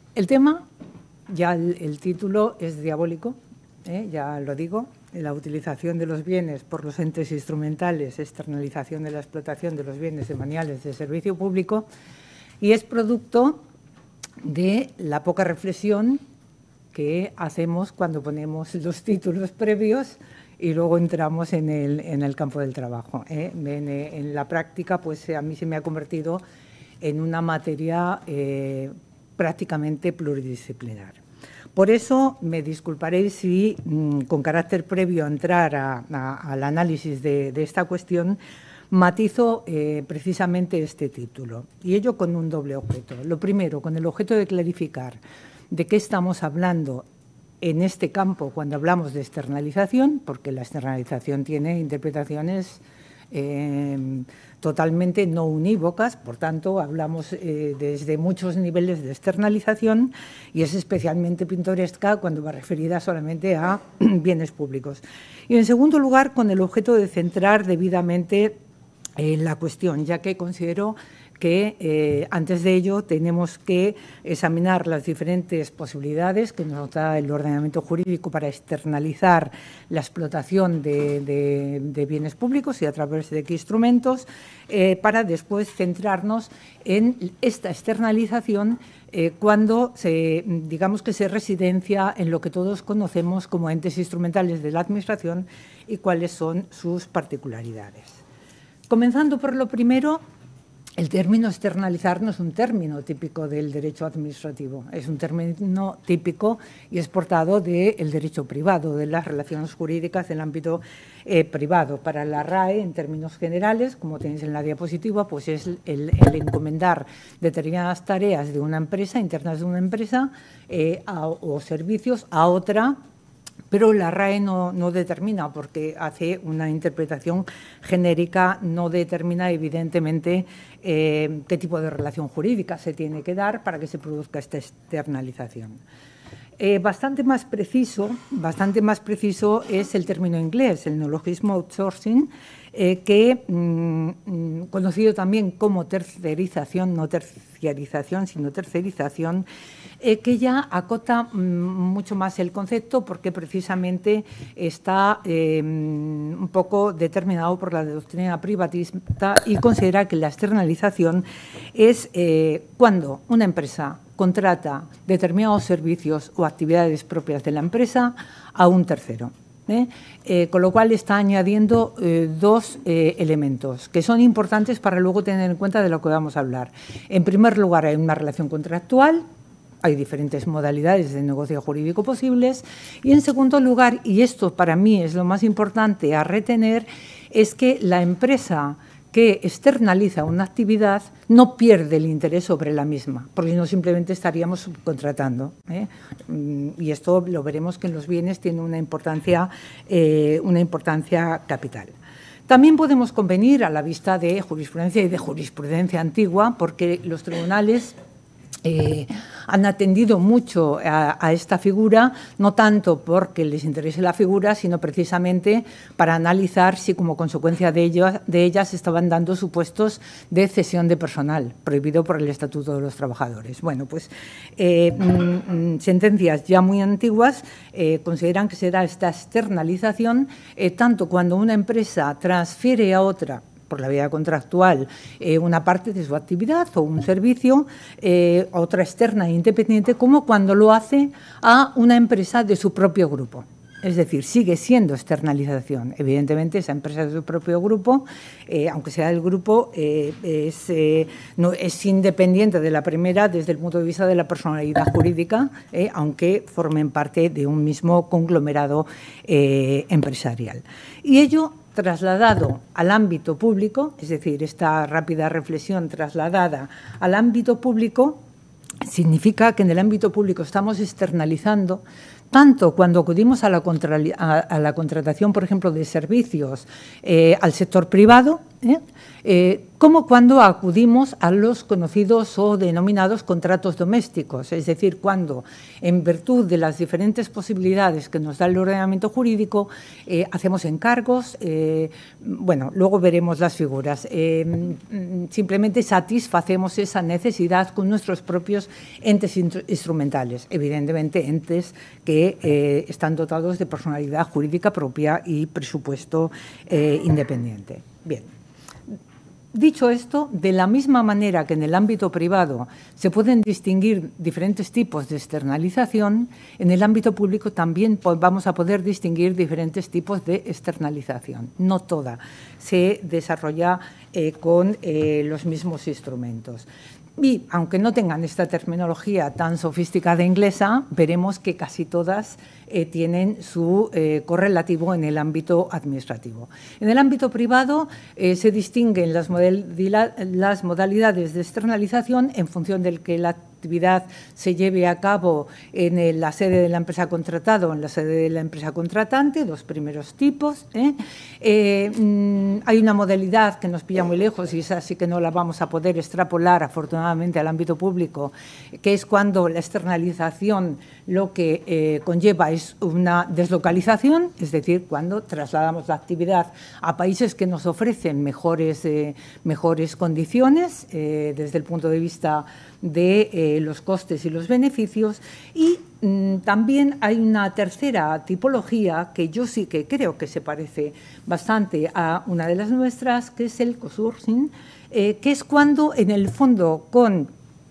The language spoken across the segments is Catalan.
El tema, ya el título es diabólico, ya lo digo, la utilización de los bienes por los entes instrumentales, externalización de la explotación de los bienes demaniales de servicio público, y es producto de la poca reflexión que hacemos cuando ponemos los títulos previos y luego entramos en el campo del trabajo. En la práctica, pues a mí se me ha convertido en una materia prácticamente pluridisciplinar. Por eso me disculparéis si, con carácter previo a entrar al análisis de esta cuestión, matizo precisamente este título, y ello con un doble objeto. Lo primero, con el objeto de clarificar de qué estamos hablando en este campo cuando hablamos de externalización, porque la externalización tiene interpretaciones totalmente no unívocas, por tanto, hablamos desde muchos niveles de externalización y es especialmente pintoresca cuando va referida solamente a bienes públicos. Y, en segundo lugar, con el objeto de centrar debidamente la cuestión, ya que considero que antes de ello tenemos que examinar las diferentes posibilidades que nos da el ordenamiento jurídico para externalizar la explotación de bienes públicos y a través de qué instrumentos, para después centrarnos en esta externalización cuando digamos que se residencia en lo que todos conocemos como entes instrumentales de la Administración y cuáles son sus particularidades. Comenzando por lo primero, el término externalizar no es un término típico del derecho administrativo, es un término típico y exportado del derecho privado, de las relaciones jurídicas del ámbito privado. Para la RAE, en términos generales, como tenéis en la diapositiva, pues es el encomendar determinadas tareas de una empresa, internas de una empresa, o servicios a otra, pero la RAE no determina, porque hace una interpretación genérica, no determina evidentemente qué tipo de relación jurídica se tiene que dar para que se produzca esta externalización. Bastante más preciso es el término inglés, el neologismo outsourcing, que conocido también como tercerización, no terciarización, sino tercerización, que ya acota mucho más el concepto, porque precisamente está un poco determinado por la doctrina privatista y considera que la externalización es cuando una empresa contrata determinados servicios o actividades propias de la empresa a un tercero. Con lo cual está añadiendo dos elementos que son importantes para luego tener en cuenta de lo que vamos a hablar. En primer lugar, hay una relación contractual, hay diferentes modalidades de negocio jurídico posibles, y en segundo lugar, y esto para mí es lo más importante a retener, es que la empresa que externaliza una actividad no pierde el interés sobre la misma, porque no simplemente estaríamos subcontratando. Y esto lo veremos que en los bienes tiene una importancia capital. También podemos convenir a la vista de jurisprudencia y de jurisprudencia antigua, porque los tribunales han atendido mucho a esta figura, no tanto porque les interese la figura, sino precisamente para analizar si como consecuencia de ellas estaban dando supuestos de cesión de personal, prohibido por el Estatuto de los Trabajadores. Bueno, pues sentencias ya muy antiguas consideran que se da esta externalización tanto cuando una empresa transfiere a otra, por la vía contractual, una parte de su actividad o un servicio, otra externa e independiente, como cuando lo hace a una empresa de su propio grupo. Es decir, sigue siendo externalización. Evidentemente, esa empresa de su propio grupo, aunque sea del grupo, no, es independiente de la primera desde el punto de vista de la personalidad jurídica, aunque formen parte de un mismo conglomerado empresarial. Y ello trasladado al ámbito público, es decir, esta rápida reflexión trasladada al ámbito público, significa que en el ámbito público estamos externalizando tanto cuando acudimos a la contratación, por ejemplo, de servicios al sector privado, como cuando acudimos a los conocidos o denominados contratos domésticos, es decir, cuando, en virtud de las diferentes posibilidades que nos da el ordenamiento jurídico, hacemos encargos, bueno, luego veremos las figuras, simplemente satisfacemos esa necesidad con nuestros propios entes instrumentales, evidentemente entes que están dotados de personalidad jurídica propia y presupuesto independiente. Bien. Dicho esto, de la misma manera que en el ámbito privado se pueden distinguir diferentes tipos de externalización, en el ámbito público también vamos a poder distinguir diferentes tipos de externalización. No toda se desarrolla con los mismos instrumentos. Y, aunque no tengan esta terminología tan sofisticada inglesa, veremos que casi todas tienen su correlativo en el ámbito administrativo. En el ámbito privado se distinguen las modalidades de externalización en función del que la actividad se lleve a cabo en la sede de la empresa contratada o en la sede de la empresa contratante, los primeros tipos. Hay una modalidad que nos pilla muy lejos y esa sí que no la vamos a poder extrapolar, afortunadamente, al ámbito público, que es cuando la externalización lo que conlleva es una deslocalización, es decir, cuando trasladamos la actividad a países que nos ofrecen mejores condiciones desde el punto de vista de los costes y los beneficios. Y también hay una tercera tipología que yo sí que creo que se parece bastante a una de las nuestras, que es el co-sourcing, que es cuando, en el fondo, con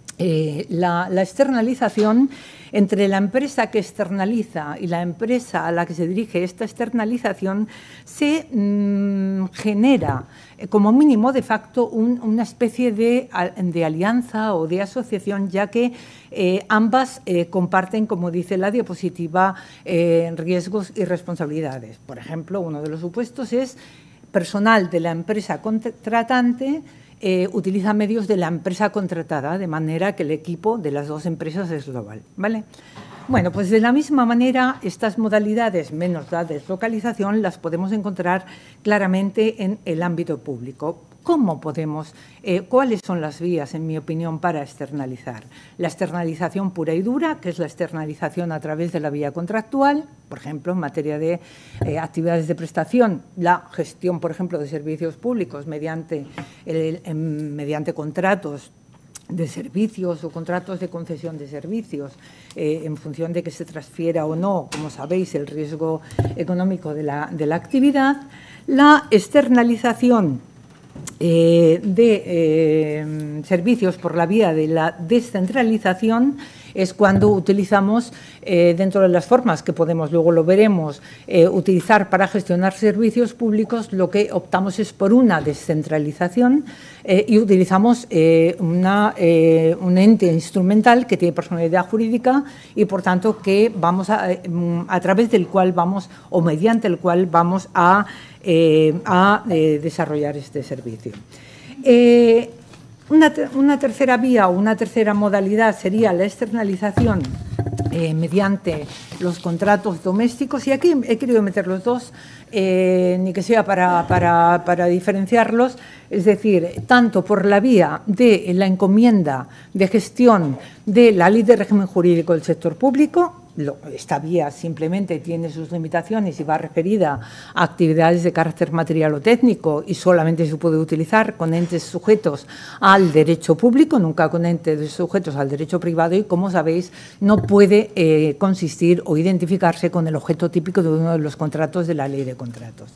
la externalización, entre la empresa que externaliza y la empresa a la que se dirige esta externalización, se genera, como mínimo de facto, una especie de alianza o de asociación, ya que ambas comparten, como dice la diapositiva, riesgos y responsabilidades. Por ejemplo, uno de los supuestos es personal de la empresa contratante utiliza medios de la empresa contratada, de manera que el equipo de las dos empresas es global, ¿vale? Bueno, pues de la misma manera, estas modalidades, menos la deslocalización, las podemos encontrar claramente en el ámbito público. ¿Cómo podemos, cuáles son las vías, en mi opinión, para externalizar? La externalización pura y dura, que es la externalización a través de la vía contractual, por ejemplo, en materia de actividades de prestación, la gestión, por ejemplo, de servicios públicos mediante contratos de servicios o contratos de concesión de servicios, en función de que se transfiera o no, como sabéis, el riesgo económico de la actividad. La externalización de servicios por la vía de la descentralización es cuando utilizamos, dentro de las formas que podemos, luego lo veremos, utilizar para gestionar servicios públicos, lo que optamos es por una descentralización y utilizamos un ente instrumental que tiene personalidad jurídica y, por tanto, que vamos a través del cual vamos, o mediante el cual vamos a desarrollar este servicio. Una tercera vía o una tercera modalidad sería la externalización mediante los contratos domésticos, y aquí he querido meter los dos, ni que sea para diferenciarlos, es decir, tanto por la vía de la encomienda de gestión de la Ley de Régimen Jurídico del Sector Público. Esta vía simplemente tiene sus limitaciones y va referida a actividades de carácter material o técnico y solamente se puede utilizar con entes sujetos al derecho público, nunca con entes sujetos al derecho privado, y, como sabéis, no puede consistir o identificarse con el objeto típico de uno de los contratos de la Ley de Contratos.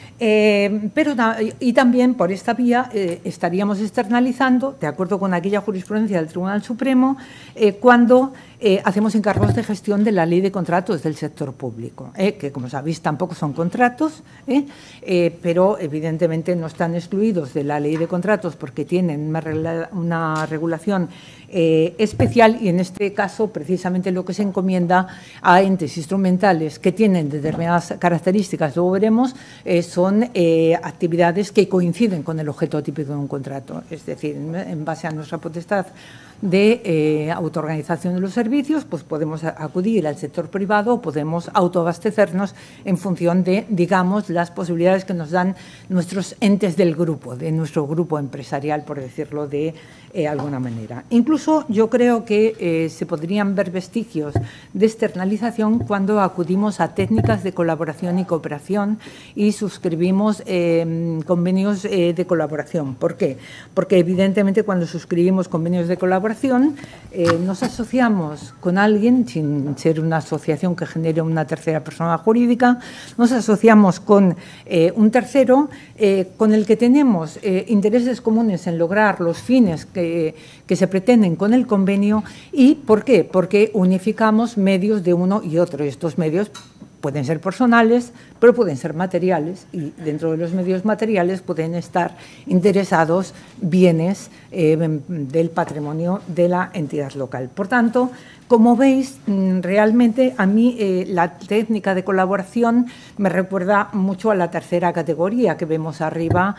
Y también por esta vía estaríamos externalizando, de acuerdo con aquella jurisprudencia del Tribunal Supremo, cuando hacemos encargos de gestión de la Ley de Contratos del sector público, que, como sabéis, tampoco son contratos, pero evidentemente no están excluidos de la Ley de Contratos porque tienen una regulación especial, y en este caso precisamente lo que se encomienda a entes instrumentales que tienen determinadas características, luego veremos, son actividades que coinciden con el objeto típico de un contrato, es decir, en base a nuestra potestad de autoorganización de los servicios, pues podemos acudir al sector privado o podemos autoabastecernos en función de, digamos, las posibilidades que nos dan nuestros entes del grupo, de nuestro grupo empresarial, por decirlo de alguna manera. Incluso yo creo que se podrían ver vestigios de externalización cuando acudimos a técnicas de colaboración y cooperación y suscribimos convenios de colaboración. ¿Por qué? Porque evidentemente cuando suscribimos convenios de colaboración nos asociamos con alguien, sin ser una asociación que genere una tercera persona jurídica, nos asociamos con un tercero con el que tenemos intereses comunes en lograr los fines que se pretenden con el convenio. ¿Y por qué? Porque unificamos medios de uno y otro. Y estos medios pueden ser personales, pero pueden ser materiales, y dentro de los medios materiales pueden estar interesados bienes del patrimonio de la entidad local. Por tanto, como veis, realmente a mí la técnica de colaboración me recuerda mucho a la tercera categoría que vemos arriba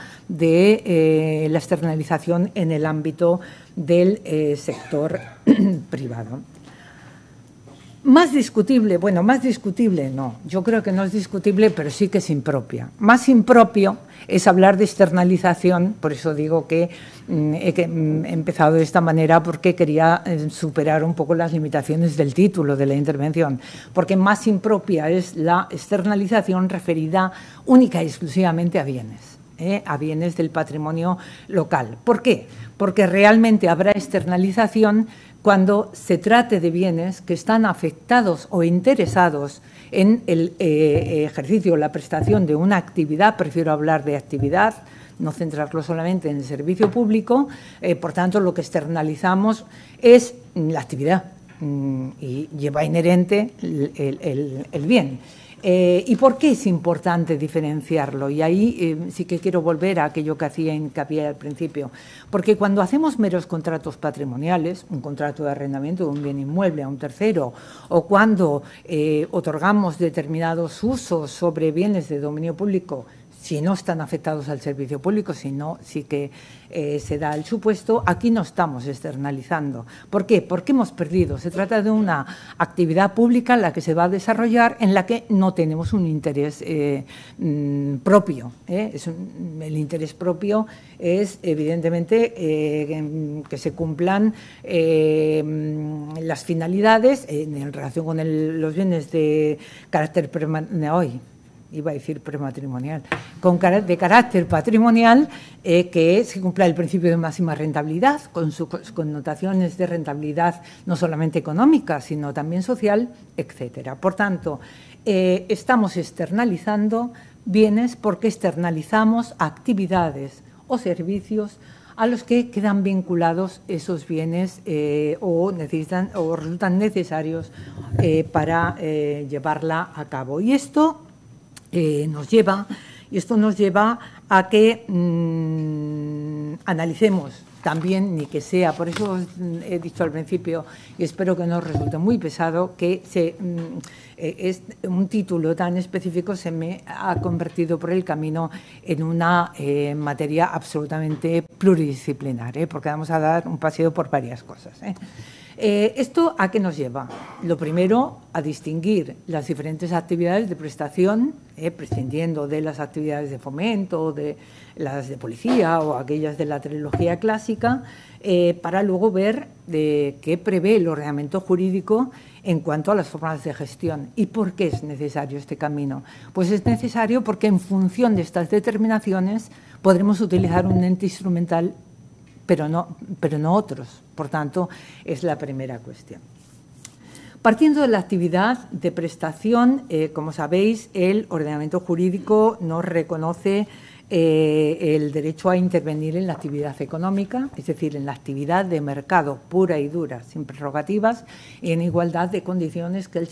de la externalización en el ámbito del sector privado. Más discutible, bueno, más discutible no, yo creo que no es discutible, pero sí que es impropia. Más impropio es hablar de externalización, por eso digo que he empezado de esta manera, porque quería superar un poco las limitaciones del título de la intervención, porque más impropia es la externalización referida única y exclusivamente a bienes del patrimonio local. ¿Por qué? Porque realmente habrá externalización cuando se trate de bienes que están afectados o interesados en el ejercicio o la prestación de una actividad, prefiero hablar de actividad, no centrarlo solamente en el servicio público, por tanto lo que externalizamos es la actividad y lleva inherente el bien. ¿Y por qué es importante diferenciarlo? Y ahí sí que quiero volver a aquello que hacía hincapié al principio. Porque cuando hacemos meros contratos patrimoniales, un contrato de arrendamiento de un bien inmueble a un tercero, o cuando otorgamos determinados usos sobre bienes de dominio público, si no están afectados al servicio público, si no, sí que se da el supuesto, aquí no estamos externalizando. ¿Por qué? Porque hemos perdido. Se trata de una actividad pública en la que se va a desarrollar, en la que no tenemos un interés propio. El interés propio es, evidentemente, que se cumplan las finalidades en relación con los bienes de carácter permanente hoy. Iba a decir prematrimonial, de carácter patrimonial, que se cumpla el principio de máxima rentabilidad, con sus connotaciones de rentabilidad no solamente económica, sino también social, etcétera. Por tanto, estamos externalizando bienes porque externalizamos actividades o servicios a los que quedan vinculados esos bienes o resultan necesarios para llevarla a cabo. Y esto nos lleva a que analicemos también, ni que sea, por eso he dicho al principio, y espero que no resulte muy pesado, que es un título tan específico se me ha convertido por el camino en una materia absolutamente pluridisciplinar, porque vamos a dar un paseo por varias cosas. ¿Esto a qué nos lleva? Lo primero, a distinguir las diferentes actividades de prestación, prescindiendo de las actividades de fomento, de las de policía o aquellas de la trilogía clásica, para luego ver qué prevé el ordenamiento jurídico en cuanto a las formas de gestión. ¿Y por qué es necesario este camino? Pues es necesario porque en función de estas determinaciones podremos utilizar un ente instrumental pero no otros. Por tanto, es la primera cuestión. Partiendo de la actividad de prestación, como sabéis, el ordenamiento jurídico nos reconoce el derecho a intervenir en la actividad económica, es decir, en la actividad de mercado pura y dura, sin prerrogativas y en igualdad de condiciones que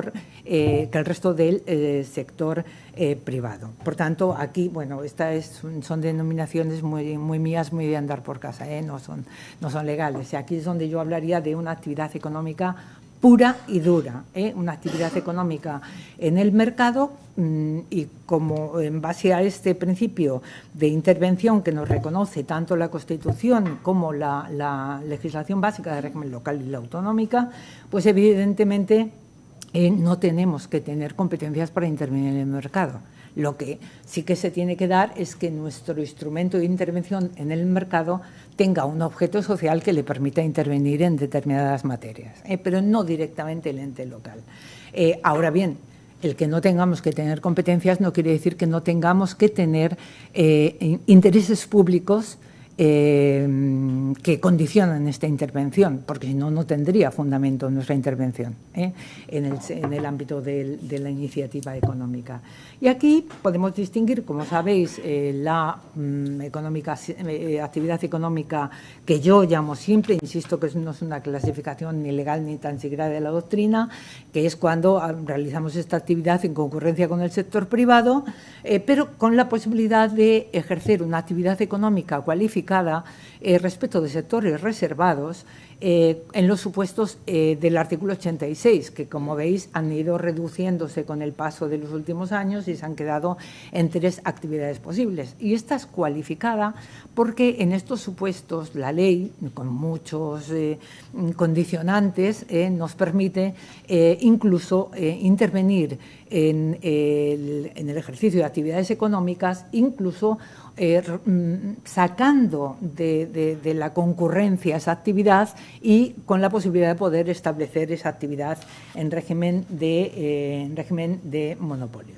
el resto del sector privado. Por tanto, aquí, bueno, estas son denominaciones muy mías, muy de andar por casa, no son legales. Y aquí es donde yo hablaría de una actividad económica pura y dura, una actividad económica en el mercado, y como en base a este principio de intervención que nos reconoce tanto la Constitución como la legislación básica del régimen local y la autonómica, pues evidentemente no tenemos que tener competencias para intervenir en el mercado. Lo que sí que se tiene que dar es que nuestro instrumento de intervención en el mercado tenga un objeto social que le permita intervenir en determinadas materias, pero no directamente el ente local. Ahora bien, el que no tengamos que tener competencias no quiere decir que no tengamos que tener intereses públicos que condicionan esta intervención, porque si no, no tendría fundamento nuestra intervención en el ámbito de la iniciativa económica. Y aquí podemos distinguir, como sabéis, la actividad económica que yo llamo simple, insisto que no es una clasificación ni legal ni tan siquiera de la doctrina, que es cuando realizamos esta actividad en concurrencia con el sector privado, pero con la posibilidad de ejercer una actividad económica cualificada respecto de sectores reservados en los supuestos del artículo 86, que como veis han ido reduciéndose con el paso de los últimos años y se han quedado en 3 actividades posibles. Y esta es cualificada porque en estos supuestos la ley, con muchos condicionantes, nos permite incluso intervenir en el ejercicio de actividades económicas, incluso sacando de la concurrencia esa actividad y con la posibilidad de poder establecer esa actividad en régimen de monopolio.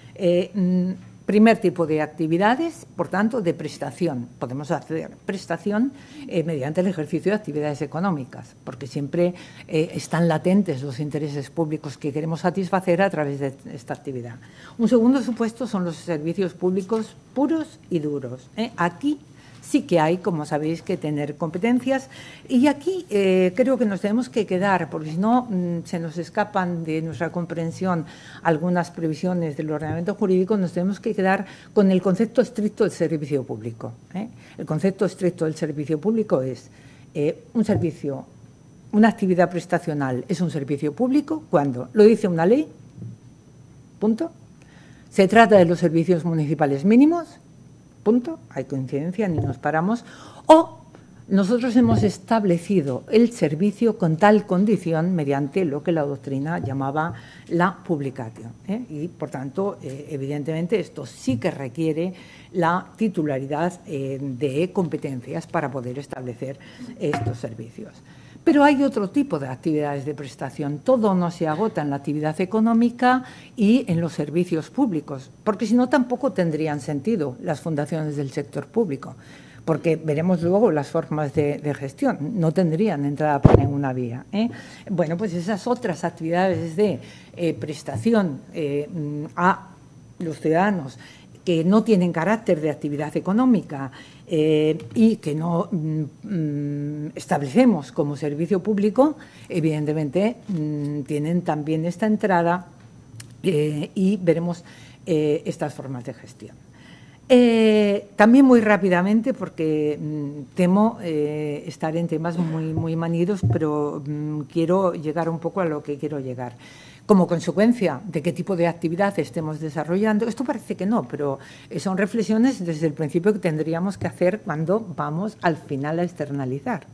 Primer tipo de actividades, por tanto, de prestación. Podemos hacer prestación mediante el ejercicio de actividades económicas, porque siempre están latentes los intereses públicos que queremos satisfacer a través de esta actividad. Un segundo supuesto son los servicios públicos puros y duros. Aquí sí que hay, como sabéis, que tener competencias, y aquí creo que nos tenemos que quedar, porque si no se nos escapan de nuestra comprensión algunas previsiones del ordenamiento jurídico, nos tenemos que quedar con el concepto estricto del servicio público. El concepto estricto del servicio público es un servicio, una actividad prestacional es un servicio público cuando lo dice una ley, punto. Se trata de los servicios municipales mínimos, punto, hay coincidencia, ni nos paramos, o nosotros hemos establecido el servicio con tal condición mediante lo que la doctrina llamaba la publicatio. Y, por tanto, evidentemente, esto sí que requiere la titularidad de competencias para poder establecer estos servicios. Pero hay otro tipo de actividades de prestación. Todo no se agota en la actividad económica y en los servicios públicos, porque si no tampoco tendrían sentido las fundaciones del sector público, porque veremos luego las formas de gestión, no tendrían entrada por ninguna vía. Bueno, pues esas otras actividades de prestación a los ciudadanos que no tienen carácter de actividad económica y que no establecemos como servicio público, evidentemente tienen también esta entrada y veremos estas formas de gestión. También muy rápidamente, porque temo estar en temas muy manidos, pero quiero llegar un poco a lo que quiero llegar. Como consecuencia de qué tipo de actividad estemos desarrollando, esto parece que no, pero son reflexiones desde el principio que tendríamos que hacer cuando vamos al final a externalizar.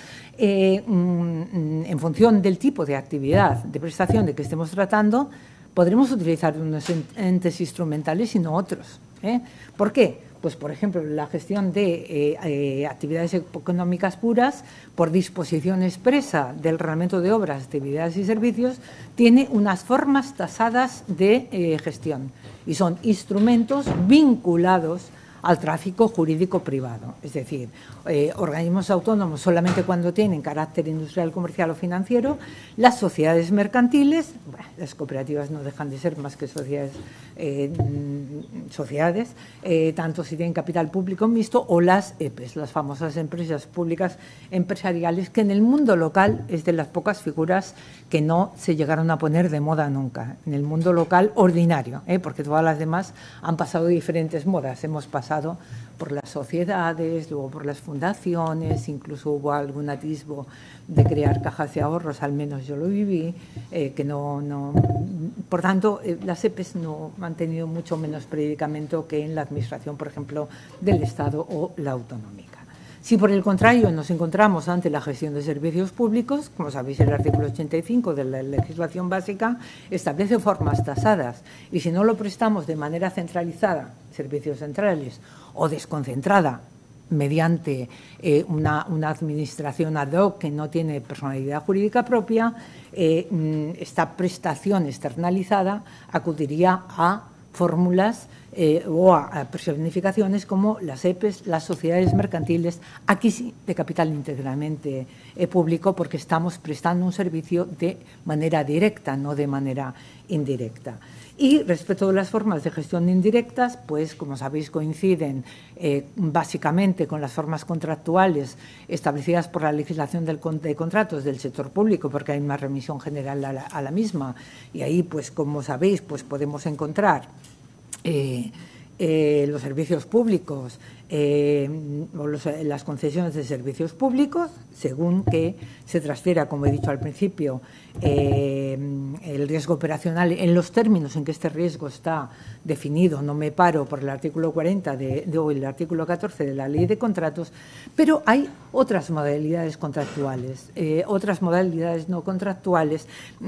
En función del tipo de actividad de prestación de que estemos tratando, podremos utilizar unos entes instrumentales y no otros. ¿Por qué? Pues, por ejemplo, la gestión de actividades económicas puras, por disposición expresa del reglamento de obras, actividades y servicios, tiene unas formas tasadas de gestión y son instrumentos vinculados al tráfico jurídico privado. Es decir, organismos autónomos solamente cuando tienen carácter industrial, comercial o financiero, las sociedades mercantiles, bueno, las cooperativas no dejan de ser más que sociedades, tanto si tienen capital público mixto, o las EPEs, las famosas empresas públicas empresariales, que en el mundo local es de las pocas figuras que no se llegaron a poner de moda nunca, en el mundo local ordinario, porque todas las demás han pasado diferentes modas. Hemos pasado pasado por las sociedades, luego por las fundaciones, incluso hubo algún atisbo de crear cajas de ahorros, al menos yo lo viví, por tanto, las EPEs no han tenido mucho menos predicamento que en la administración, por ejemplo, del Estado o la autonómica. Si por el contrario nos encontramos ante la gestión de servicios públicos, como sabéis, el artículo 85 de la legislación básica establece formas tasadas, y si no lo prestamos de manera centralizada, servicios centrales, o desconcentrada, mediante una administración ad hoc que no tiene personalidad jurídica propia, esta prestación externalizada acudiría a fórmulas o a personificaciones como las EPEs, las sociedades mercantiles, aquí sí de capital íntegramente público, porque estamos prestando un servicio de manera directa, no de manera indirecta. Y respecto a las formas de gestión indirectas, pues como sabéis coinciden básicamente con las formas contractuales establecidas por la legislación de contratos del sector público, porque hay una remisión general a la misma, y ahí pues como sabéis pues podemos encontrar los servicios públicos o las concesiones de servicios públicos, según que se transfiera, como he dicho al principio, el riesgo operacional en los términos en que este riesgo está definido. No me paro por el artículo 40 o el artículo 14 de la Ley de Contratos, pero hay otras modalidades contractuales, otras modalidades no contractuales.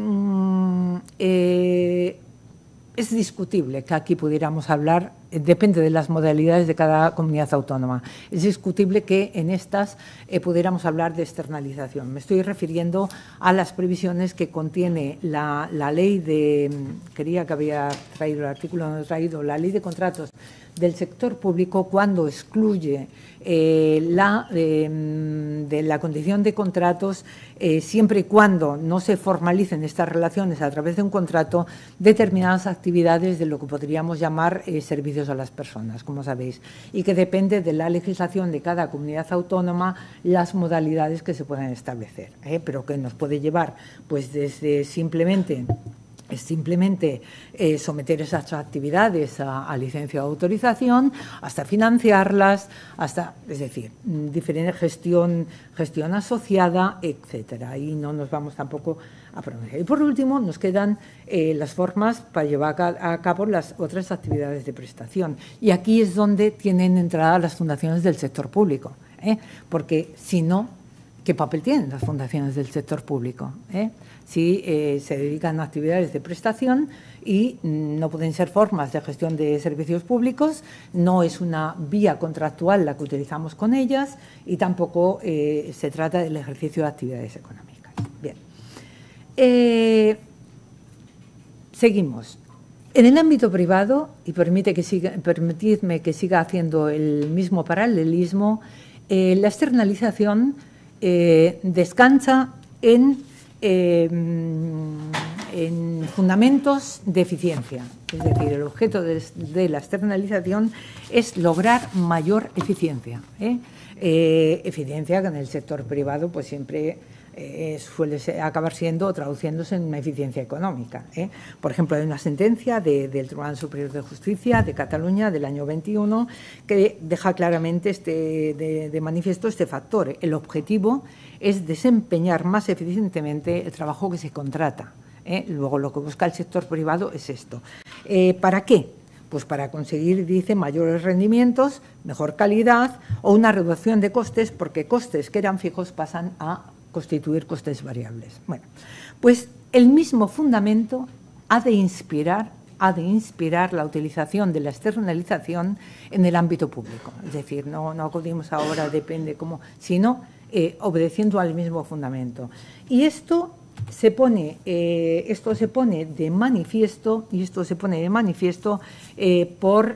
Es discutible que aquí pudiéramos hablar, depende de las modalidades de cada comunidad autónoma, es discutible que en estas pudiéramos hablar de externalización. Me estoy refiriendo a las previsiones que contiene la ley de, creía que había traído el artículo, no he traído, la Ley de Contratos del sector público, cuando excluye de la condición de contratos, siempre y cuando no se formalicen estas relaciones a través de un contrato, determinadas actividades de lo que podríamos llamar servicios a las personas, como sabéis, y que depende de la legislación de cada comunidad autónoma las modalidades que se puedan establecer, pero que nos puede llevar pues desde simplemente someter esas actividades a licencia o autorización, hasta financiarlas, es decir, diferente gestión asociada, etcétera. Y no nos vamos tampoco a pronunciar. Y por último, nos quedan las formas para llevar a cabo las otras actividades de prestación. Y aquí es donde tienen entrada las fundaciones del sector público, porque si no, ¿qué papel tienen las fundaciones del sector público? Si se dedican a actividades de prestación y no pueden ser formas de gestión de servicios públicos, no es una vía contractual la que utilizamos con ellas y tampoco se trata del ejercicio de actividades económicas. Bien. Seguimos. En el ámbito privado, y permitidme que siga haciendo el mismo paralelismo, la externalización descansa en fundamentos de eficiencia. Es decir, el objeto de la externalización es lograr mayor eficiencia. Eficiencia que en el sector privado pues siempre suele acabar siendo o traduciéndose en una eficiencia económica. Por ejemplo, hay una sentencia del Tribunal Superior de Justicia de Cataluña del año 21 que deja claramente de manifiesto este factor. El objetivo es desempeñar más eficientemente el trabajo que se contrata. Luego, lo que busca el sector privado es esto. ¿Para qué? Pues para conseguir, dice, mayores rendimientos, mejor calidad o una reducción de costes, porque costes que eran fijos pasan a constituir costes variables. Bueno, pues el mismo fundamento ha de inspirar la utilización de la externalización en el ámbito público. Es decir, no acudimos ahora, depende cómo, sino obedeciendo al mismo fundamento. Y esto se pone de manifiesto, por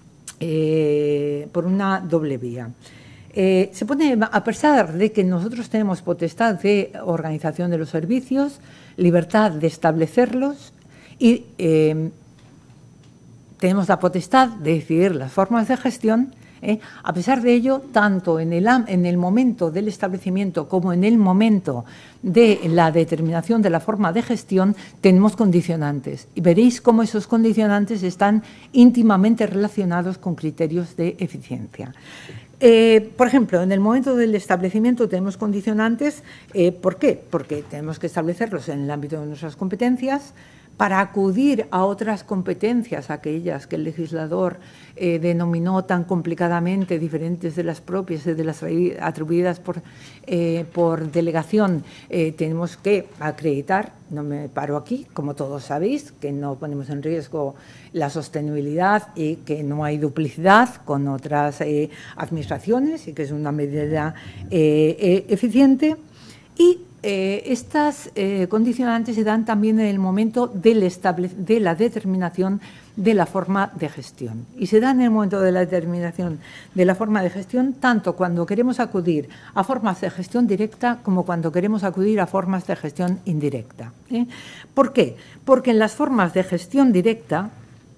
una doble vía. Se pone, a pesar de que nosotros tenemos potestad de organización de los servicios, libertad de establecerlos y tenemos la potestad de decidir las formas de gestión, A pesar de ello, tanto en el momento del establecimiento como en el momento de la determinación de la forma de gestión, tenemos condicionantes. Y veréis cómo esos condicionantes están íntimamente relacionados con criterios de eficiencia. Por ejemplo, en el momento del establecimiento tenemos condicionantes. ¿Por qué? Porque tenemos que establecerlos en el ámbito de nuestras competencias. Para acudir a otras competencias, aquellas que el legislador denominó tan complicadamente diferentes de las propias y de las atribuidas por delegación, tenemos que acreditar, no me paro aquí, como todos sabéis, que no ponemos en riesgo la sostenibilidad y que no hay duplicidad con otras administraciones y que es una medida eficiente. Y estas condicionantes se dan también en el momento de la determinación de la forma de gestión. Y se dan en el momento de la determinación de la forma de gestión tanto cuando queremos acudir a formas de gestión directa como cuando queremos acudir a formas de gestión indirecta. ¿Por qué? Porque en las formas de gestión directa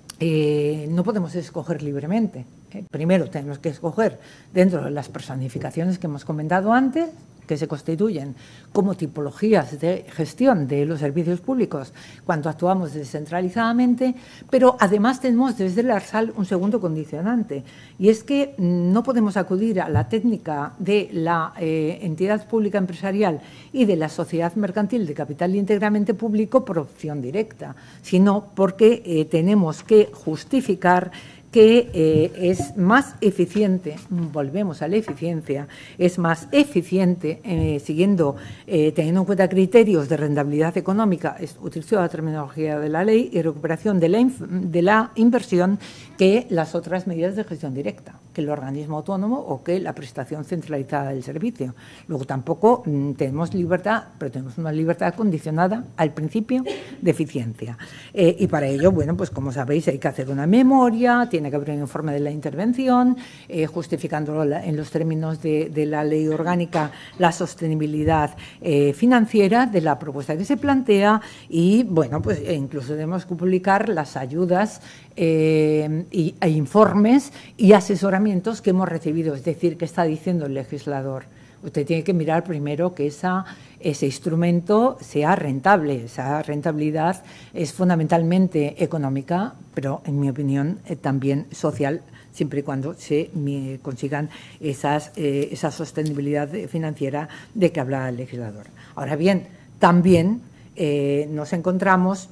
no podemos escoger libremente. Primero tenemos que escoger dentro de las personificaciones que hemos comentado antes, que se constituyen como tipologías de gestión de los servicios públicos cuando actuamos descentralizadamente, pero además tenemos desde el ARSAL un segundo condicionante, y es que no podemos acudir a la técnica de la entidad pública empresarial y de la sociedad mercantil de capital íntegramente público por opción directa, sino porque tenemos que justificar que es más eficiente, volvemos a la eficiencia, es más eficiente teniendo en cuenta criterios de rentabilidad económica, utilizo la terminología de la ley, y recuperación de la inversión, que las otras medidas de gestión directa, que el organismo autónomo o que la prestación centralizada del servicio. Luego tampoco tenemos libertad, pero tenemos una libertad condicionada al principio de eficiencia. Y para ello, bueno, pues como sabéis, hay que hacer una memoria, tiene que haber un informe de la intervención, justificándolo en los términos de la ley orgánica la sostenibilidad financiera de la propuesta que se plantea, y bueno, pues incluso tenemos que publicar las ayudas e informes y asesoramientos que hemos recibido. Es decir, ¿qué está diciendo el legislador? Usted tiene que mirar primero que ese instrumento sea rentable. Esa rentabilidad es fundamentalmente económica, pero en mi opinión también social, siempre y cuando se consigan esa sostenibilidad financiera de que habla el legislador. Ahora bien, también nos encontramos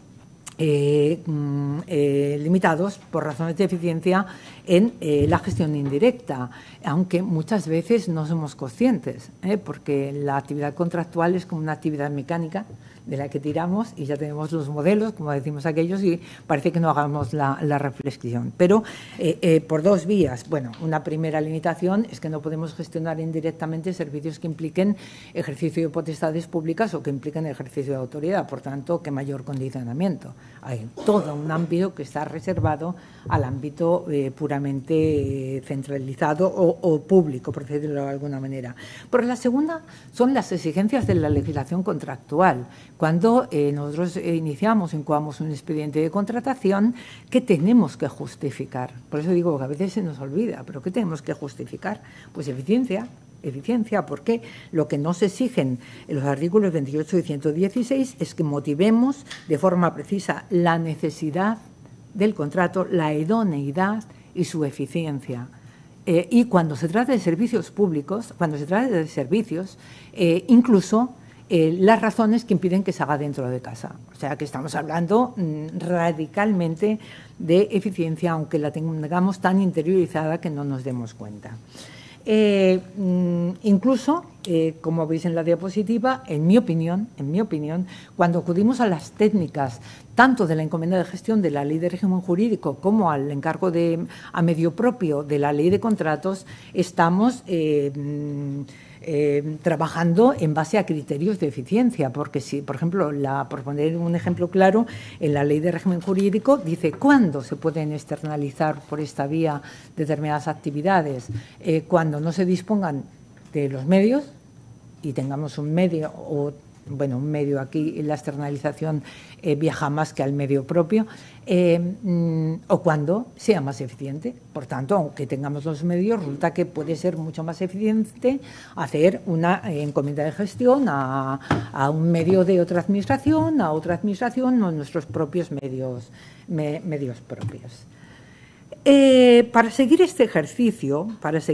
limitados por razones de eficiencia en la gestión indirecta, aunque muchas veces no somos conscientes, porque la actividad contractual es como una actividad mecánica de la que tiramos y ya tenemos los modelos, como decimos aquellos, y parece que no hagamos la reflexión. Pero por dos vías. Bueno, una primera limitación es que no podemos gestionar indirectamente servicios que impliquen ejercicio de potestades públicas o que impliquen ejercicio de autoridad, por tanto, que mayor condicionamiento. Hay todo un ámbito que está reservado al ámbito puramente centralizado o público, por decirlo de alguna manera. Pero la segunda son las exigencias de la legislación contractual. Cuando nosotros iniciamos o incoamos un expediente de contratación, ¿qué tenemos que justificar? Por eso digo que a veces se nos olvida, pero ¿qué tenemos que justificar? Pues eficiencia, porque lo que nos exigen en los artículos 28 y 116 es que motivemos de forma precisa la necesidad del contrato, la idoneidad y su eficiencia. Y cuando se trata de servicios públicos, cuando se trata de servicios, incluso las razones que impiden que se haga dentro de casa. O sea, que estamos hablando radicalmente de eficiencia, aunque la tengamos tan interiorizada que no nos demos cuenta. Incluso, como veis en la diapositiva, en mi opinión, cuando acudimos a las técnicas tanto de la encomienda de gestión de la Ley de Régimen Jurídico como al encargo a medio propio de la Ley de Contratos, estamos trabajando en base a criterios de eficiencia, porque si, por ejemplo, por poner un ejemplo claro, en la Ley de Régimen Jurídico dice cuándo se pueden externalizar por esta vía determinadas actividades, cuando no se dispongan de los medios y tengamos un medio o bueno, un medio aquí, la externalización viaja más que al medio propio, o cuando sea más eficiente. Por tanto, aunque tengamos los medios, resulta que puede ser mucho más eficiente hacer una encomienda de gestión a un medio de otra administración, a otra administración, o nuestros propios medios propios. Para seguir este ejercicio,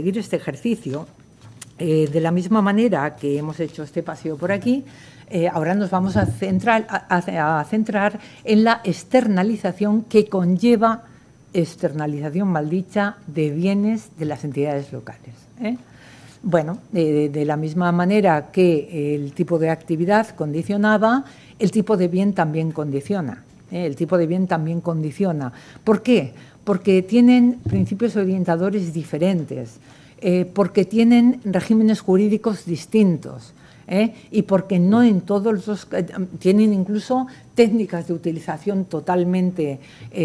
de la misma manera que hemos hecho este paseo por aquí, ahora nos vamos a centrar en la externalización que conlleva externalización maldicha de bienes de las entidades locales. Bueno, de la misma manera que el tipo de actividad condicionaba, el tipo de bien también condiciona. El tipo de bien también condiciona. ¿Por qué? Porque tienen principios orientadores diferentes, porque tienen regímenes jurídicos distintos, y porque no en todos los... tienen incluso técnicas de utilización totalmente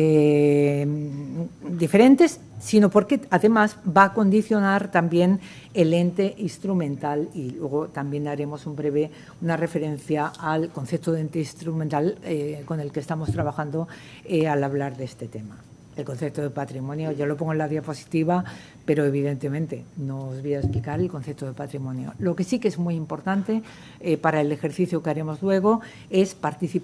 diferentes, sino porque además va a condicionar también el ente instrumental, y luego también haremos una referencia al concepto de ente instrumental con el que estamos trabajando al hablar de este tema. El concepto de patrimonio, yo lo pongo en la diapositiva, pero evidentemente no os voy a explicar el concepto de patrimonio. Lo que sí que es muy importante para el ejercicio que haremos luego es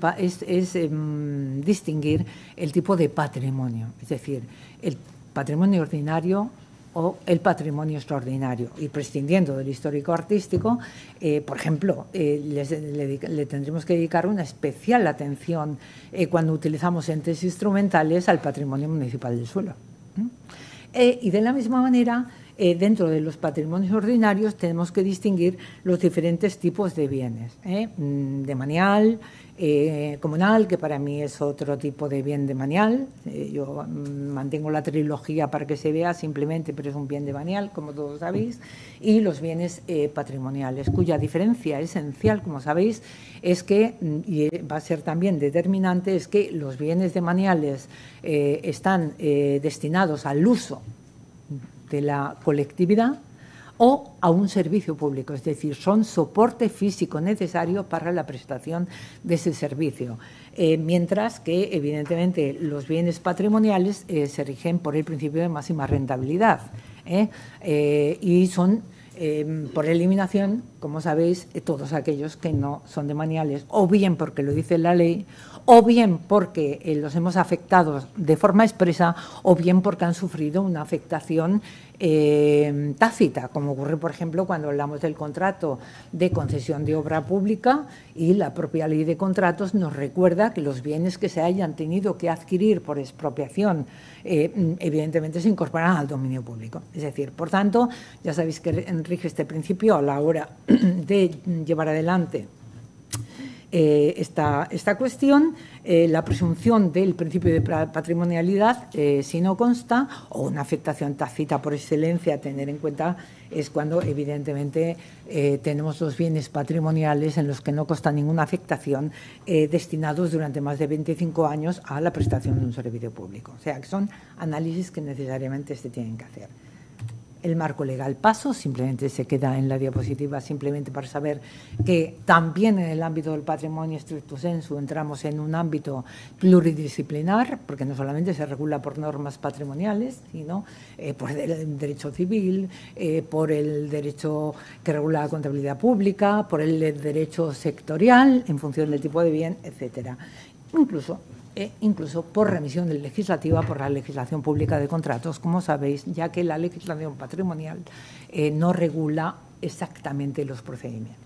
distinguir el tipo de patrimonio, es decir, el patrimonio ordinario o el patrimonio extraordinario, y prescindiendo del histórico-artístico, por ejemplo, le tendremos que dedicar una especial atención cuando utilizamos entes instrumentales al patrimonio municipal del suelo. Y de la misma manera, dentro de los patrimonios ordinarios tenemos que distinguir los diferentes tipos de bienes, demanial, comunal, que para mí es otro tipo de bien demanial. Yo mantengo la trilogía para que se vea simplemente, pero es un bien demanial, como todos sabéis, y los bienes patrimoniales, cuya diferencia esencial, como sabéis, es que, y va a ser también determinante, es que los bienes demaniales están destinados al uso de la colectividad o a un servicio público, es decir, son soporte físico necesario para la prestación de ese servicio, mientras que, evidentemente, los bienes patrimoniales se rigen por el principio de máxima rentabilidad y son, por eliminación, como sabéis, todos aquellos que no son demaniales, o bien porque lo dice la ley, o bien porque los hemos afectado de forma expresa, o bien porque han sufrido una afectación tácita, como ocurre, por ejemplo, cuando hablamos del contrato de concesión de obra pública, y la propia ley de contratos nos recuerda que los bienes que se hayan tenido que adquirir por expropiación evidentemente se incorporan al dominio público. Es decir, por tanto, ya sabéis que rige este principio a la hora de llevar adelante esta cuestión, la presunción del principio de patrimonialidad, si no consta, o una afectación tácita por excelencia a tener en cuenta, es cuando evidentemente tenemos los bienes patrimoniales en los que no consta ninguna afectación destinados durante más de 25 años a la prestación de un servicio público. O sea, que son análisis que necesariamente se tienen que hacer. El marco legal paso, simplemente se queda en la diapositiva, simplemente para saber que también en el ámbito del patrimonio stricto sensu entramos en un ámbito pluridisciplinar, porque no solamente se regula por normas patrimoniales, sino por el derecho civil, por el derecho que regula la contabilidad pública, por el derecho sectorial, en función del tipo de bien, etcétera. Incluso por remisión legislativa por la legislación pública de contratos, como sabéis, ya que la legislación patrimonial no regula exactamente los procedimientos.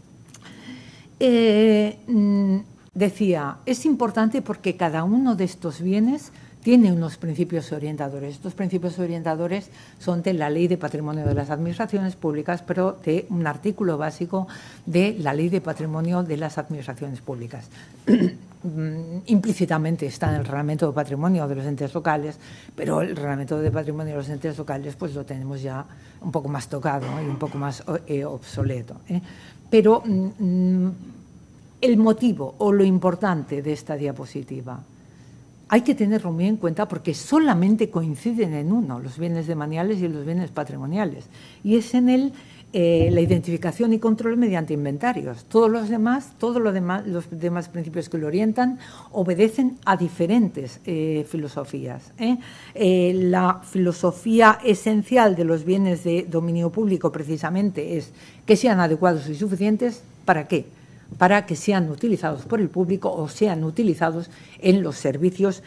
Decía, es importante porque cada uno de estos bienes tiene unos principios orientadores. Estos principios orientadores son de la Ley de Patrimonio de las Administraciones Públicas, pero de un artículo básico de la Ley de Patrimonio de las Administraciones Públicas. Implícitamente está en el Reglamento de Patrimonio de los entes locales, pero el Reglamento de Patrimonio de los entes locales pues lo tenemos ya un poco más tocado, ¿no? Y un poco más obsoleto. Pero el motivo o lo importante de esta diapositiva hay que tenerlo muy en cuenta porque solamente coinciden en uno, los bienes demaniales y los bienes patrimoniales, y es en el la identificación y control mediante inventarios. Los demás principios que lo orientan obedecen a diferentes filosofías. La filosofía esencial de los bienes de dominio público precisamente es que sean adecuados y suficientes. ¿Para qué? Para que sean utilizados por el público o sean utilizados en los servicios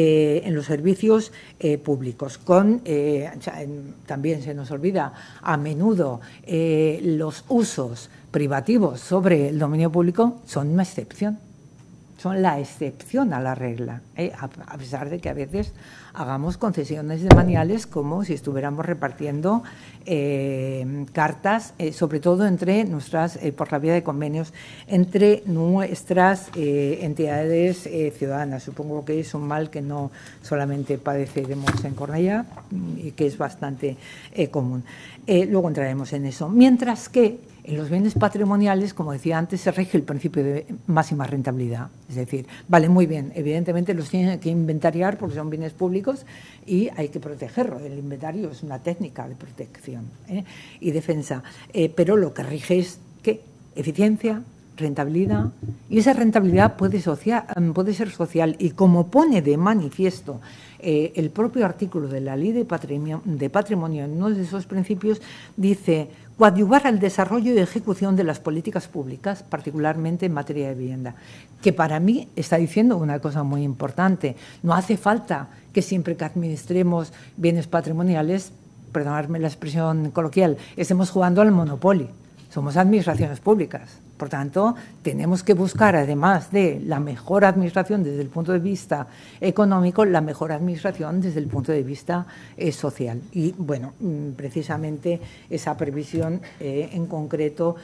públicos. También se nos olvida a menudo los usos privativos sobre el dominio público son una excepción. Son la excepción a la regla, a pesar de que a veces hagamos concesiones demaniales como si estuviéramos repartiendo cartas, sobre todo entre nuestras, por la vía de convenios, entre nuestras entidades ciudadanas. Supongo que es un mal que no solamente padeceremos en Cornellá y que es bastante común. Luego entraremos en eso. Mientras que en los bienes patrimoniales, como decía antes, se rige el principio de máxima rentabilidad. Es decir, vale, muy bien, evidentemente los tienen que inventariar porque son bienes públicos y hay que protegerlo. El inventario es una técnica de protección y defensa. Pero lo que rige es ¿qué? Eficiencia, rentabilidad, y esa rentabilidad puede ser social, y como pone de manifiesto el propio artículo de la Ley de Patrimonio en uno de esos principios, dice: coadyuvar al desarrollo y ejecución de las políticas públicas, particularmente en materia de vivienda, que para mí está diciendo una cosa muy importante. No hace falta que siempre que administremos bienes patrimoniales, perdonadme la expresión coloquial, estemos jugando al Monopoly. Somos administraciones públicas. Por tanto, tenemos que buscar, además de la mejor administración desde el punto de vista económico, la mejor administración desde el punto de vista social. Y, bueno, precisamente esa previsión en concreto,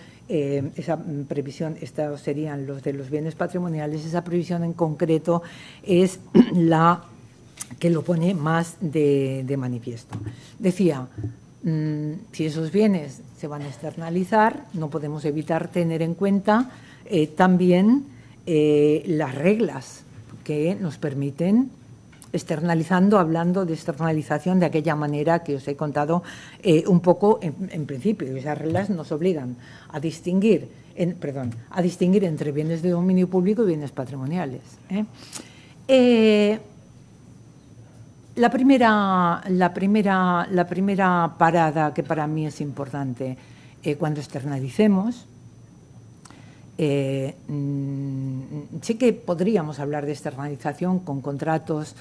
estos serían los de los bienes patrimoniales, esa previsión en concreto es la que lo pone más de manifiesto. Decía, si esos bienes se van a externalizar, no podemos evitar tener en cuenta también las reglas que nos permiten, hablando de externalización de aquella manera que os he contado un poco en principio. Esas reglas nos obligan a distinguir entre bienes de dominio público y bienes patrimoniales. La primera parada que para mí es importante cuando externalicemos, sí que podríamos hablar de externalización con contratos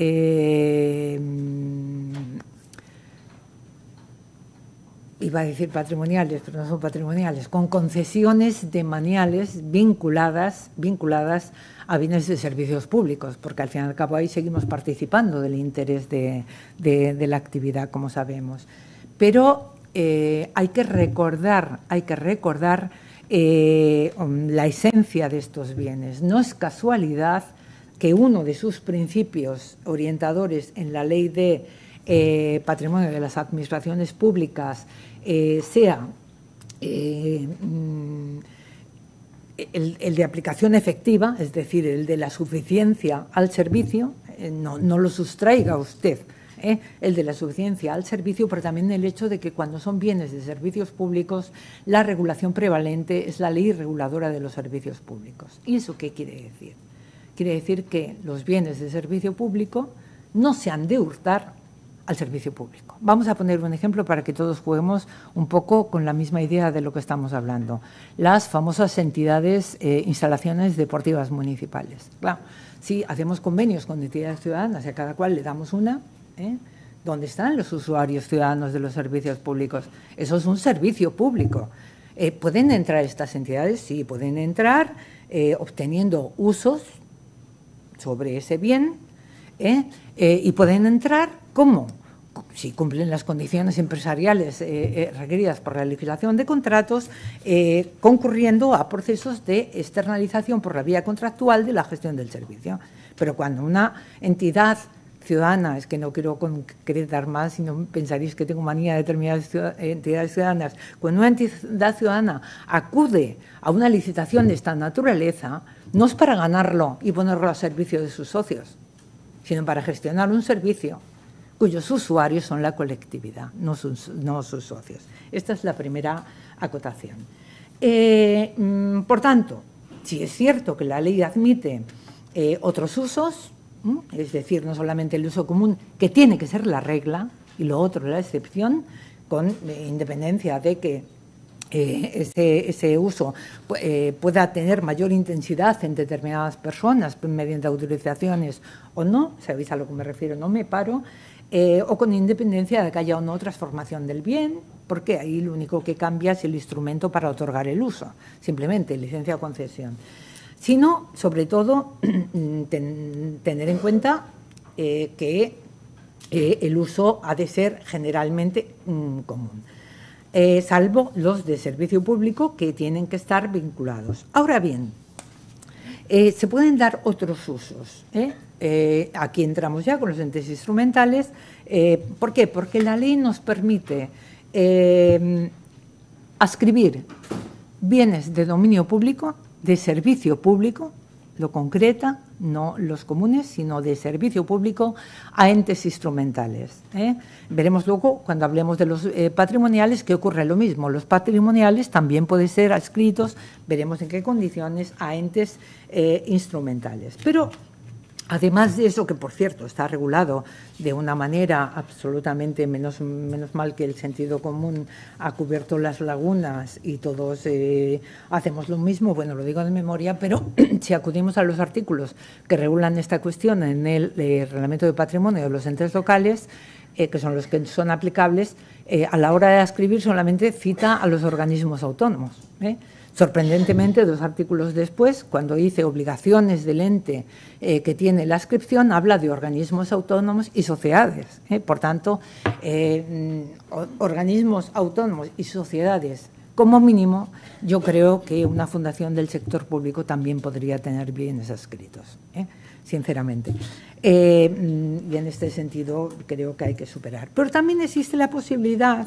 iba a decir patrimoniales, pero no son patrimoniales, con concesiones demaniales vinculadas a bienes de servicios públicos, porque al fin y al cabo ahí seguimos participando del interés de la actividad, como sabemos. Pero hay que recordar la esencia de estos bienes. No es casualidad que uno de sus principios orientadores en la Ley de Patrimonio de las Administraciones Públicas sea el de aplicación efectiva, es decir, el de la suficiencia al servicio, no lo sustraiga usted, el de la suficiencia al servicio, pero también el hecho de que cuando son bienes de servicios públicos, la regulación prevalente es la ley reguladora de los servicios públicos. ¿Y eso qué quiere decir? Quiere decir que los bienes de servicio público no se han de hurtar al servicio público. Vamos a poner un ejemplo para que todos juguemos un poco con la misma idea de lo que estamos hablando. Las famosas entidades, instalaciones deportivas municipales. Claro, si hacemos convenios con entidades ciudadanas y a cada cual le damos una, ¿dónde están los usuarios ciudadanos de los servicios públicos? Eso es un servicio público. ¿Pueden entrar estas entidades? Sí, pueden entrar obteniendo usos sobre ese bien, y pueden entrar ¿cómo? Si cumplen las condiciones empresariales requeridas por la legislación de contratos, concurriendo a procesos de externalización por la vía contractual de la gestión del servicio. Pero cuando una entidad ciudadana, es que no quiero concretar más, sino pensaréis que tengo manía de determinadas entidades ciudadanas, cuando una entidad ciudadana acude a una licitación de esta naturaleza, no es para ganarlo y ponerlo a servicio de sus socios, sino para gestionar un servicio cuyos usuarios son la colectividad, no sus socios. Esta es la primera acotación. Por tanto, si es cierto que la ley admite otros usos, es decir, no solamente el uso común, que tiene que ser la regla, y lo otro la excepción, con independencia de que ese uso pueda tener mayor intensidad en determinadas personas mediante autorizaciones o no, sabéis a lo que me refiero, no me paro, o con independencia de que haya o no transformación del bien, porque ahí lo único que cambia es el instrumento para otorgar el uso, simplemente licencia o concesión. Sino, sobre todo, tener en cuenta que el uso ha de ser generalmente común. Salvo los de servicio público que tienen que estar vinculados. Ahora bien, se pueden dar otros usos. Aquí entramos ya con los entes instrumentales. ¿Por qué? Porque la ley nos permite adscribir bienes de dominio público, de servicio público, lo concreta, no los comunes, sino de servicio público a entes instrumentales. Veremos luego, cuando hablemos de los patrimoniales, que ocurre lo mismo. Los patrimoniales también pueden ser adscritos, veremos en qué condiciones, a entes instrumentales. Pero, además de eso, que por cierto está regulado de una manera absolutamente menos mal que el sentido común ha cubierto las lagunas y todos hacemos lo mismo, bueno, lo digo de memoria, pero si acudimos a los artículos que regulan esta cuestión en el Reglamento de Patrimonio de los entes locales, que son los que son aplicables, a la hora de adscribir solamente cita a los organismos autónomos. Sorprendentemente, 2 artículos después, cuando dice obligaciones del ente que tiene la adscripción, habla de organismos autónomos y sociedades. Por tanto, organismos autónomos y sociedades, como mínimo, yo creo que una fundación del sector público también podría tener bienes adscritos, sinceramente. Y en este sentido creo que hay que superar. Pero también existe la posibilidad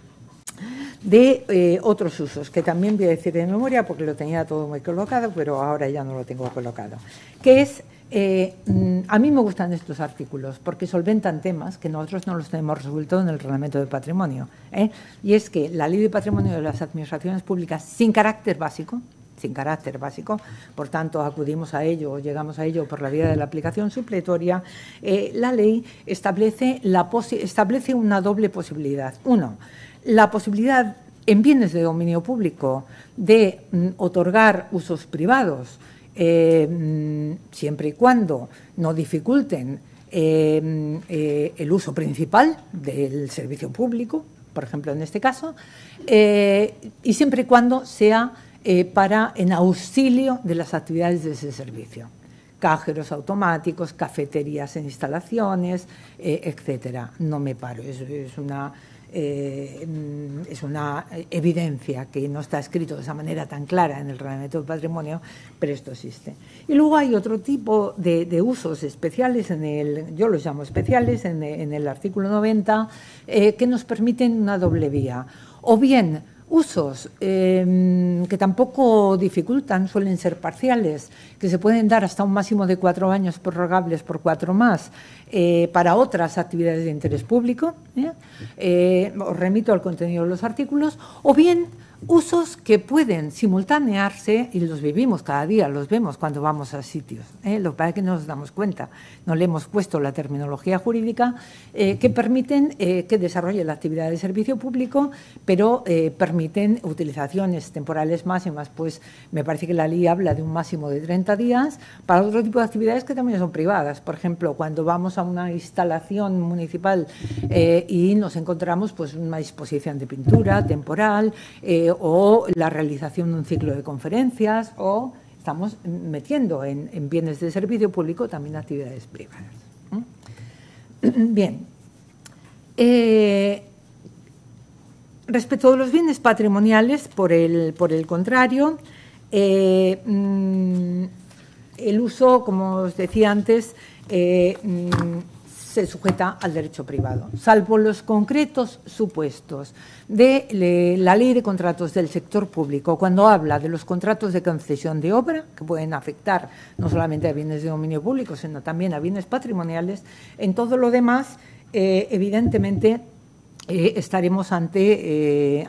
de otros usos, que también voy a decir de memoria porque lo tenía todo muy colocado, pero ahora ya no lo tengo colocado, que es, a mí me gustan estos artículos porque solventan temas que nosotros no los tenemos resuelto en el Reglamento de Patrimonio, y es que la Ley de Patrimonio de las Administraciones Públicas sin carácter básico, por tanto acudimos a ello o llegamos a ello por la vía de la aplicación supletoria, la ley establece una doble posibilidad. Uno, la posibilidad en bienes de dominio público de otorgar usos privados siempre y cuando no dificulten el uso principal del servicio público, por ejemplo en este caso, y siempre y cuando sea en auxilio de las actividades de ese servicio. Cajeros automáticos, cafeterías en instalaciones, etcétera. No me paro, es una evidencia que no está escrito de esa manera tan clara en el Reglamento de Patrimonio, pero esto existe. Y luego hay otro tipo de usos especiales, yo los llamo especiales, en el artículo 90, que nos permiten una doble vía. O bien usos que tampoco dificultan, suelen ser parciales, que se pueden dar hasta un máximo de 4 años prorrogables por 4 más para otras actividades de interés público. Os remito al contenido de los artículos. O bien usos que pueden simultanearse, y los vivimos cada día, los vemos cuando vamos a sitios. Lo que pasa es que no nos damos cuenta, no le hemos puesto la terminología jurídica, que permiten que desarrolle la actividad de servicio público, pero permiten utilizaciones temporales máximas. Pues me parece que la ley habla de un máximo de 30 días para otro tipo de actividades que también son privadas. Por ejemplo, cuando vamos a una instalación municipal y nos encontramos pues una exposición de pintura temporal, o la realización de un ciclo de conferencias, o estamos metiendo en bienes de servicio público también actividades privadas. Bien. Respecto a los bienes patrimoniales, por el contrario, el uso, como os decía antes, se sujeta al derecho privado, salvo los concretos supuestos de la Ley de Contratos del Sector Público, cuando habla de los contratos de concesión de obra, que pueden afectar no solamente a bienes de dominio público, sino también a bienes patrimoniales. En todo lo demás, evidentemente estaremos ante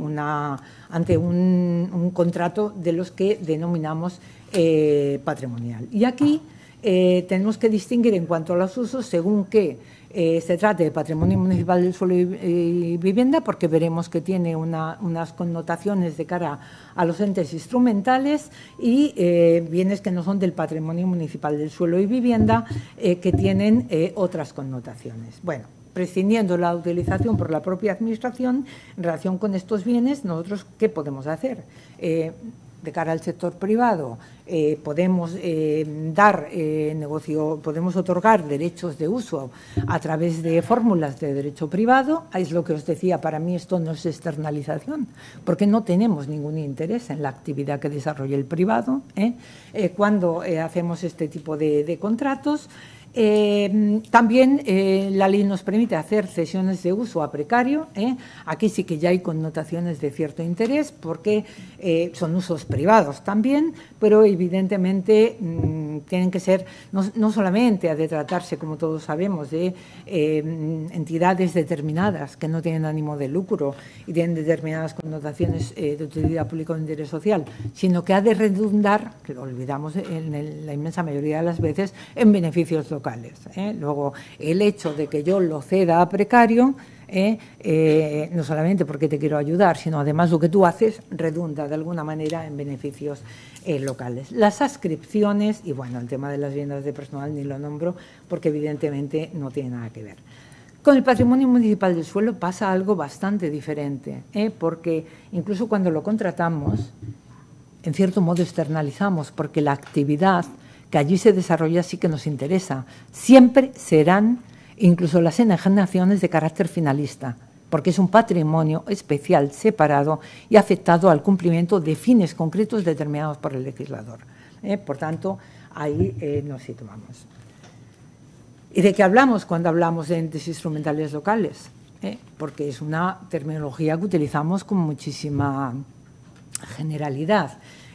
un contrato de los que denominamos patrimonial. Y aquí tenemos que distinguir en cuanto a los usos según que se trate de patrimonio municipal del suelo y vivienda, porque veremos que tiene unas connotaciones de cara a los entes instrumentales, y bienes que no son del patrimonio municipal del suelo y vivienda, que tienen otras connotaciones. Bueno, prescindiendo la utilización por la propia Administración, en relación con estos bienes, nosotros, ¿qué podemos hacer? De cara al sector privado, podemos podemos otorgar derechos de uso a través de fórmulas de derecho privado. Es lo que os decía, para mí esto no es externalización, porque no tenemos ningún interés en la actividad que desarrolla el privado cuando hacemos este tipo de contratos. También la ley nos permite hacer cesiones de uso a precario. Aquí sí que ya hay connotaciones de cierto interés, porque son usos privados también, pero evidentemente tienen que ser, no solamente ha de tratarse, como todos sabemos, de entidades determinadas que no tienen ánimo de lucro y tienen determinadas connotaciones de utilidad pública o de interés social, sino que ha de redundar, que lo olvidamos en la inmensa mayoría de las veces, en beneficios locales. Luego, el hecho de que yo lo ceda a precario, no solamente porque te quiero ayudar, sino además lo que tú haces redunda de alguna manera en beneficios locales. Las adscripciones, y bueno, el tema de las viviendas de personal ni lo nombro, porque evidentemente no tiene nada que ver. Con el patrimonio municipal del suelo pasa algo bastante diferente, porque incluso cuando lo contratamos, en cierto modo externalizamos, porque la actividad que allí se desarrolla sí que nos interesa. Siempre serán incluso las enajenaciones de carácter finalista, porque es un patrimonio especial, separado y afectado al cumplimiento de fines concretos determinados por el legislador. Por tanto, ahí nos situamos. ¿Y de qué hablamos cuando hablamos de entes instrumentales locales? Porque es una terminología que utilizamos con muchísima generalidad.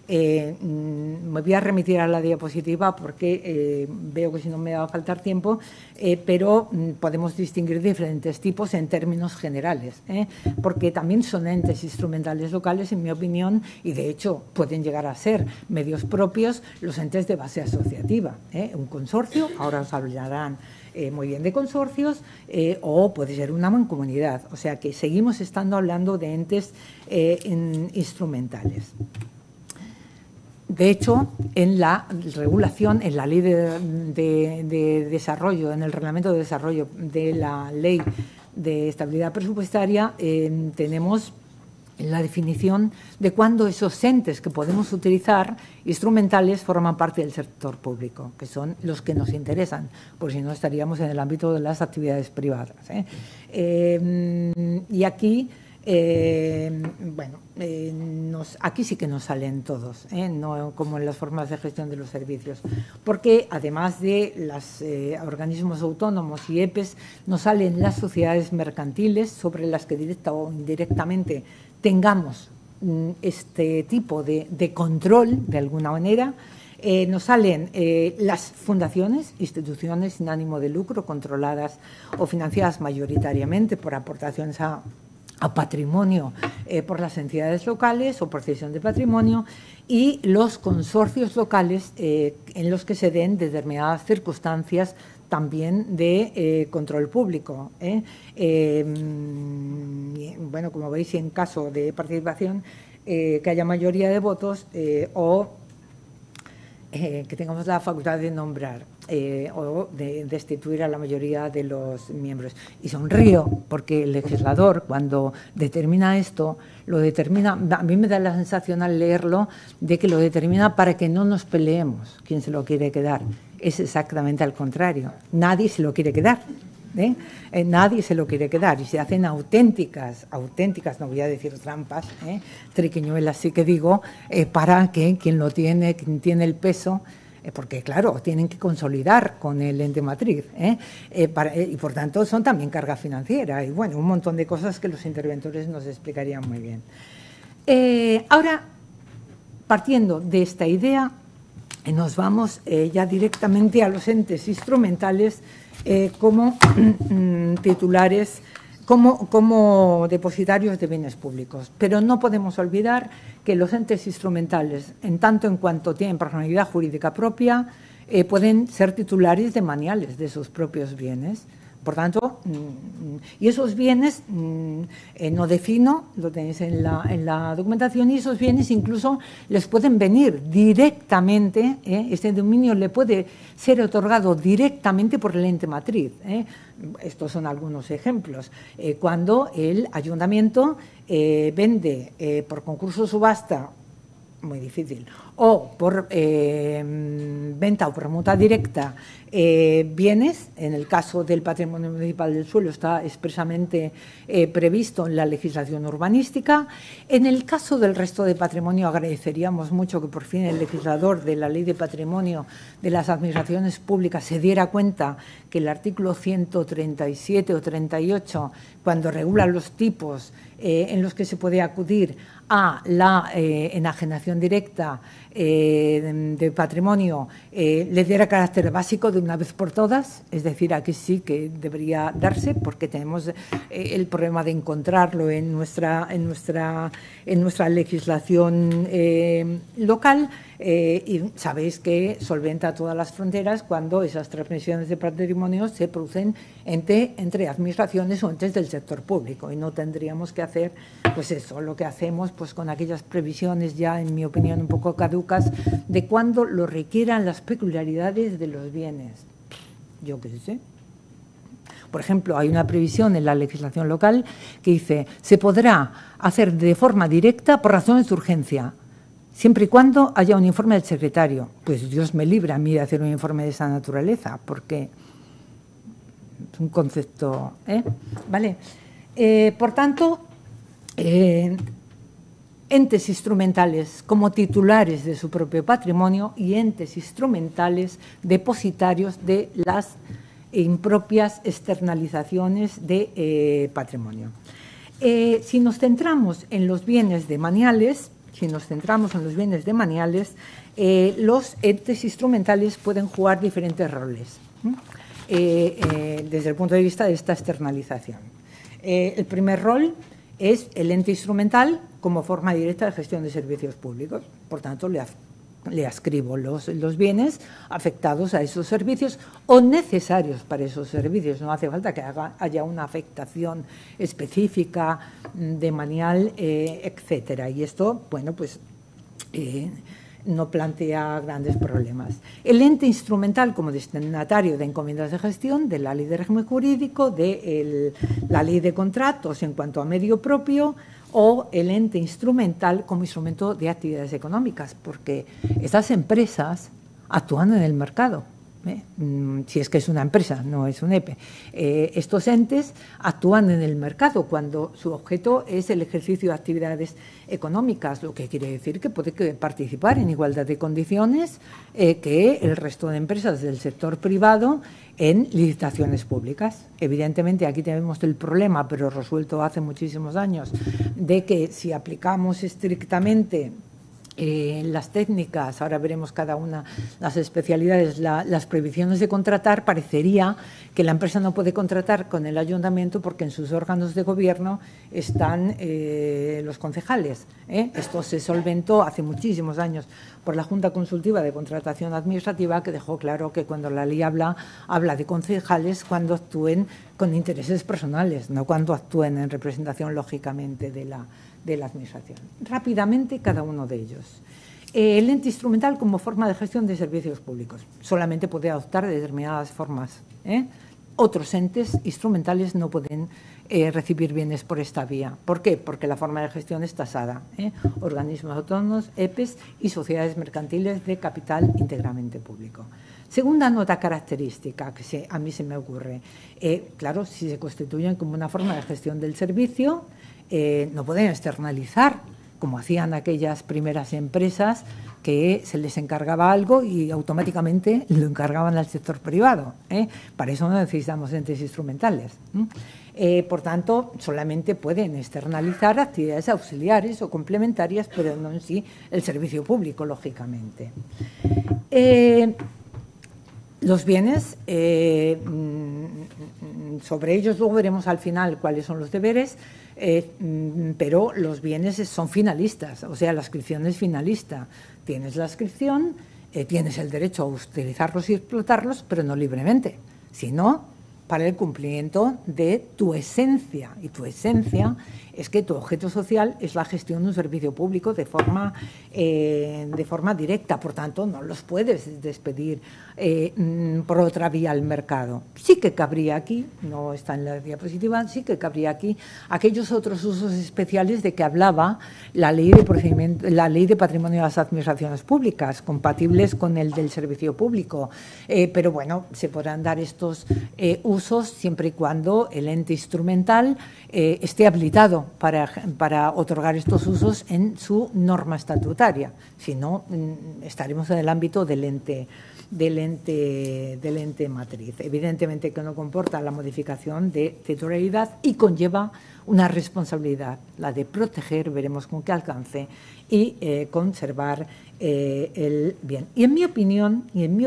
Me voy a remitir a la diapositiva porque veo que si no me va a faltar tiempo, pero podemos distinguir diferentes tipos en términos generales, porque también son entes instrumentales locales, en mi opinión, y de hecho pueden llegar a ser medios propios los entes de base asociativa. Un consorcio, ahora os hablarán muy bien de consorcios, o puede ser una mancomunidad, o sea que seguimos estando hablando de entes instrumentales. De hecho, en la regulación, en la ley de desarrollo, en el reglamento de desarrollo de la ley de estabilidad presupuestaria, tenemos la definición de cuándo esos entes que podemos utilizar instrumentales forman parte del sector público, que son los que nos interesan, por si no estaríamos en el ámbito de las actividades privadas. Y aquí, bueno, aquí sí que nos salen todos, no como en las formas de gestión de los servicios, porque además de los organismos autónomos y EPEs, nos salen las sociedades mercantiles, sobre las que directa o indirectamente tengamos este tipo de control, de alguna manera. Nos salen las fundaciones, instituciones sin ánimo de lucro, controladas o financiadas mayoritariamente por aportaciones a patrimonio por las entidades locales o por cesión de patrimonio, y los consorcios locales en los que se den determinadas circunstancias también de control público. Bueno, como veis, en caso de participación, que haya mayoría de votos o que tengamos la facultad de nombrar o de destituir a la mayoría de los miembros. Y sonrío porque el legislador, cuando determina esto, lo determina, a mí me da la sensación al leerlo de que lo determina para que no nos peleemos quién se lo quiere quedar. Es exactamente al contrario, nadie se lo quiere quedar. Nadie se lo quiere quedar, y se hacen auténticas, no voy a decir trampas, triquiñuelas sí que digo, para que quien tiene el peso, porque claro, tienen que consolidar con el ente matriz, y por tanto son también carga financiera, y bueno, un montón de cosas que los interventores nos explicarían muy bien. Ahora, partiendo de esta idea, nos vamos ya directamente a los entes instrumentales como titulares, como depositarios de bienes públicos. Pero no podemos olvidar que los entes instrumentales, en tanto en cuanto tienen personalidad jurídica propia, pueden ser titulares de maniales de sus propios bienes. Por tanto, y esos bienes, no defino, lo tenéis en la documentación, y esos bienes incluso les pueden venir directamente, este dominio le puede ser otorgado directamente por el ente matriz. Estos son algunos ejemplos. Cuando el ayuntamiento vende por concurso subasta, muy difícil, o por venta o permuta directa bienes, en el caso del patrimonio municipal del suelo está expresamente previsto en la legislación urbanística. En el caso del resto de patrimonio agradeceríamos mucho que por fin el legislador de la Ley de Patrimonio de las Administraciones Públicas se diera cuenta que el artículo 137 o 38, cuando regula los tipos en los que se puede acudir a la enajenación directa de patrimonio, le diera carácter básico de una vez por todas. Es decir, aquí sí que debería darse, porque tenemos el problema de encontrarlo en nuestra legislación local, y sabéis que solventa todas las fronteras cuando esas transmisiones de patrimonio se producen entre administraciones o entes del sector público, y no tendríamos que hacer pues eso, lo que hacemos pues con aquellas previsiones ya, en mi opinión, un poco caducas, de cuando lo requieran las peculiaridades de los bienes. Yo qué sé. Por ejemplo, hay una previsión en la legislación local que dice: se podrá hacer de forma directa por razones de urgencia, siempre y cuando haya un informe del secretario. Pues Dios me libre a mí de hacer un informe de esa naturaleza, porque es un concepto, ¿vale? Por tanto, entes instrumentales como titulares de su propio patrimonio y entes instrumentales depositarios de las impropias externalizaciones de patrimonio. Si nos centramos en los bienes demaniales, los entes instrumentales pueden jugar diferentes roles desde el punto de vista de esta externalización. El primer rol es el ente instrumental como forma directa de gestión de servicios públicos. Por tanto, le ascribo los bienes afectados a esos servicios o necesarios para esos servicios. No hace falta que haya una afectación específica de manial, etcétera. Y esto, bueno, pues no plantea grandes problemas. El ente instrumental como destinatario de encomiendas de gestión, de la Ley de Régimen Jurídico, de la Ley de Contratos en cuanto a medio propio, o el ente instrumental como instrumento de actividades económicas, porque estas empresas actúan en el mercado. Si es que es una empresa, no es un EPE. Estos entes actúan en el mercado cuando su objeto es el ejercicio de actividades económicas, lo que quiere decir que puede participar en igualdad de condiciones que el resto de empresas del sector privado en licitaciones públicas. Evidentemente, aquí tenemos el problema, pero resuelto hace muchísimos años, de que si aplicamos estrictamente las técnicas, ahora veremos cada una las especialidades, las prohibiciones de contratar, parecería que la empresa no puede contratar con el ayuntamiento porque en sus órganos de gobierno están los concejales. Esto se solventó hace muchísimos años por la Junta Consultiva de Contratación Administrativa, que dejó claro que cuando la ley habla de concejales cuando actúen con intereses personales, no cuando actúen en representación, lógicamente, de la Administración. Rápidamente, cada uno de ellos. El ente instrumental como forma de gestión de servicios públicos. Solamente puede adoptar determinadas formas. Otros entes instrumentales no pueden recibir bienes por esta vía. ¿Por qué? Porque la forma de gestión es tasada. Organismos autónomos, EPEs y sociedades mercantiles de capital íntegramente público. Segunda nota característica que a mí se me ocurre. Claro, si se constituyen como una forma de gestión del servicio, no pueden externalizar, como hacían aquellas primeras empresas que se les encargaba algo y automáticamente lo encargaban al sector privado. Para eso no necesitamos entes instrumentales. Por tanto, solamente pueden externalizar actividades auxiliares o complementarias, pero no en sí el servicio público, lógicamente. Los bienes, sobre ellos luego veremos al final cuáles son los deberes, pero los bienes son finalistas, o sea, la adscripción es finalista. Tienes la adscripción, tienes el derecho a utilizarlos y explotarlos, pero no libremente, sino para el cumplimiento de tu esencia. Y tu esencia es que tu objeto social es la gestión de un servicio público de forma directa. Por tanto, no los puedes despedir por otra vía al mercado. Sí que cabría aquí, no está en la diapositiva, sí que cabría aquí aquellos otros usos especiales de que hablaba la ley de patrimonio de las administraciones públicas, compatibles con el del servicio público. Pero bueno, se podrán dar estos usos siempre y cuando el ente instrumental esté habilitado para otorgar estos usos en su norma estatutaria. Si no, estaremos en el ámbito del ente matriz. Evidentemente que no comporta la modificación de titularidad y conlleva una responsabilidad, la de proteger, veremos con qué alcance, y conservar el bien. Y en mi opinión,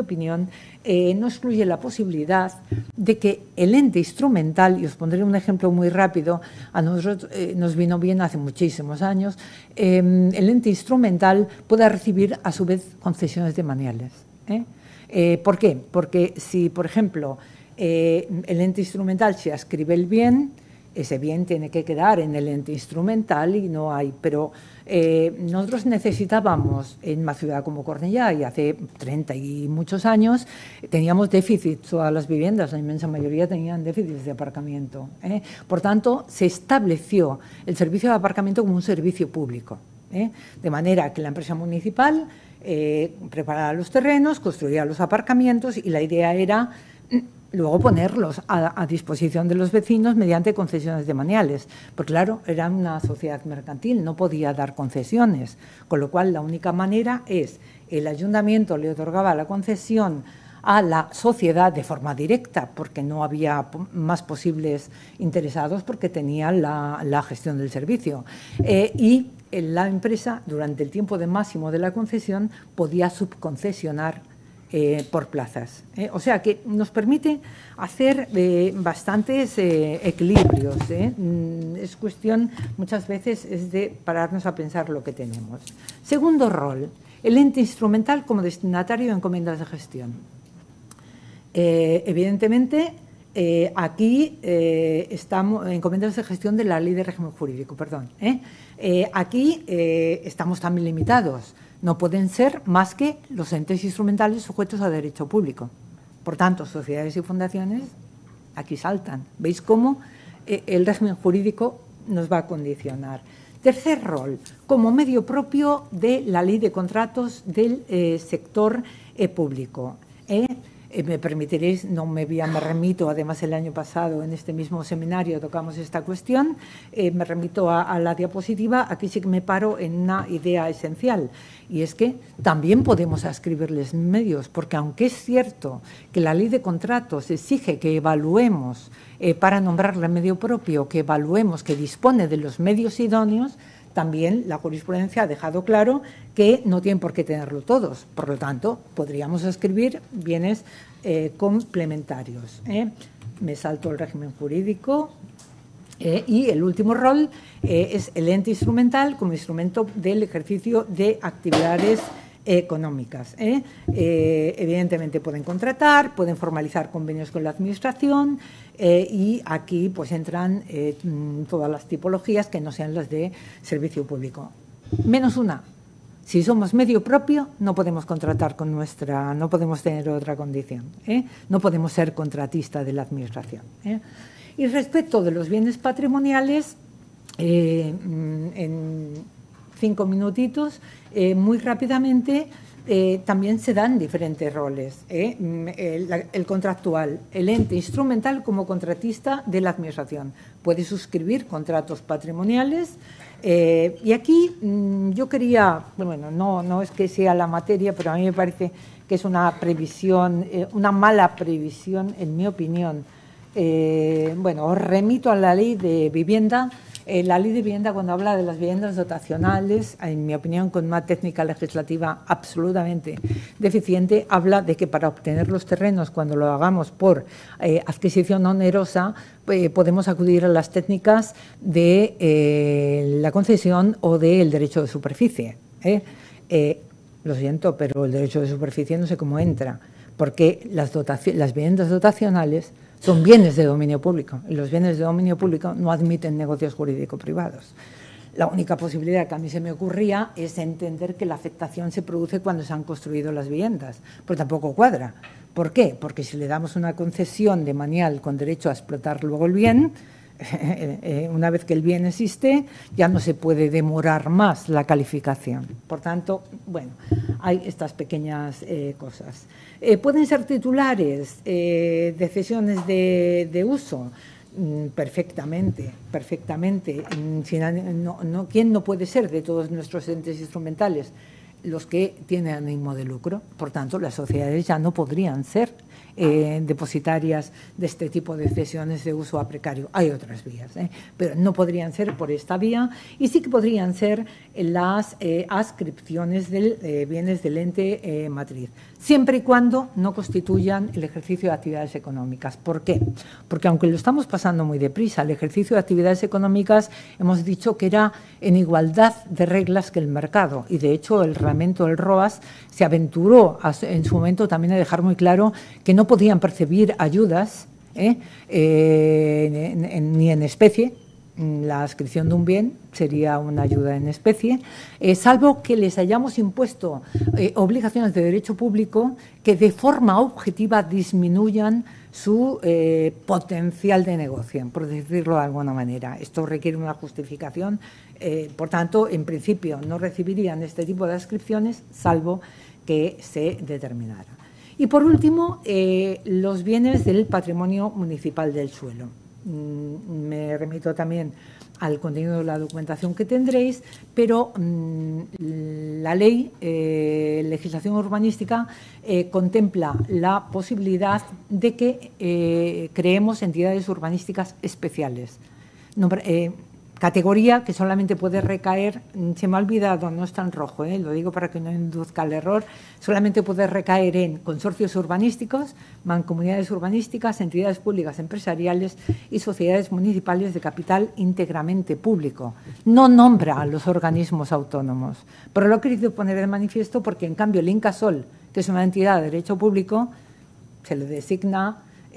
no excluye la posibilidad de que el ente instrumental, y os pondré un ejemplo muy rápido, a nosotros nos vino bien hace muchísimos años, el ente instrumental pueda recibir a su vez concesiones demaniales. ¿Por qué? Porque si, por ejemplo, el ente instrumental se adscribe el bien, ese bien tiene que quedar en el ente instrumental y no hay. Pero nosotros necesitábamos en una ciudad como Cornellá, y hace 30 y muchos años, teníamos déficit, todas las viviendas, la inmensa mayoría tenían déficits de aparcamiento. Por tanto, se estableció el servicio de aparcamiento como un servicio público. De manera que la empresa municipal preparaba los terrenos, construía los aparcamientos y la idea era luego ponerlos a disposición de los vecinos mediante concesiones demaniales. Porque claro, era una sociedad mercantil, no podía dar concesiones, con lo cual la única manera es el ayuntamiento le otorgaba la concesión a la sociedad de forma directa, porque no había más posibles interesados porque tenían la gestión del servicio. Y la empresa, durante el tiempo de máximo de la concesión, podía subconcesionar por plazas. O sea que nos permite hacer bastantes equilibrios. Es cuestión, muchas veces, es de pararnos a pensar lo que tenemos. Segundo rol, el ente instrumental como destinatario de encomiendas de gestión. Evidentemente, aquí estamos en encomiendas de gestión de la Ley de Régimen Jurídico, perdón. Aquí estamos también limitados. No pueden ser más que los entes instrumentales sujetos a derecho público. Por tanto, sociedades y fundaciones aquí saltan. ¿Veis cómo el régimen jurídico nos va a condicionar? Tercer rol, como medio propio de la ley de contratos del sector público. Me permitiréis, me remito, además el año pasado en este mismo seminario tocamos esta cuestión, me remito a la diapositiva. Aquí sí que me paro en una idea esencial, y es que también podemos adscribirles medios, porque aunque es cierto que la ley de contratos exige que evaluemos, para nombrarle medio propio, que evaluemos, que dispone de los medios idóneos, también la jurisprudencia ha dejado claro que no tienen por qué tenerlo todos. Por lo tanto, podríamos escribir bienes complementarios. Me salto el régimen jurídico. Y el último rol es el ente instrumental como instrumento del ejercicio de actividades económicas. Evidentemente pueden contratar, pueden formalizar convenios con la administración, y aquí pues entran todas las tipologías que no sean las de servicio público. Menos una. Si somos medio propio, no podemos contratar con no podemos tener otra condición. No podemos ser contratista de la administración. Y respecto de los bienes patrimoniales, en 5 minutitos, muy rápidamente, también se dan diferentes roles. El contractual, el ente instrumental como contratista de la administración. Puede suscribir contratos patrimoniales. Y aquí yo quería, bueno, no es que sea la materia, pero a mí me parece que es una previsión, una mala previsión, en mi opinión. Bueno, os remito a la ley de vivienda, La ley de vivienda, cuando habla de las viviendas dotacionales, en mi opinión, con una técnica legislativa absolutamente deficiente, habla de que para obtener los terrenos, cuando lo hagamos por adquisición onerosa, podemos acudir a las técnicas de la concesión o del derecho de superficie. Lo siento, pero el derecho de superficie no sé cómo entra, porque las viviendas dotacionales son bienes de dominio público y los bienes de dominio público no admiten negocios jurídico-privados. La única posibilidad que a mí se me ocurría es entender que la afectación se produce cuando se han construido las viviendas, pero tampoco cuadra. ¿Por qué? Porque si le damos una concesión de manial con derecho a explotar luego el bien, una vez que el bien existe, ya no se puede demorar más la calificación. Por tanto, bueno, hay estas pequeñas cosas. ¿Pueden ser titulares de cesiones de uso? Perfectamente, perfectamente. ¿Quién no puede ser de todos nuestros entes instrumentales? Los que tienen ánimo de lucro. Por tanto, las sociedades ya no podrían ser depositarias de este tipo de cesiones de uso a precario. Hay otras vías, pero no podrían ser por esta vía, y sí que podrían ser las adscripciones de bienes del ente matriz, siempre y cuando no constituyan el ejercicio de actividades económicas. ¿Por qué? Porque aunque lo estamos pasando muy deprisa, el ejercicio de actividades económicas hemos dicho que era en igualdad de reglas que el mercado, y de hecho el reglamento del ROAS se aventuró en su momento también a dejar muy claro que no podían percibir ayudas ni en especie. La adscripción de un bien sería una ayuda en especie, salvo que les hayamos impuesto obligaciones de derecho público que de forma objetiva disminuyan su potencial de negocio, por decirlo de alguna manera. Esto requiere una justificación, por tanto, en principio no recibirían este tipo de adscripciones, salvo que se determinara. Y por último, los bienes del patrimonio municipal del suelo. Me remito también al contenido de la documentación que tendréis, pero la ley, legislación urbanística, contempla la posibilidad de que creemos entidades urbanísticas especiales. Categoría que solamente puede recaer, se me ha olvidado, no está en rojo, lo digo para que no induzca al error, solamente puede recaer en consorcios urbanísticos, mancomunidades urbanísticas, entidades públicas empresariales y sociedades municipales de capital íntegramente público. No nombra a los organismos autónomos, pero lo he querido poner de manifiesto porque, en cambio, el Incasol, que es una entidad de derecho público, se le designa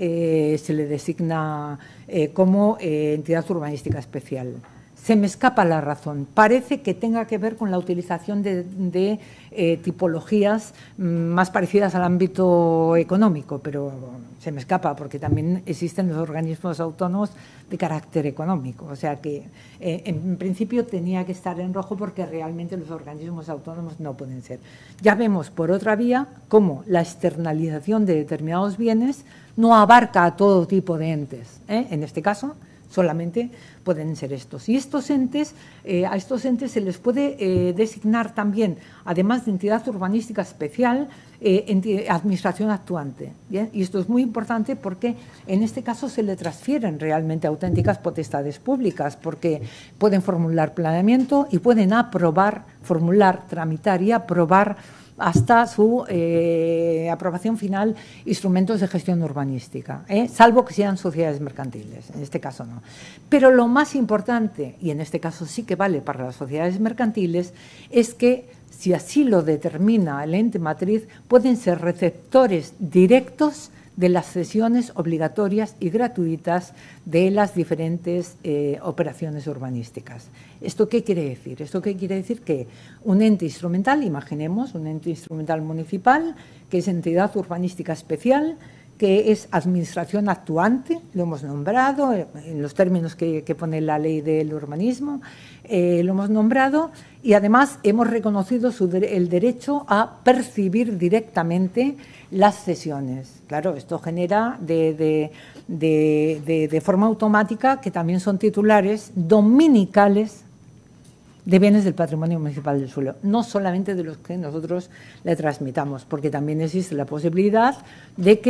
como entidad urbanística especial. Se me escapa la razón. Parece que tenga que ver con la utilización de tipologías más parecidas al ámbito económico, pero se me escapa porque también existen los organismos autónomos de carácter económico. O sea que, en principio, tenía que estar en rojo porque realmente los organismos autónomos no pueden ser. Ya vemos, por otra vía, cómo la externalización de determinados bienes no abarca a todo tipo de entes. En este caso, solamente pueden ser estos. Y estos entes, a estos entes se les puede designar también, además de entidad urbanística especial, administración actuante. ¿Bien? Y esto es muy importante porque en este caso se le transfieren realmente auténticas potestades públicas, porque pueden formular planeamiento y pueden aprobar, formular, tramitar y aprobar hasta su aprobación final instrumentos de gestión urbanística, salvo que sean sociedades mercantiles, en este caso no. Pero lo más importante, y en este caso sí que vale para las sociedades mercantiles, es que, si así lo determina el ente matriz, pueden ser receptores directos de las cesiones obligatorias y gratuitas de las diferentes operaciones urbanísticas. ¿Esto qué quiere decir? Esto quiere decir que un ente instrumental, imaginemos un ente instrumental municipal, que es entidad urbanística especial, que es administración actuante, lo hemos nombrado en los términos que pone la ley del urbanismo, lo hemos nombrado, y además hemos reconocido el derecho a percibir directamente las cesiones. Claro, esto genera de forma automática que también son titulares dominicales de bienes del patrimonio municipal del suelo, no solamente de los que nosotros le transmitamos, porque también existe la posibilidad de que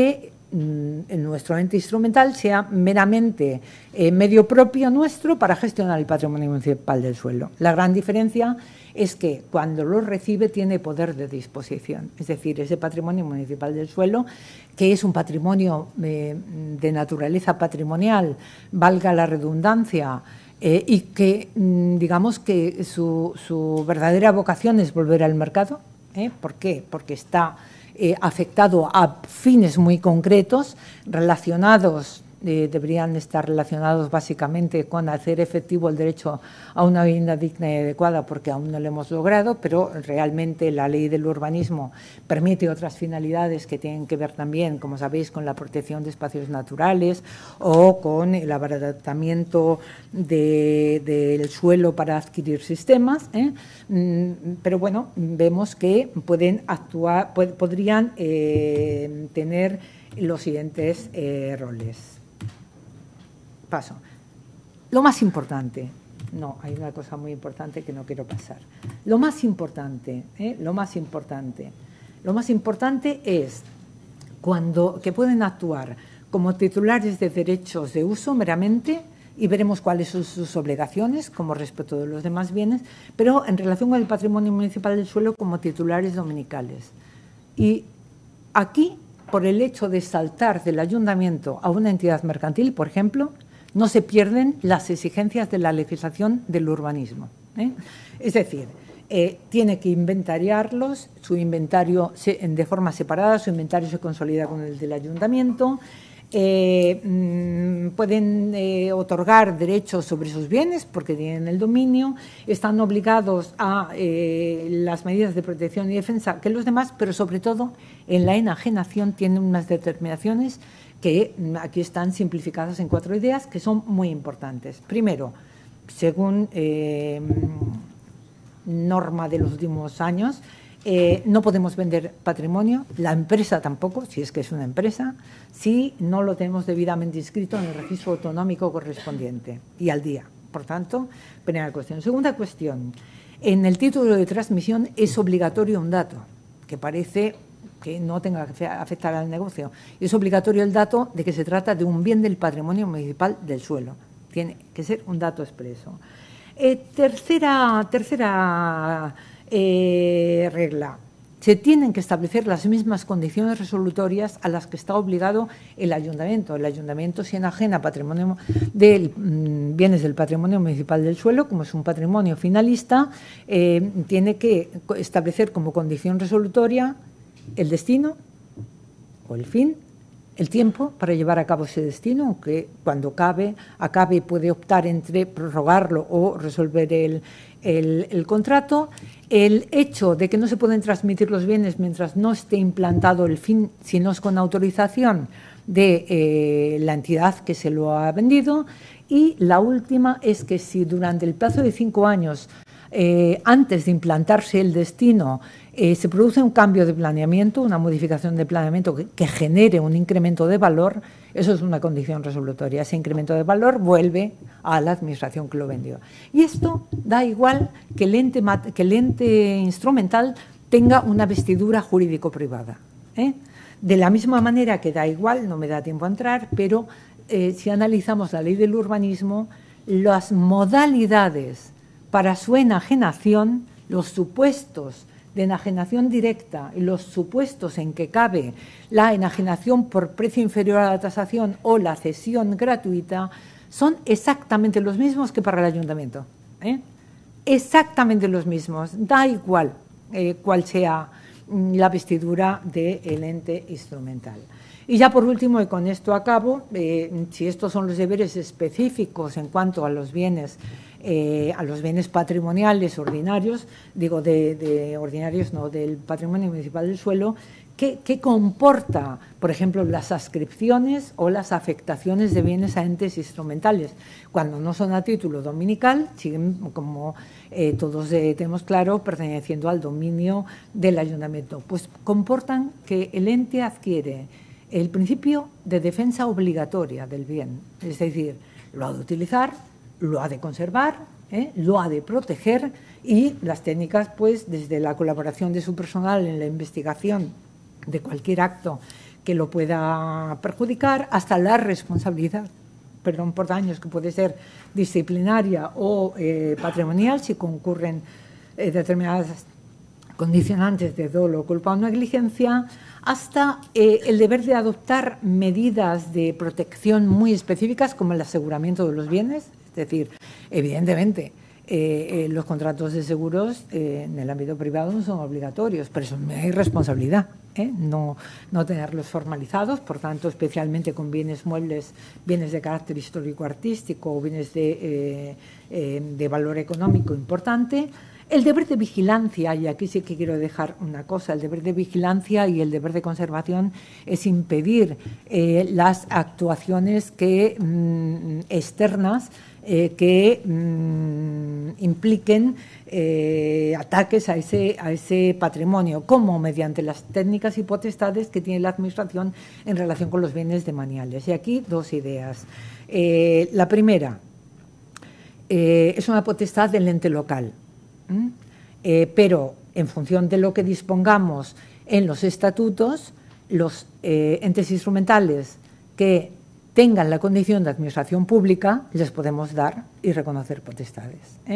nuestro ente instrumental sea meramente medio propio nuestro para gestionar el patrimonio municipal del suelo. La gran diferencia es que cuando lo recibe tiene poder de disposición, es decir, ese patrimonio municipal del suelo, que es un patrimonio de naturaleza patrimonial, valga la redundancia, y que, digamos, que su verdadera vocación es volver al mercado. ¿Por qué? Porque está afectado a fines muy concretos, relacionados, deberían estar relacionados básicamente con hacer efectivo el derecho a una vivienda digna y adecuada, porque aún no lo hemos logrado, pero realmente la ley del urbanismo permite otras finalidades que tienen que ver también, como sabéis, con la protección de espacios naturales o con el abaratamiento del suelo para adquirir sistemas, pero bueno, vemos que pueden actuar, podrían tener los siguientes roles. Paso. Lo más importante, no, hay una cosa muy importante que no quiero pasar. Lo más importante es que pueden actuar como titulares de derechos de uso meramente, y veremos cuáles son sus obligaciones como respecto de los demás bienes, pero en relación con el patrimonio municipal del suelo como titulares dominicales. Y aquí, por el hecho de saltar del ayuntamiento a una entidad mercantil, por ejemplo, no se pierden las exigencias de la legislación del urbanismo. Es decir, tiene que inventariarlos, su inventario de forma separada, su inventario se consolida con el del ayuntamiento, pueden otorgar derechos sobre sus bienes porque tienen el dominio, están obligados a las medidas de protección y defensa que los demás, pero sobre todo en la enajenación tienen unas determinaciones que aquí están simplificadas en 4 ideas que son muy importantes. Primero, según norma de los últimos años, no podemos vender patrimonio, la empresa tampoco, si es que es una empresa, si no lo tenemos debidamente inscrito en el registro autonómico correspondiente y al día. Por tanto, primera cuestión. Segunda cuestión, en el título de transmisión es obligatorio un dato, que parece que no tenga que afectar al negocio. Es obligatorio el dato de que se trata de un bien del patrimonio municipal del suelo. Tiene que ser un dato expreso. Tercera regla. Se tienen que establecer las mismas condiciones resolutorias a las que está obligado el ayuntamiento. El ayuntamiento, si enajena patrimonio bienes del patrimonio municipal del suelo, como es un patrimonio finalista, tiene que establecer como condición resolutoria el destino o el fin, el tiempo para llevar a cabo ese destino, aunque cuando acabe puede optar entre prorrogarlo o resolver el contrato, el hecho de que no se pueden transmitir los bienes mientras no esté implantado el fin, sino es con autorización de la entidad que se lo ha vendido, y la última es que si durante el plazo de 5 años antes de implantarse el destino se produce un cambio de planeamiento, una modificación de planeamiento que genere un incremento de valor, eso es una condición resolutoria. Ese incremento de valor vuelve a la administración que lo vendió. Y esto da igual que el ente instrumental tenga una vestidura jurídico-privada. De la misma manera que da igual, no me da tiempo a entrar, pero si analizamos la ley del urbanismo, las modalidades para su enajenación, los supuestos de enajenación directa y los supuestos en que cabe la enajenación por precio inferior a la tasación o la cesión gratuita, son exactamente los mismos que para el ayuntamiento. Exactamente los mismos, da igual cuál sea la vestidura del ente instrumental. Y ya por último, y con esto acabo, si estos son los deberes específicos en cuanto a los bienes patrimoniales ordinarios, digo de ordinarios, no, del patrimonio municipal del suelo, ¿qué comporta, por ejemplo, las adscripciones o las afectaciones de bienes a entes instrumentales? Cuando no son a título dominical, siguen, como todos tenemos claro, perteneciendo al dominio del ayuntamiento. Pues comportan que el ente adquiere el principio de defensa obligatoria del bien, es decir, lo ha de utilizar, lo ha de conservar, lo ha de proteger, y las técnicas, pues, desde la colaboración de su personal en la investigación de cualquier acto que lo pueda perjudicar, hasta la responsabilidad, perdón, por daños que puede ser disciplinaria o patrimonial si concurren determinadas condicionantes de dolo, culpa o negligencia, hasta el deber de adoptar medidas de protección muy específicas como el aseguramiento de los bienes. Es decir, evidentemente, los contratos de seguros en el ámbito privado no son obligatorios, pero hay responsabilidad, no tenerlos formalizados, por tanto, especialmente con bienes muebles, bienes de carácter histórico-artístico o bienes de valor económico importante. El deber de vigilancia, y aquí sí que quiero dejar una cosa, el deber de vigilancia y el deber de conservación es impedir las actuaciones externas que impliquen ataques a ese patrimonio, como mediante las técnicas y potestades que tiene la Administración en relación con los bienes demaniales. Y aquí dos ideas. La primera es una potestad del ente local. Pero en función de lo que dispongamos en los estatutos, los entes instrumentales que tengan la condición de administración pública les podemos dar y reconocer potestades.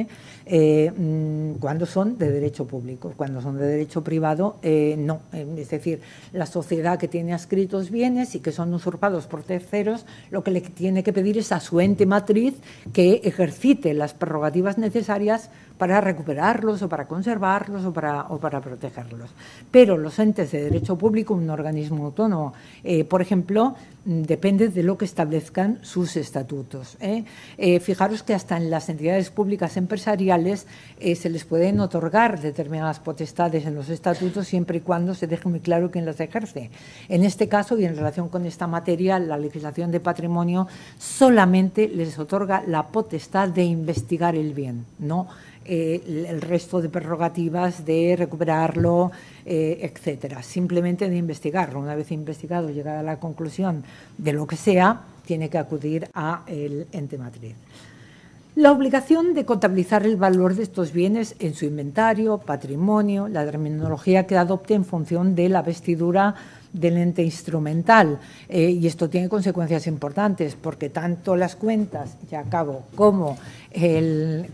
Cuando son de derecho público, cuando son de derecho privado, no. Es decir, la sociedad que tiene adscritos bienes y que son usurpados por terceros, lo que le tiene que pedir es a su ente matriz que ejercite las prerrogativas necesarias para recuperarlos o para conservarlos o para protegerlos. Pero los entes de derecho público, un organismo autónomo, por ejemplo, depende de lo que establezcan sus estatutos. Fijaros que hasta en las entidades públicas empresariales se les pueden otorgar determinadas potestades en los estatutos siempre y cuando se deje muy claro quién las ejerce. En este caso y en relación con esta materia, la legislación de patrimonio solamente les otorga la potestad de investigar el bien, no el resto de prerrogativas de recuperarlo, etcétera. Simplemente de investigarlo. Una vez investigado, llegada a la conclusión de lo que sea, tiene que acudir al ente matriz. La obligación de contabilizar el valor de estos bienes en su inventario, patrimonio, la terminología que adopte en función de la vestidura del ente instrumental. Y esto tiene consecuencias importantes porque tanto las cuentas, ya acabo, como el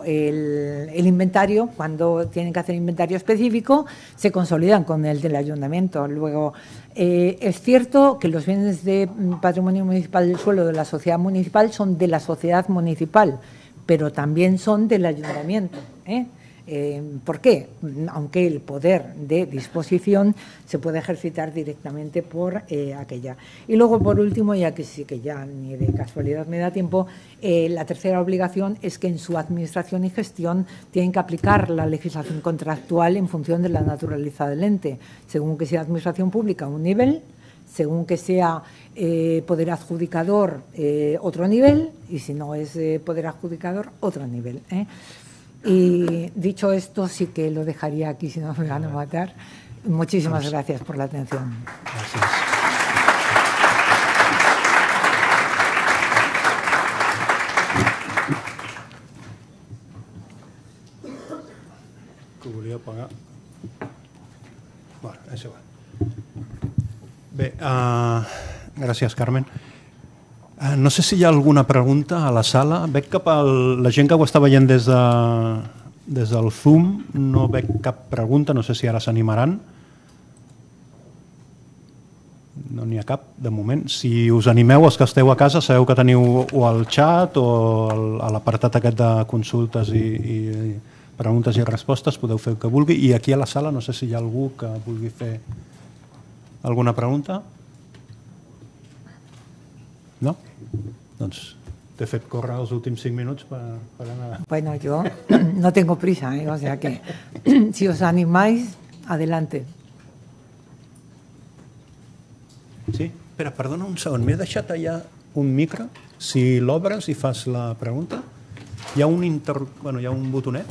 inventario, cuando tienen que hacer inventario específico, se consolidan con el del ayuntamiento. Luego, es cierto que los bienes de patrimonio municipal del suelo de la sociedad municipal son de la sociedad municipal, pero también son del ayuntamiento. ¿Por qué? Aunque el poder de disposición se puede ejercitar directamente por aquella. Y luego, por último, ya que sí que ya ni de casualidad me da tiempo, la tercera obligación es que en su administración y gestión tienen que aplicar la legislación contractual en función de la naturaleza del ente, según que sea administración pública un nivel, según que sea poder adjudicador otro nivel, y si no es poder adjudicador otro nivel. Y dicho esto, sí que lo dejaría aquí, si no me van a matar. Muchísimas gracias por la atención. Gràcies. Que volia pagar. Bueno, és igual. Bé, gràcies, Carmen. No sé si hi ha alguna pregunta a la sala. Veig cap a la gent que ho està veient des del Zoom, no veig cap pregunta, no sé si ara s'animaran. No n'hi ha cap, de moment. Si us animeu, els que esteu a casa, sabeu que teniu o el xat o a l'apartat aquest de consultes i preguntes i respostes, podeu fer el que vulgui. I aquí a la sala no sé si hi ha algú que vulgui fer alguna pregunta. No? Doncs t'he fet córrer els últims 5 minuts per anar... Bueno, yo no tengo prisa, o sea que si os animáis, adelante. Sí? Espera, perdona un segon, m'he deixat allà un micro. Si l'obres i fas la pregunta, hi ha un botonet.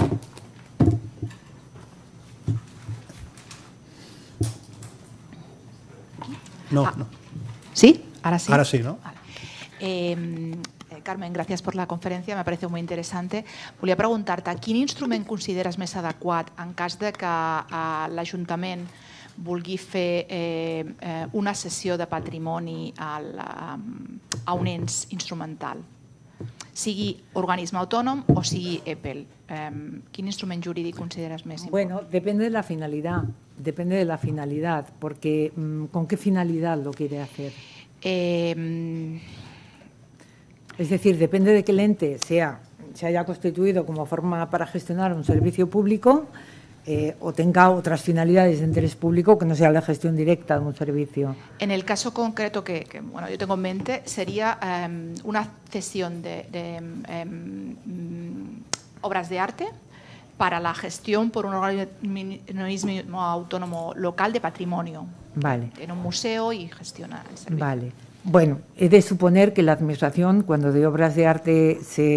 No, no. ¿Sí? Ahora sí. Ahora sí, ¿no? Vale. Carmen, gracias por la conferència, m'ha pareció muy interesante. Volia preguntar-te, quin instrument consideres més adequat en cas de que l'Ajuntament vulgui fer una cessió de patrimoni a un ens instrumental, sigui organisme autònom o sigui EPEL. ¿Quin instrumento jurídico consideras más importante? Bueno, depende de la finalidad, porque ¿con qué finalidad lo quiere hacer? Es decir, depende de que el ente se haya constituido como forma para gestionar un servicio público o tenga otras finalidades de interés público que no sea la gestión directa de un servicio. En el caso concreto que bueno, yo tengo en mente, sería una cesión de obras de arte para la gestión por un organismo autónomo local de patrimonio. Vale. En un museo y gestiona el servicio. Vale. Bueno, he de suponer que la Administración, cuando de obras de arte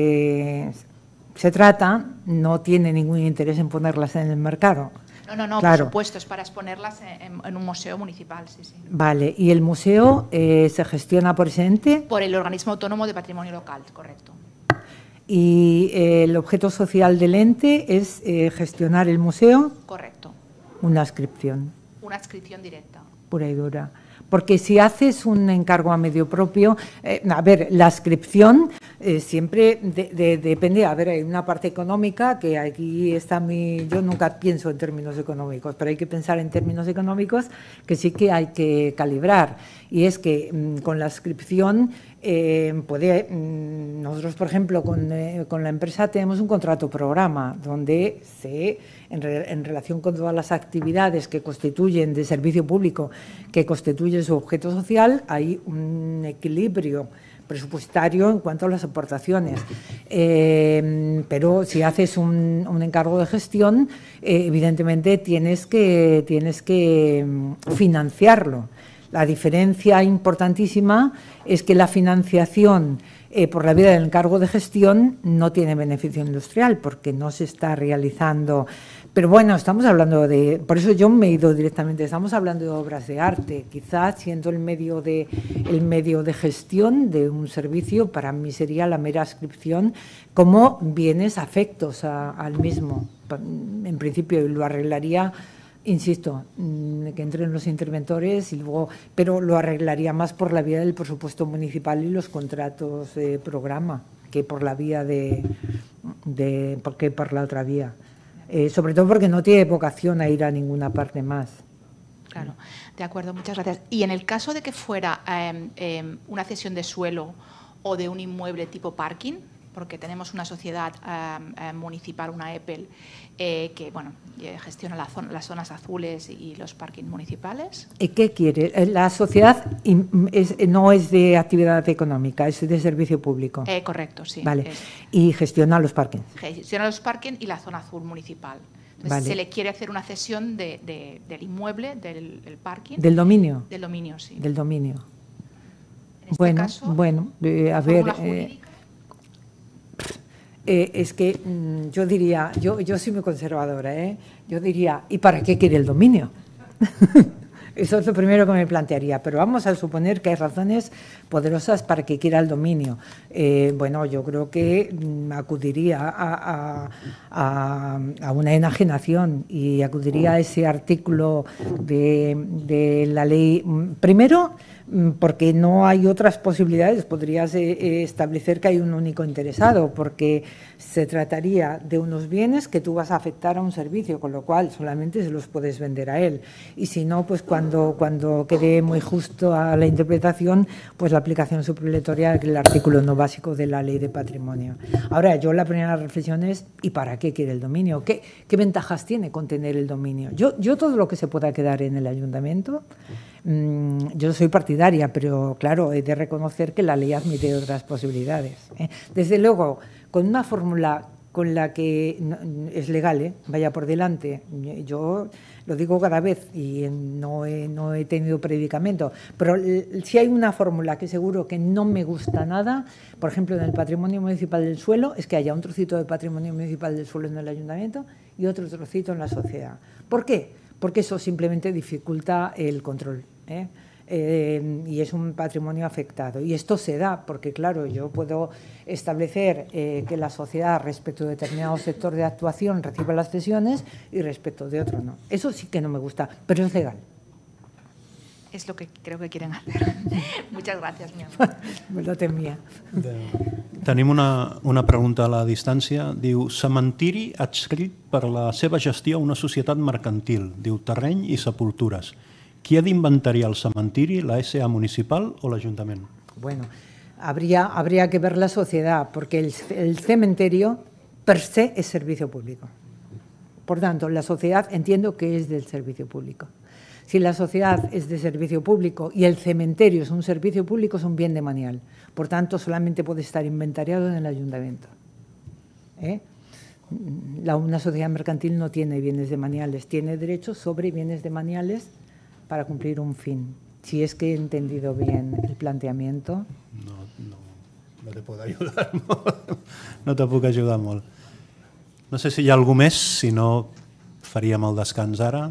se trata, no tiene ningún interés en ponerlas en el mercado. No, claro. Por supuesto, es para exponerlas en un museo municipal, sí. Vale, ¿y el museo se gestiona por ese ente? Por el organismo autónomo de patrimonio local, correcto. ¿Y el objeto social del ente es gestionar el museo? Correcto. Una adscripción. Una adscripción directa. Pura y dura. Porque si haces un encargo a medio propio, a ver, la adscripción siempre depende, a ver, hay una parte económica que aquí está yo nunca pienso en términos económicos, pero hay que pensar en términos económicos que sí que hay que calibrar. Y es que con la adscripción nosotros, por ejemplo, con la empresa tenemos un contrato programa donde en relación con todas las actividades que constituyen de servicio público, que constituyen su objeto social, hay un equilibrio presupuestario en cuanto a las aportaciones. Pero si haces un encargo de gestión, evidentemente tienes que financiarlo. La diferencia importantísima es que la financiación por la vía del encargo de gestión no tiene beneficio industrial porque no se está realizando. Pero bueno, estamos hablando por eso yo me he ido directamente, estamos hablando de obras de arte, quizás siendo el medio de gestión de un servicio, para mí sería la mera adscripción como bienes afectos al mismo. En principio lo arreglaría, insisto, que entren los interventores y luego, pero lo arreglaría más por la vía del presupuesto municipal y los contratos de programa que por la vía porque por la otra vía. Sobre todo porque no tiene vocación a ir a ninguna parte más. Claro, de acuerdo, muchas gracias. Y en el caso de que fuera una cesión de suelo o de un inmueble tipo parking, porque tenemos una sociedad municipal, una EPEL, que bueno, gestiona las zonas azules y los parkings municipales. ¿Y qué quiere? La sociedad no es de actividad económica, es de servicio público. Correcto, sí. Vale. Y gestiona los parkings. Gestiona los parkings y la zona azul municipal. Entonces, vale. Se le quiere hacer una cesión del inmueble, del parking. ¿Del dominio? Del dominio, sí. Del dominio. En este caso, a ver... jurídica. Es que yo diría, yo soy muy conservadora, yo diría, ¿y para qué quiere el dominio? Eso es lo primero que me plantearía, pero vamos a suponer que hay razones poderosas para que quiera el dominio. Bueno, yo creo que acudiría a una enajenación y acudiría a ese artículo de la ley. Primero, porque no hay otras posibilidades, podrías establecer que hay un único interesado, porque se trataría de unos bienes que tú vas a afectar a un servicio, con lo cual solamente se los puedes vender a él. Y si no, pues cuando quede muy justo a la interpretación, pues la aplicación supletoria del artículo no básico de la Ley de Patrimonio. Ahora, yo la primera reflexión es, ¿y para qué quiere el dominio? ¿Qué ventajas tiene con tener el dominio? Yo todo lo que se pueda quedar en el ayuntamiento, yo soy partidaria, pero claro, he de reconocer que la ley admite otras posibilidades. Desde luego, con una fórmula con la que es legal, vaya por delante, yo lo digo cada vez y no he tenido predicamento, pero si hay una fórmula que seguro que no me gusta nada, por ejemplo, en el patrimonio municipal del suelo, es que haya un trocito de patrimonio municipal del suelo en el ayuntamiento y otro trocito en la sociedad. ¿Por qué? Porque eso simplemente dificulta el control, y es un patrimonio afectado. Y esto se da porque, claro, yo puedo establecer que la sociedad respecto de determinado sector de actuación reciba las cesiones y respecto de otro no. Eso sí que no me gusta, pero es legal. es lo que creo que quieren hacer. Muchas gracias, mi amor. Me lo temia. Tenim una pregunta a la distància. Diu, cementiri adscrit per la seva gestió a una societat mercantil. Diu, terreny i sepultures. Qui ha d'inventariar el cementiri, la SA municipal o l'Ajuntament? Bueno, habría que ver la sociedad, porque el cementerio per se es servicio público. Por tanto, la sociedad entiendo que es del servicio público. Si la sociedad es de servicio público y el cementerio es un servicio público, es un bien demanial. Por tanto, solamente puede estar inventariado en el ayuntamiento. Una sociedad mercantil no tiene bienes demaniales, tiene derechos sobre bienes demaniales para cumplir un fin. Si es que he entendido bien el planteamiento. No te puc ajudar molt. No te puc ajudar molt. No sé si hi ha algú més, si no faríem el descans ara.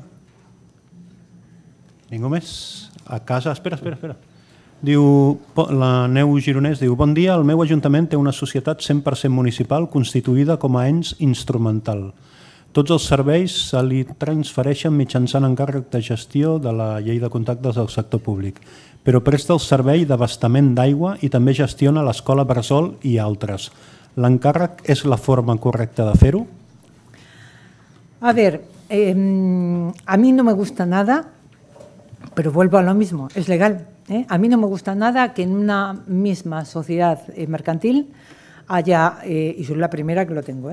Ningú més? A casa? Espera. Diu, la Neu Gironès diu, bon dia, el meu ajuntament té una societat 100% municipal constituïda com a ens instrumental. Tots els serveis se li transfereixen mitjançant encàrrec de gestió de la llei de contactes del sector públic, però presta el servei d'abastament d'aigua i també gestiona l'escola bressol i altres. ¿L'encàrrec és la forma correcta de fer-ho? A ver, a mí no me gusta nada, pero vuelvo a lo mismo, es legal. A mí no me gusta nada que en una misma sociedad mercantil haya, y soy la primera que lo tengo,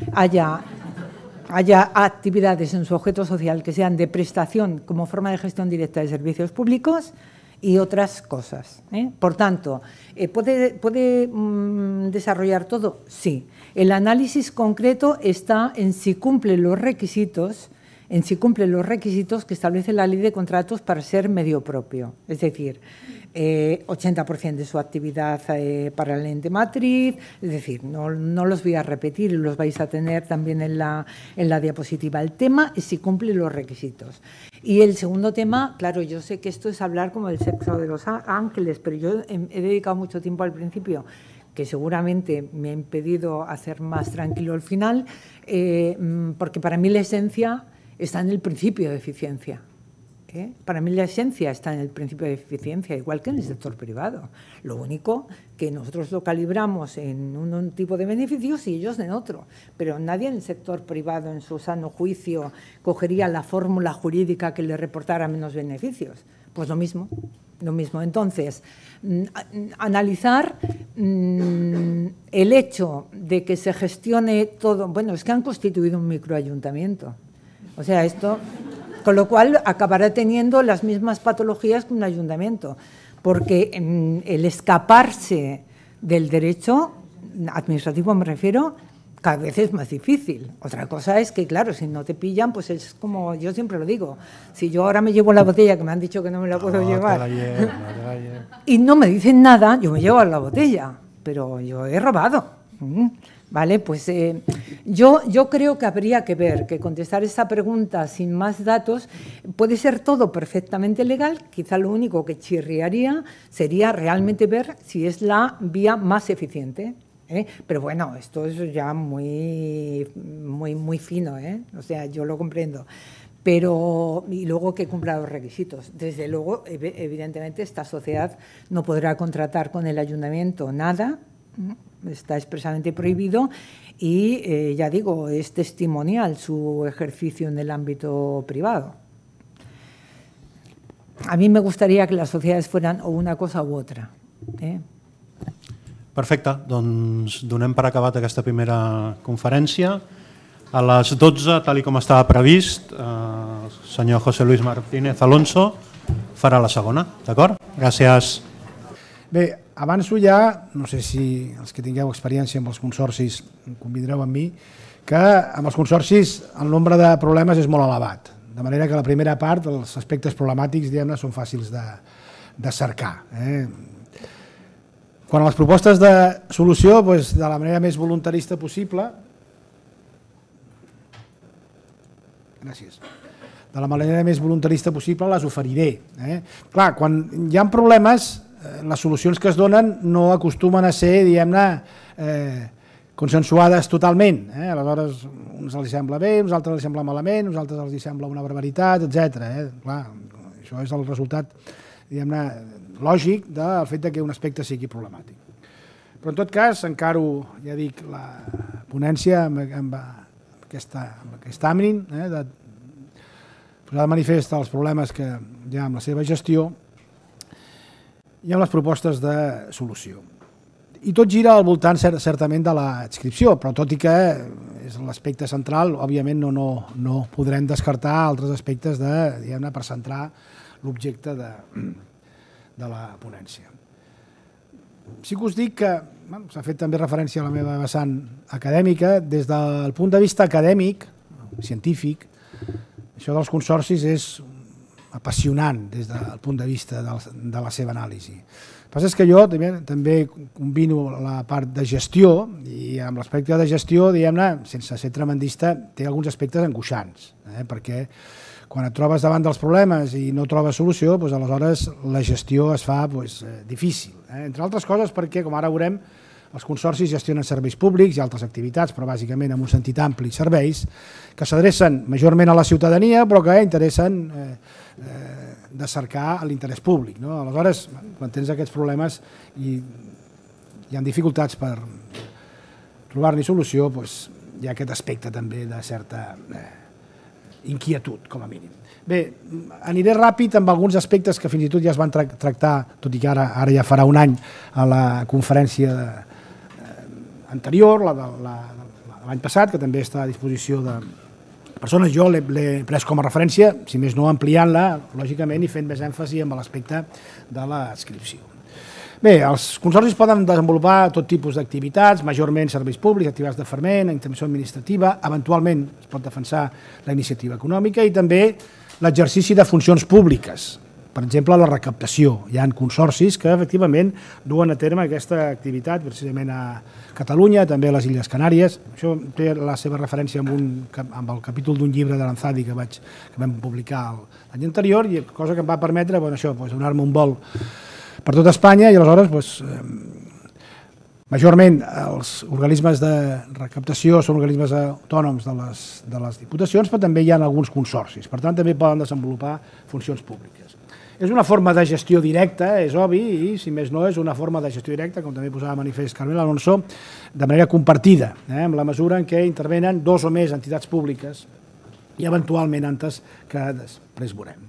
haya actividades en su objeto social que sean de prestación como forma de gestión directa de servicios públicos y otras cosas. Por tanto, ¿puede desarrollar todo? Sí. El análisis concreto está en si cumple los requisitos que establece la ley de contratos para ser medio propio. Es decir, 80% de su actividad para el ente matriz, es decir, no los voy a repetir y los vais a tener también en la diapositiva. El tema es si cumple los requisitos. Y el segundo tema, claro, yo sé que esto es hablar como el sexo de los ángeles, pero yo he dedicado mucho tiempo al principio, que seguramente me ha impedido hacer más tranquilo el final, porque para mí la esencia está en el principio de eficiencia. Para mí la esencia está en el principio de eficiencia, igual que en el sector privado. Lo único que nosotros lo calibramos en un tipo de beneficios y ellos en otro. Pero nadie en el sector privado, en su sano juicio, cogería la fórmula jurídica que le reportara menos beneficios. Pues lo mismo. Entonces, analizar el hecho de que se gestione todo. Bueno, es que han constituido un microayuntamiento. O sea, esto, con lo cual acabará teniendo las mismas patologías que un ayuntamiento, porque el escaparse del derecho administrativo, me refiero, cada vez es más difícil. Otra cosa es que, claro, si no te pillan, pues es como, yo siempre lo digo, si yo ahora me llevo la botella, que me han dicho que no me la puedo llevar, y no me dicen nada, yo me llevo la botella, pero yo he robado. Vale, pues yo creo que habría que ver, que contestar esta pregunta sin más datos puede ser todo perfectamente legal, quizá lo único que chirriaría sería realmente ver si es la vía más eficiente. Pero bueno, esto es ya muy fino, o sea, yo lo comprendo. Pero, y luego que cumpla los requisitos. Desde luego, evidentemente, esta sociedad no podrá contratar con el ayuntamiento nada, está expresamente prohibido y, ya digo, es testimonial su ejercicio en el ámbito privado. A mí me gustaría que las sociedades fueran o una cosa u otra. Perfecte, doncs donem per acabat aquesta primera conferència. A les 12, tal com estava previst, el senyor José Luis Martínez Alonso farà la segona, d'acord? Gràcies. Bé, avanço ja, no sé si els que tingueu experiència amb els consorcis convindreu amb mi, que amb els consorcis el nombre de problemes és molt elevat, de manera que la primera part, els aspectes problemàtics, diguem-ne, són fàcils de cercar. Quan a les propostes de solució, de la manera més voluntarista possible, gràcies, de la manera més voluntarista possible les oferiré. Clar, quan hi ha problemes, les solucions que es donen no acostumen a ser, diguem-ne, consensuades totalment. Aleshores, uns els sembla bé, uns altres els sembla malament, uns altres els sembla una barbaritat, etc. Clar, això és el resultat lògic del fet que un aspecte sigui problemàtic. Però en tot cas, encaro, ja dic, la ponència amb aquest àmbit de posar de manifest els problemes que hi ha amb la seva gestió i amb les propostes de solució. I tot gira al voltant, certament, de l'adscripció, però tot i que és l'aspecte central, òbviament no podrem descartar altres aspectes per centrar l'objecte de la ponència. Sí que us dic que s'ha fet també referència a la meva vessant acadèmica. Des del punt de vista acadèmic, científic, això dels consorcis és apassionant des del punt de vista de la seva anàlisi. El que passa és que jo també combino la part de gestió i amb l'aspecte de gestió, diguem-ne, sense ser tremendista, té alguns aspectes angoixants, perquè quan et trobes davant dels problemes i no trobes solució, aleshores la gestió es fa difícil. Entre altres coses perquè, com ara veurem, els consorcis gestionen serveis públics i altres activitats, però bàsicament en un sentit ampli serveis, que s'adrecen majorment a la ciutadania, però que interessen de cercar l'interès públic. Aleshores, quan tens aquests problemes i hi ha dificultats per trobar-hi solució, hi ha aquest aspecte també de certa inquietud, com a mínim. Bé, aniré ràpid amb alguns aspectes que fins i tot ja es van tractar, tot i que ara ja farà un any, a la conferència anterior, l'any passat, que també està a disposició de persones. Jo l'he pres com a referència, si més no ampliant-la, lògicament, i fent més èmfasi en l'aspecte de l'adscripció. Bé, els consorcis poden desenvolupar tot tipus d'activitats, majorment serveis públics, activitats de ferment, intervenció administrativa, eventualment es pot defensar la iniciativa econòmica i també l'exercici de funcions públiques, per exemple, la recaptació. Hi ha consorcis que efectivament duen a terme aquesta activitat precisament a Catalunya, també a les Illes Canàries. Això té la seva referència amb el capítol d'un llibre d'Aranzadi que vam publicar l'any anterior, i cosa que em va permetre donar-me un vol per tot Espanya, i aleshores majorment els organismes de recaptació són organismes autònoms de les diputacions, però també hi ha alguns consorcis, per tant també poden desenvolupar funcions públiques. És una forma de gestió directa, és obvi, i si més no és una forma de gestió directa, com també posava manifest Carmel Alonso, de manera compartida, en la mesura en què intervenen dos o més entitats públiques i eventualment entes que després veurem.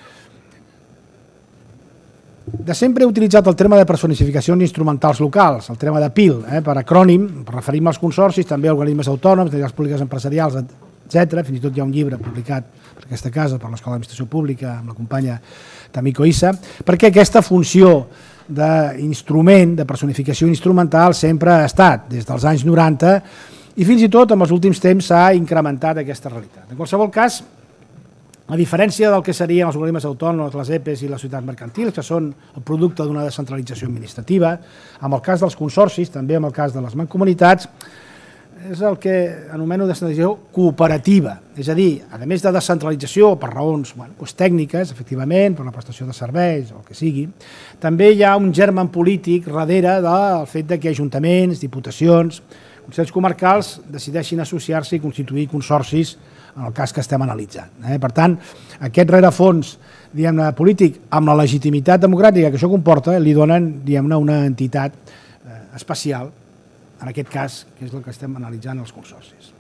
De sempre he utilitzat el terme de personificacions instrumentals locals, el terme de PIL, per acrònim, per referir-me als consorcis, també a organismes autònoms, entitats públiques empresarials, etc. Fins i tot hi ha un llibre publicat per aquesta casa, per l'Escola d'Administració Pública, amb la companya Tamiko Issa, perquè aquesta funció d'instrument, de personificació instrumental, sempre ha estat, des dels anys 90, i fins i tot en els últims temps s'ha incrementat aquesta realitat. En qualsevol cas, a diferència del que serien els organismes autònoms, les EPEs i les societats mercantils, que són el producte d'una descentralització administrativa, en el cas dels consorcis, també en el cas de les mancomunitats, és el que anomeno descentralització cooperativa. És a dir, a més de descentralització per raons tècniques, efectivament, per la prestació de serveis o el que sigui, també hi ha un germen polític darrere del fet que ajuntaments, diputacions, consells comarcals decideixin associar-se i constituir consorcis en el cas que estem analitzant. Per tant, aquest rerefons polític amb la legitimitat democràtica que això comporta li donen una entitat especial, en aquest cas, que és el que estem analitzant els consorcis.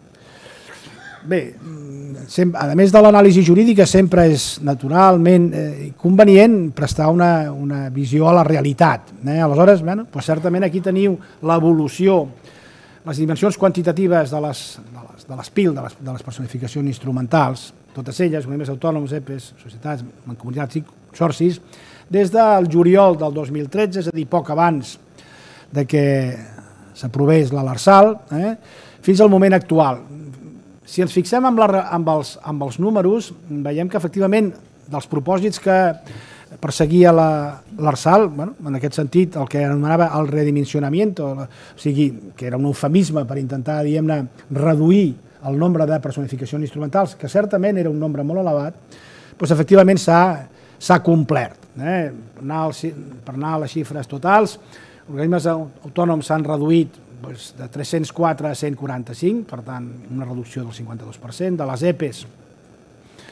Bé, a més de l'anàlisi jurídica, sempre és naturalment convenient prestar una visió a la realitat. Aleshores, certament aquí teniu l'evolució, les dimensions quantitatives de les PIL, de les personificacions instrumentals, totes elles, organismes autònoms, EPEs, societats, mancomunitats i consorcis, des del juliol del 2013, és a dir, poc abans que s'aprovés la LARSAL, fins al moment actual. Si ens fixem amb els números, veiem que efectivament dels propòsits que perseguia l'ARSAL, en aquest sentit, el que anomenava el redimensionament, o sigui, que era un eufemisme per intentar, reduir el nombre de personificacions instrumentals, que certament era un nombre molt elevat, doncs efectivament s'ha complert. Per anar a les xifres totals, organismes autònoms s'han reduït de 304 a 145, per tant, una reducció del 52%, de les EPEs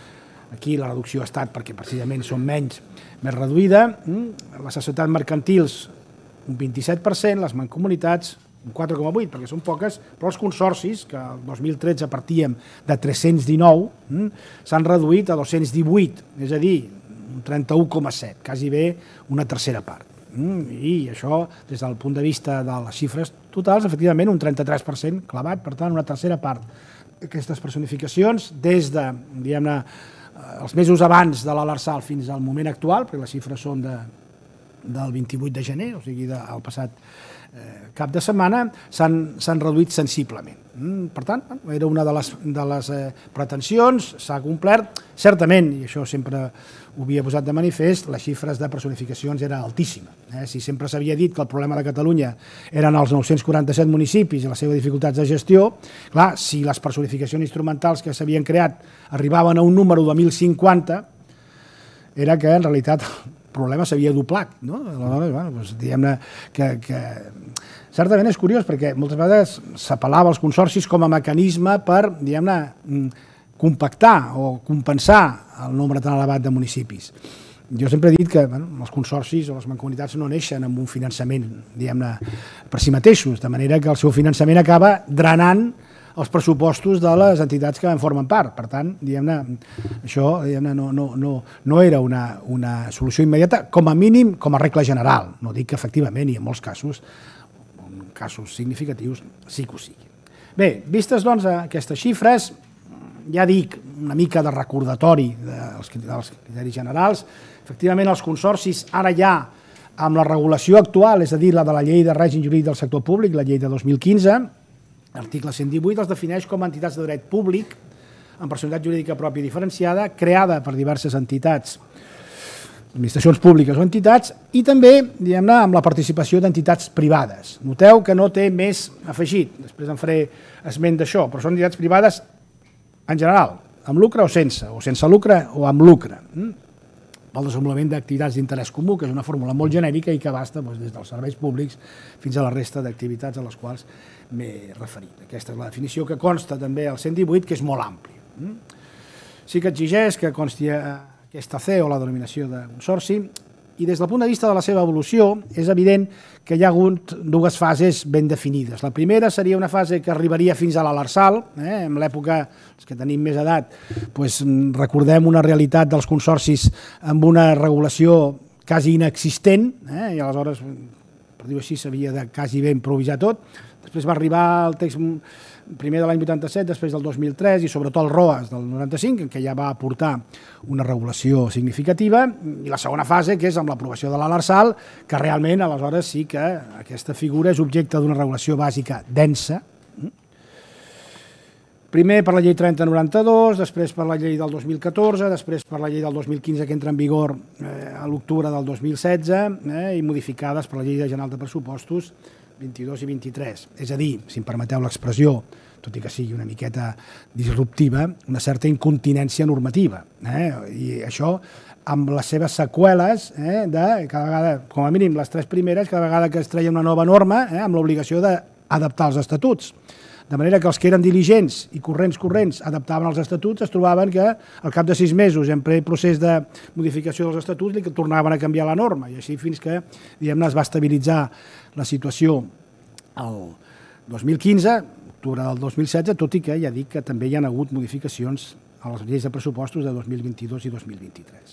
Aquí la reducció ha estat perquè precisament són més reduïda. Les societats mercantils un 27%, les mancomunitats un 4,8%, perquè són poques, però els consorcis, que el 2013 partíem de 319, s'han reduït a 218, és a dir, un 31,7%, quasi bé una tercera part. I això, des del punt de vista de les xifres totals, efectivament un 33% clavat, per tant, una tercera part d'aquestes personificacions, des de, diguem-ne, els mesos abans de l'Arsal fins al moment actual, perquè les xifres són del 28 de gener, o sigui, del passat cap de setmana, s'han reduït sensiblement. Per tant, era una de les pretensions, s'ha complert. Certament, i això sempre ho havia posat de manifest, les xifres de personificacions era altíssima. Si sempre s'havia dit que el problema de Catalunya eren els 947 municipis i les seves dificultats de gestió, clar, si les personificacions instrumentals que s'havien creat arribaven a un número de 1.050, era que en realitat el problema s'havia doblat. Aleshores, diguem-ne que certament és curiós perquè moltes vegades s'apel·lava als consorcis com a mecanisme per, diguem-ne, compactar o compensar el nombre tan elevat de municipis. Jo sempre he dit que els consorcis o les mancomunitats no neixen amb un finançament, diguem-ne, per si mateixos, de manera que el seu finançament acaba drenant els pressupostos de les entitats que en formen part. Per tant, diguem-ne, això no era una solució immediata, com a mínim, com a regla general. No dic que efectivament, i en molts casos significatius, sí que ho sigui. Bé, vistes doncs aquestes xifres, ja dic, una mica de recordatori dels criteris generals. Efectivament, els consorcis ara ja, amb la regulació actual, és a dir, la de la llei de règim jurídic del sector públic, la llei de 2015, l'article 118 els defineix com a entitats de dret públic, amb personalitat jurídica pròpia i diferenciada, creada per diverses entitats, administracions públiques o entitats, i també, diguem-ne, amb la participació d'entitats privades. Noteu que no té més afegit, després en faré esment d'això, però són entitats privades en general, amb lucre o sense lucre o amb lucre, pel desenvolupament d'activitats d'interès comú, que és una fórmula molt genèrica i que abasta des dels serveis públics fins a la resta d'activitats a les quals m'he referit. Aquesta és la definició que consta també al 118, que és molt ampli. Sí que exigeix que consti aquesta C o la denominació de consorci, i des del punt de vista de la seva evolució és evident que hi ha hagut dues fases ben definides. La primera seria una fase que arribaria fins a l'Arsal, en l'època, els que tenim més edat, recordem una realitat dels consorcis amb una regulació quasi inexistent, i aleshores, per dir-ho així, s'havia de quasi bé improvisar tot. Després va arribar el text primer de l'any 87, després del 2003 i sobretot el ROAS del 95, que ja va aportar una regulació significativa, i la segona fase, que és amb l'aprovació de l'Arsal, que realment aleshores sí que aquesta figura és objecte d'una regulació bàsica densa. Primer per la llei 3092, després per la llei del 2014, després per la llei del 2015 que entra en vigor a l'octubre del 2016 i modificades per la llei general de pressupostos 22 i 23. És a dir, si em permeteu l'expressió, tot i que sigui una miqueta disruptiva, una certa incontinència normativa. I això amb les seves seqüeles de cada vegada, com a mínim les tres primeres, cada vegada que es treia una nova norma, amb l'obligació d'adaptar els estatuts. De manera que els que eren diligents i corrents adaptaven els estatuts, es trobaven que al cap de 6 mesos, en ple procés de modificació dels estatuts, li tornaven a canviar la norma, i així fins que es va estabilitzar la situació el 2015, octubre del 2016, tot i que ja dic que també hi ha hagut modificacions a les lleis de pressupostos de 2022 i 2023.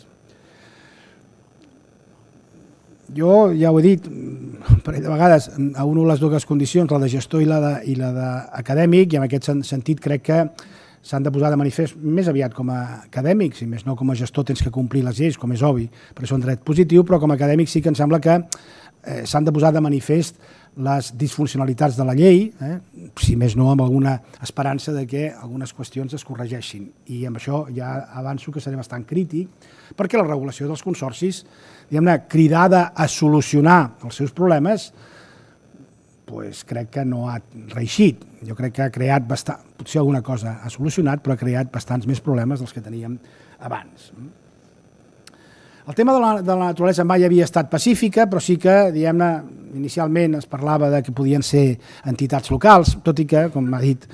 Jo ja ho he dit un parell de vegades, auno les dues condicions, la de gestor i la d'acadèmic, i en aquest sentit crec que s'han de posar de manifest més aviat com a acadèmics, i més no com a gestor tens que complir les lleis, com és obvi, perquè és un dret positiu, però com a acadèmic sí que em sembla que s'han de posar de manifest les disfuncionalitats de la llei, si més no amb alguna esperança de que algunes qüestions es corregeixin. I amb això ja avanço que seré bastant crític, perquè la regulació dels consorcis, diguem-ne, cridada a solucionar els seus problemes, crec que no ha reeixit. Jo crec que ha creat potser alguna cosa ha solucionat, però ha creat bastants més problemes dels que teníem abans. El tema de la naturalesa mai havia estat pacífica, però sí que, diguem-ne, inicialment es parlava que podien ser entitats locals, tot i que, com m'ha dit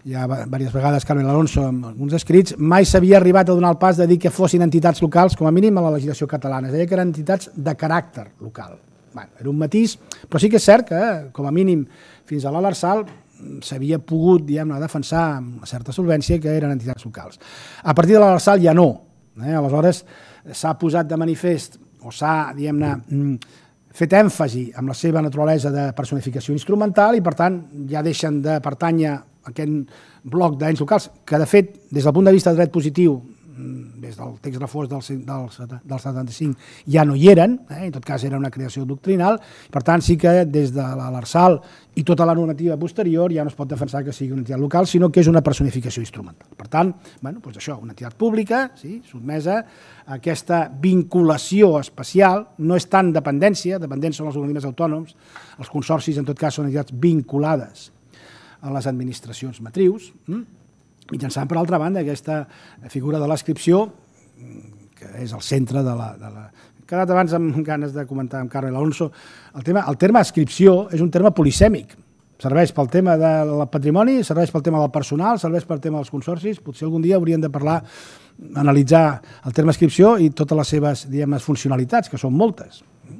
ja diverses vegades Carmen Alonso amb alguns escrits, mai s'havia arribat a donar el pas de dir que fossin entitats locals, com a mínim a la legislació catalana. Es deia que eren entitats de caràcter local. Era un matís, però sí que és cert que, com a mínim, fins a l'Arsal s'havia pogut, diguem-ne, defensar amb una certa solvència que eren entitats locals. A partir de l'Arsal ja no. Aleshores s'ha posat de manifest o s'ha, diguem-ne, fet èmfasi amb la seva naturalesa de personificació instrumental i, per tant, ja deixen de pertànyer a aquest bloc d'ens locals que, de fet, des del punt de vista de dret positiu, des del text refós del 75, ja no hi eren, en tot cas era una creació doctrinal, per tant sí que des de l'Arsal i tota la normativa posterior ja no es pot defensar que sigui una entitat local, sinó que és una personificació instrumental. Per tant, doncs això, una entitat pública, sotmesa a aquesta vinculació especial, no és tant dependència, dependents són els organismes autònoms, els consorcis en tot cas són entitats vinculades a les administracions matrius, mitjançant, per altra banda, aquesta figura de l'adscripció, que és el centre de la... He quedat abans amb ganes de comentar amb Carmen Alonso. El terme adscripció és un terme polisèmic. Serveix pel tema del patrimoni, serveix pel tema del personal, serveix pel tema dels consorcis. Potser algun dia hauríem de parlar, analitzar el terme adscripció i totes les seves, diguem-ne, funcionalitats, que són moltes.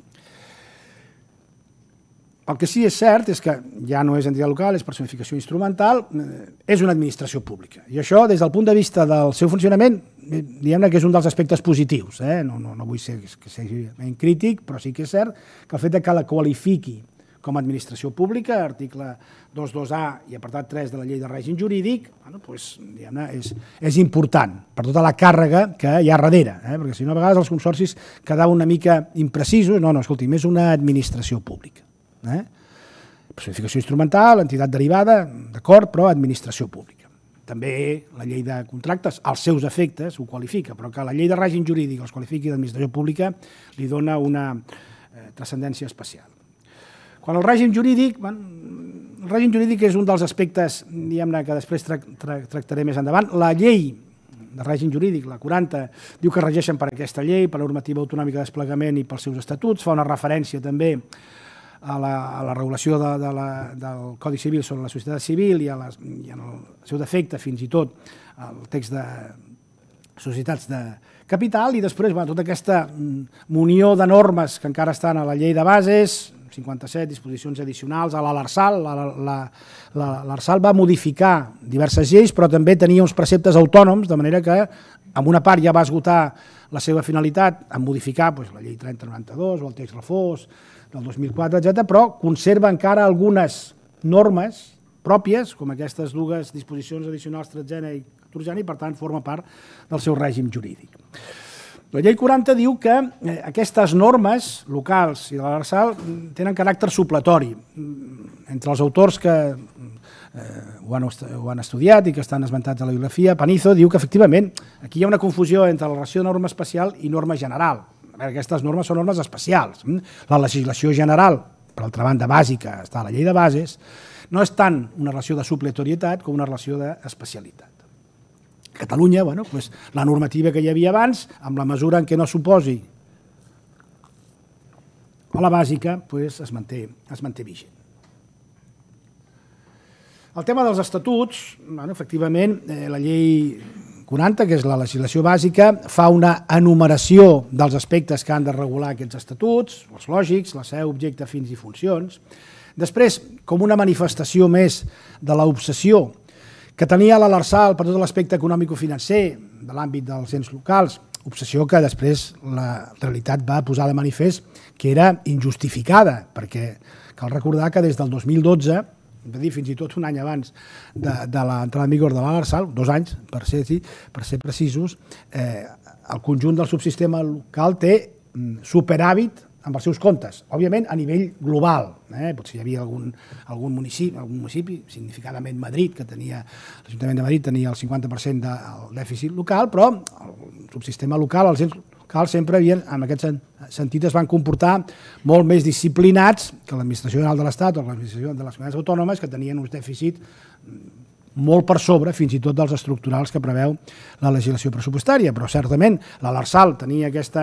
El que sí que és cert és que ja no és entitat local, és personificació instrumental, és una administració pública. I això, des del punt de vista del seu funcionament, diguem-ne que és un dels aspectes positius. No vull ser que sigui ben crític, però sí que és cert que el fet que la qualifiqui com a administració pública, article 22A i apartat 3 de la llei de règim jurídic, és important per tota la càrrega que hi ha darrere, perquè si no a vegades els consorcis quedaven una mica imprecisos. No, escolti'm, és una administració pública. Personificació instrumental, entitat derivada, d'acord, però administració pública. També la llei de contractes, als seus efectes, ho qualifica, però que la llei de règim jurídic els qualifiqui d'administració pública li dona una transcendència especial. Quan el règim jurídic és un dels aspectes, diguem-ne, que després tractaré més endavant. La llei de règim jurídic, la 40, diu que regeixen per aquesta llei, per la normativa autonòmica de desplegament i pels seus estatuts, fa una referència també a la regulació del Codi Civil sobre la societat civil i en el seu defecte, fins i tot, el text de societats de capital, i després tota aquesta munió de normes que encara estan a la llei de bases, 57 disposicions addicionals, a l'Arsal. L'Arsal va modificar diverses lleis, però també tenia uns preceptes autònoms, de manera que en una part ja va esgotar la seva finalitat en modificar la llei 3092 o el text refós del 2004, etc., però conserva encara algunes normes pròpies, com aquestes dues disposicions addicionals 13a i 14a, i per tant forma part del seu règim jurídic. La llei 40 diu que aquestes normes locals i de l'Arsal tenen caràcter supletori. Entre els autors que ho han estudiat i que estan esmentats a la bibliografia, Panizo diu que efectivament aquí hi ha una confusió entre la relació de norma especial i norma general. Aquestes normes són normes especials. La legislació general, per altra banda bàsica, està a la llei de bases, no és tant una relació de supletorietat com una relació d'especialitat. A Catalunya, la normativa que hi havia abans, amb la mesura en què no s'oposi a la bàsica, es manté vigent. El tema dels estatuts, efectivament, la llei 40, que és la legislació bàsica, fa una enumeració dels aspectes que han de regular aquests estatuts, els lògics, la seu, objecte, fins i funcions. Després, com una manifestació més de l'obsessió que tenia l'Arsal per tot l'aspecte econòmico-financer de l'àmbit dels ens locals, obsessió que després la realitat va posar de manifest que era injustificada, perquè cal recordar que des del 2012, és a dir, fins i tot un any abans de l'entrada en vigor de l'Arsal, 2 anys, per ser precisos, el conjunt del subsistema local té superàvit amb els seus comptes, òbviament a nivell global. Potser hi havia algun municipi, significadament Madrid, que tenia, l'Ajuntament de Madrid tenia el 50% del dèficit local, però el subsistema local, els ens locals sempre en aquest sentit es van comportar molt més disciplinats que l'administració general de l'Estat o l'administració de les comunitats autònomes, que tenien un dèficit molt per sobre, fins i tot dels estructurals que preveu la legislació pressupostària. Però certament l'Arsal tenia aquesta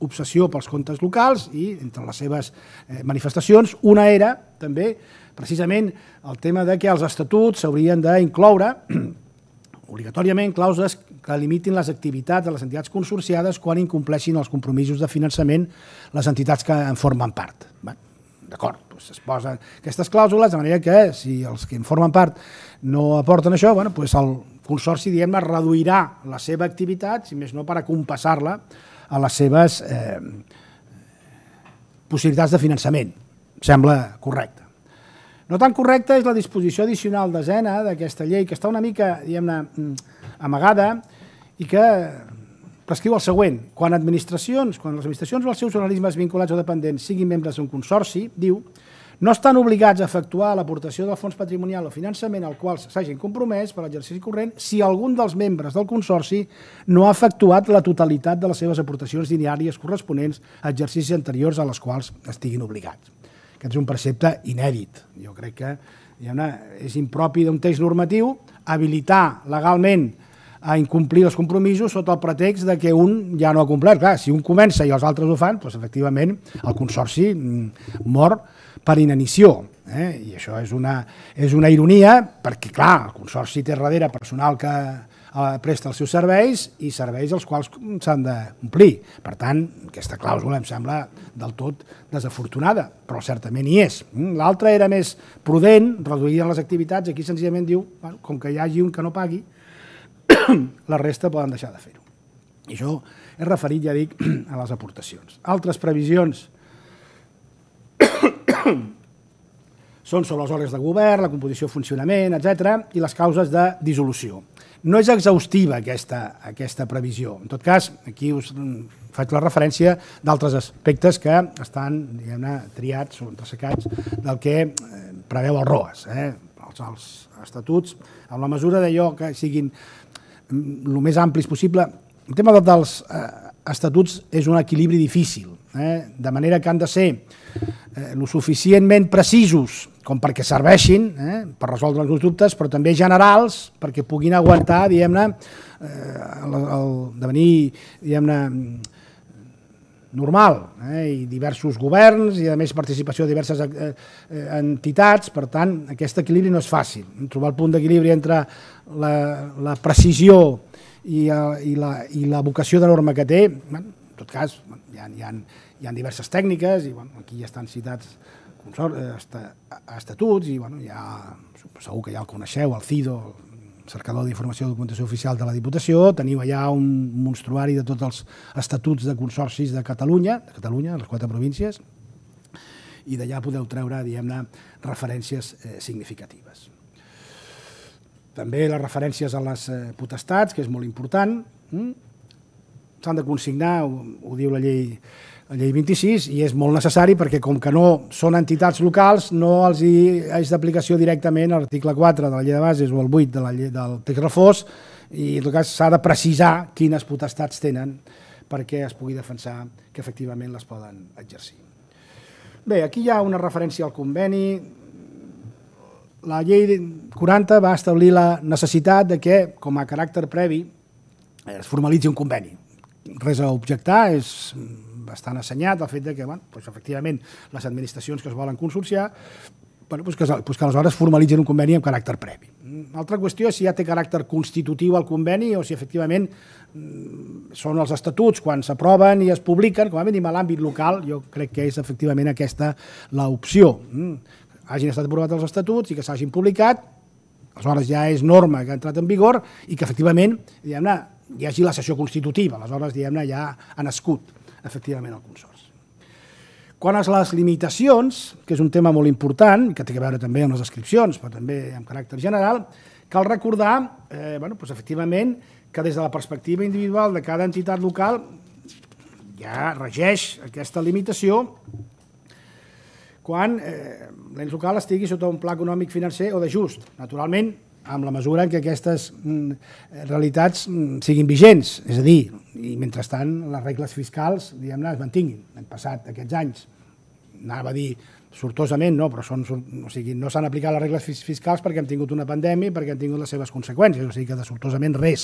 obsessió pels comptes locals i entre les seves manifestacions una era també precisament el tema de que els estatuts s'haurien d'incloure obligatòriament clàusules que limitin les activitats de les entitats consorciades quan incompleixin els compromisos de finançament les entitats que en formen part. D'acord, es posen aquestes clàusules de manera que si els que en formen part no aporten això, el consorci reduirà la seva activitat, si més no per acompassar-la a les seves possibilitats de finançament. Sembla correcte. No tan correcta és la disposició addicional desena d'aquesta llei, que està una mica, amagada i que prescriu el següent. Quan les administracions o els seus organismes vinculats o dependents siguin membres d'un consorci, diu, no estan obligats a efectuar l'aportació del fons patrimonial o finançament al qual s'hagin compromès per l'exercici corrent si algun dels membres del consorci no ha efectuat la totalitat de les seves aportacions diàries corresponents a exercicis anteriors a les quals estiguin obligats. Aquest és un precepte inèdit. Jo crec que és impropi d'un text normatiu habilitar legalment a incomplir els compromisos sota el pretext que un ja no ha complert. Clar, si un comença i els altres ho fan, doncs efectivament el consorci mor per inanició. I això és una ironia perquè, clar, el consorci té darrere personal que presta els seus serveis i serveis els quals s'han de complir. Per tant, aquesta clàusula em sembla del tot desafortunada, però certament hi és. L'altra era més prudent, reduir les activitats, aquí senzillament diu, com que hi hagi un que no pagui, la resta poden deixar de fer-ho. I això és referit, ja dic, a les aportacions. Altres previsions són sobre els òrgans de govern, la composició, funcionament, etc., i les causes de dissolució. No és exhaustiva aquesta previsió. En tot cas, aquí us faig la referència d'altres aspectes que estan triats o entresecats del que preveu el ROAS. Els estatuts, en la mesura d'allò que siguin el més amplis possible. El tema dels estatuts és un equilibri difícil, de manera que han de ser lo suficientment precisos com perquè serveixin per resoldre els dubtes, però també generals perquè puguin aguantar, diguem-ne, el devenir, diguem-ne, normal, i diversos governs i, a més, participació de diverses entitats. Per tant, aquest equilibri no és fàcil. Trobar el punt d'equilibri entre la precisió i la vocació de norma que té, en tot cas, hi ha diverses tècniques i aquí ja estan citats estatuts i segur que ja el coneixeu, el CIDO, el cercador d'informació i documentació oficial de la Diputació. Teniu allà un monstruari de tots els estatuts de consorcis de Catalunya, les 4 províncies, i d'allà podeu treure, diguem-ne, referències significatives. També les referències a les potestats, que és molt important, s'han de consignar, ho diu la llei 26, i és molt necessari perquè com que no són entitats locals no els és d'aplicació directament l'article 4 de la llei de bases o el 8 de la llei del text refós, i en tot cas s'ha de precisar quines potestats tenen perquè es pugui defensar que efectivament les poden exercir. Bé, aquí hi ha una referència al conveni. La llei 40 va establir la necessitat de que, com a caràcter previ, es formalitzi un conveni. Res a objectar, és bastant assenyat el fet que, efectivament, les administracions que es volen consorciar, que aleshores formalitzin un conveni amb caràcter previ. L'altra qüestió és si ja té caràcter constitutiu el conveni o si efectivament són els estatuts quan s'aproven i es publiquen, com a mínim a l'àmbit local. Jo crec que és efectivament aquesta l'opció. Hagin estat aprovats els estatuts i que s'hagin publicat, aleshores ja és norma que ha entrat en vigor i que efectivament hi hagi la sessió constitutiva, aleshores ja ha nascut efectivament el consorci. Quant a les limitacions, que és un tema molt important, que té a veure també amb les descripcions, però també amb caràcter general, cal recordar, efectivament, que des de la perspectiva individual de cada entitat local ja regeix aquesta limitació quan l'ens local estigui sota un pla econòmic financer o d'ajust. Naturalment, amb la mesura en què aquestes realitats siguin vigents, és a dir, i mentrestant les regles fiscals, diguem-ne, es mantinguin. Hem passat aquests anys, anava a dir sortosament, no, però no s'han aplicat les regles fiscals perquè hem tingut una pandèmia i perquè han tingut les seves conseqüències, o sigui que de sortosament res.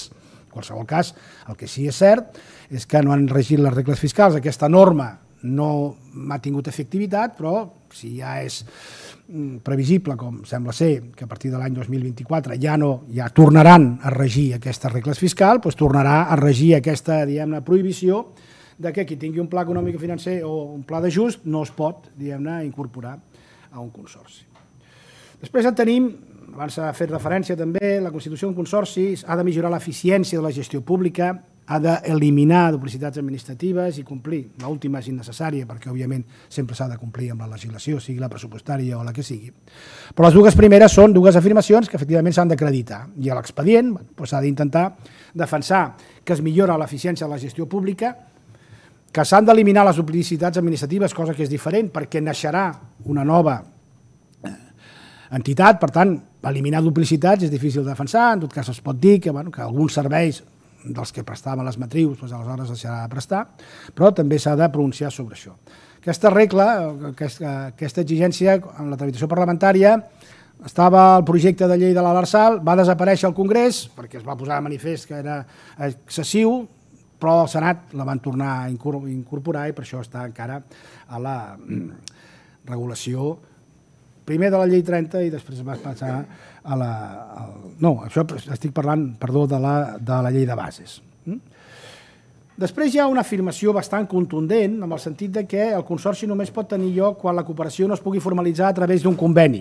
En qualsevol cas, el que sí és cert és que no han regit les regles fiscals. Aquesta norma no ha tingut efectivitat, però si ja és previsible, com sembla ser, que a partir de l'any 2024 ja tornaran a regir aquestes regles fiscals, doncs tornarà a regir aquesta, diguem-ne, prohibició de que qui tingui un pla econòmic i financer o un pla d'ajust no es pot, diguem-ne, incorporar a un consorci. Després en tenim, abans s'ha fet referència també, la constitució d'un consorci ha de millorar l'eficiència de la gestió pública, ha d'eliminar duplicitats administratives i complir. L'última és innecessària perquè, òbviament, sempre s'ha de complir amb la legislació, sigui la pressupostària o la que sigui. Però les dues primeres són dues afirmacions que, efectivament, s'han d'acreditar. I a l'expedient s'ha d'intentar defensar que es millora l'eficiència de la gestió pública, que s'han d'eliminar les duplicitats administratives, cosa que és diferent perquè naixerà una nova entitat, per tant, eliminar duplicitats és difícil de defensar, en tot cas es pot dir que alguns serveis dels que prestaven les matrius, aleshores deixarà de prestar, però també s'ha de pronunciar sobre això. Aquesta regla, aquesta exigència en la tramitació parlamentària, estava al projecte de llei de l'Lrsal, va desaparèixer al Congrés, perquè es va posar de manifest que era excessiu, però al Senat la van tornar a incorporar i per això està encara a la regulació primer de la llei 30 i després va passar a la... No, això estic parlant, perdó, de la llei de bases. Després hi ha una afirmació bastant contundent en el sentit que el consorci només pot tenir lloc quan la cooperació no es pugui formalitzar a través d'un conveni.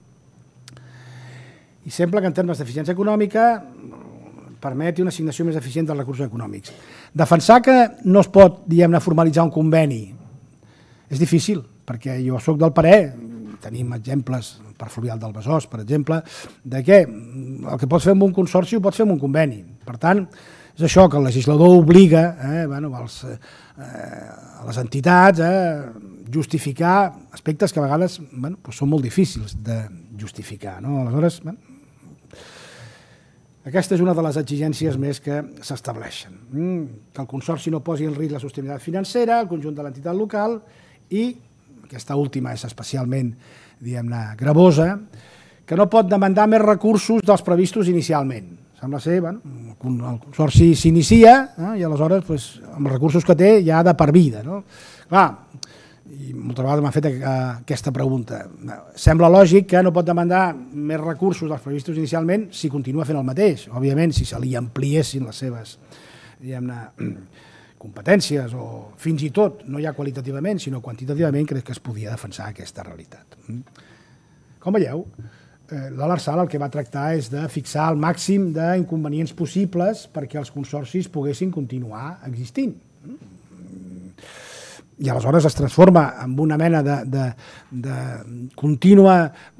I sembla que en termes d'eficiència econòmica permeti una assignació més eficient dels recursos econòmics. Defensar que no es pot, diguem-ne, formalitzar un conveni és difícil, perquè jo soc del parer, tenim exemples per Fluvial del Besòs, per exemple, de que el que pots fer amb un consorci ho pots fer amb un conveni. Per tant, és això que el legislador obliga a les entitats a justificar aspectes que a vegades són molt difícils de justificar. Aleshores, aquesta és una de les exigències més que s'estableixen. Que el consorci no posi en risc la sostenibilitat financera, el conjunt de l'entitat local i aquesta última és especialment, diguem-ne, gravosa, que no pot demandar més recursos dels previstos inicialment. Sembla ser, el consorci s'inicia i aleshores, amb els recursos que té, ja de per vida. Clar, i moltes vegades m'han fet aquesta pregunta. Sembla lògic que no pot demandar més recursos dels previstos inicialment si continua fent el mateix. Òbviament, si se li ampliessin les seves, diguem-ne, competències o fins i tot, no ja qualitativament, sinó quantitativament, crec que es podia defensar aquesta realitat. Com veieu, l'Lrsal el que va tractar és de fixar el màxim d'inconvenients possibles perquè els consorcis poguessin continuar existint. I aleshores es transforma en una mena de contínua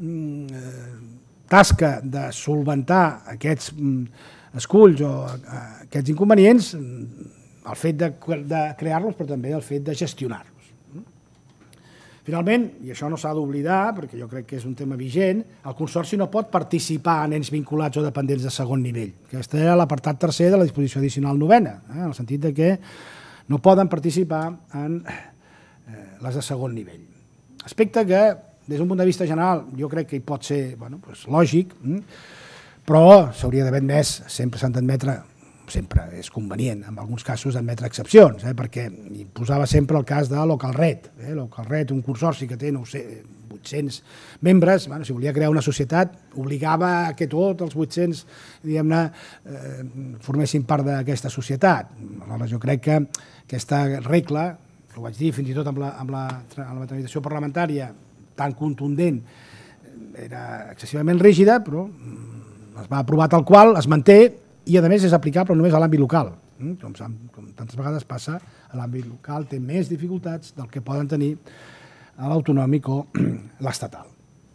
tasca de solventar aquests esculls o aquests inconvenients, el fet de crear-los, però també el fet de gestionar-los. Finalment, i això no s'ha d'oblidar, perquè jo crec que és un tema vigent, el consorci no pot participar en ens vinculats o dependents de segon nivell. Aquest era l'apartat tercer de la disposició addicional 9ª, en el sentit que no poden participar en les de segon nivell. Aspecte que, des d'un punt de vista general, jo crec que hi pot ser lògic, però s'hauria d'haver admès, sempre s'han d'admetre, sempre és convenient, en alguns casos, admetre excepcions, perquè hi posava sempre el cas de Localret. Localret, un consorci que té, no ho sé, 800 membres, si volia crear una societat, obligava que tots els 800, diguem-ne, formessin part d'aquesta societat. Aleshores, jo crec que aquesta regla, que ho vaig dir fins i tot amb la tramitació parlamentària, tan contundent, era excessivament rígida, però es va aprovar tal qual, es manté, i a més és aplicable només a l'àmbit local. Com tantes vegades passa, a l'àmbit local té més dificultats del que poden tenir a l'autonòmic o l'estatal.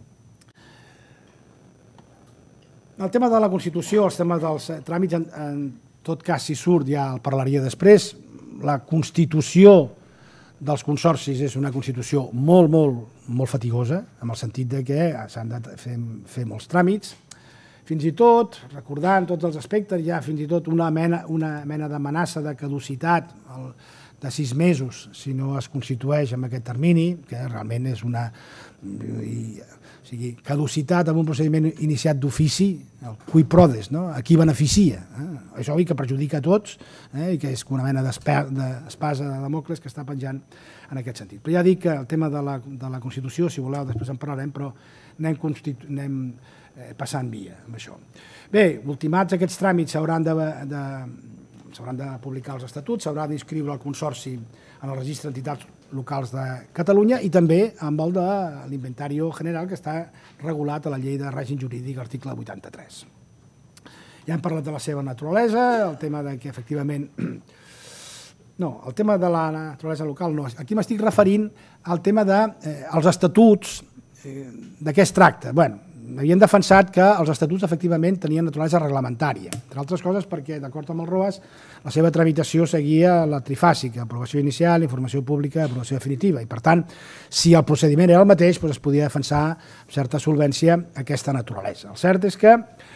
El tema de la Constitució, els temes dels tràmits, en tot cas, si surt, ja el parlaria després. La Constitució dels consorcis és una Constitució molt, molt, molt fatigosa, en el sentit que s'han de fer molts tràmits. Fins i tot, recordant tots els aspectes, hi ha fins i tot una mena d'amenaça de caducitat de 6 mesos si no es constitueix en aquest termini, que realment és una caducitat en un procediment iniciat d'ofici, el cui prodest, no? A qui beneficia. És obvi que perjudica a tots i que és una mena d'espasa de Damocles que està penjant en aquest sentit. Però ja dic que el tema de la Constitució, si voleu, després en parlarem, però anem passant via amb això. Bé, ultimats aquests tràmits s'hauran de publicar els estatuts, s'haurà d'inscriure el Consorci en el Registre d'Entitats Locals de Catalunya i també amb el de l'Inventari General que està regulat a la Llei de Règim Jurídic, article 83. Ja hem parlat de la seva naturalesa, el tema de que efectivament... No, el tema de la naturalesa local no. Aquí m'estic referint al tema dels estatuts, de què es tracta. Bé, havien defensat que els estatuts efectivament tenien naturalesa reglamentària, entre altres coses perquè, d'acord amb el ROAS, la seva tramitació seguia la trifàsica, aprovació inicial, informació pública, aprovació definitiva, i per tant, si el procediment era el mateix, es podia defensar amb certa solvència aquesta naturalesa. El cert és que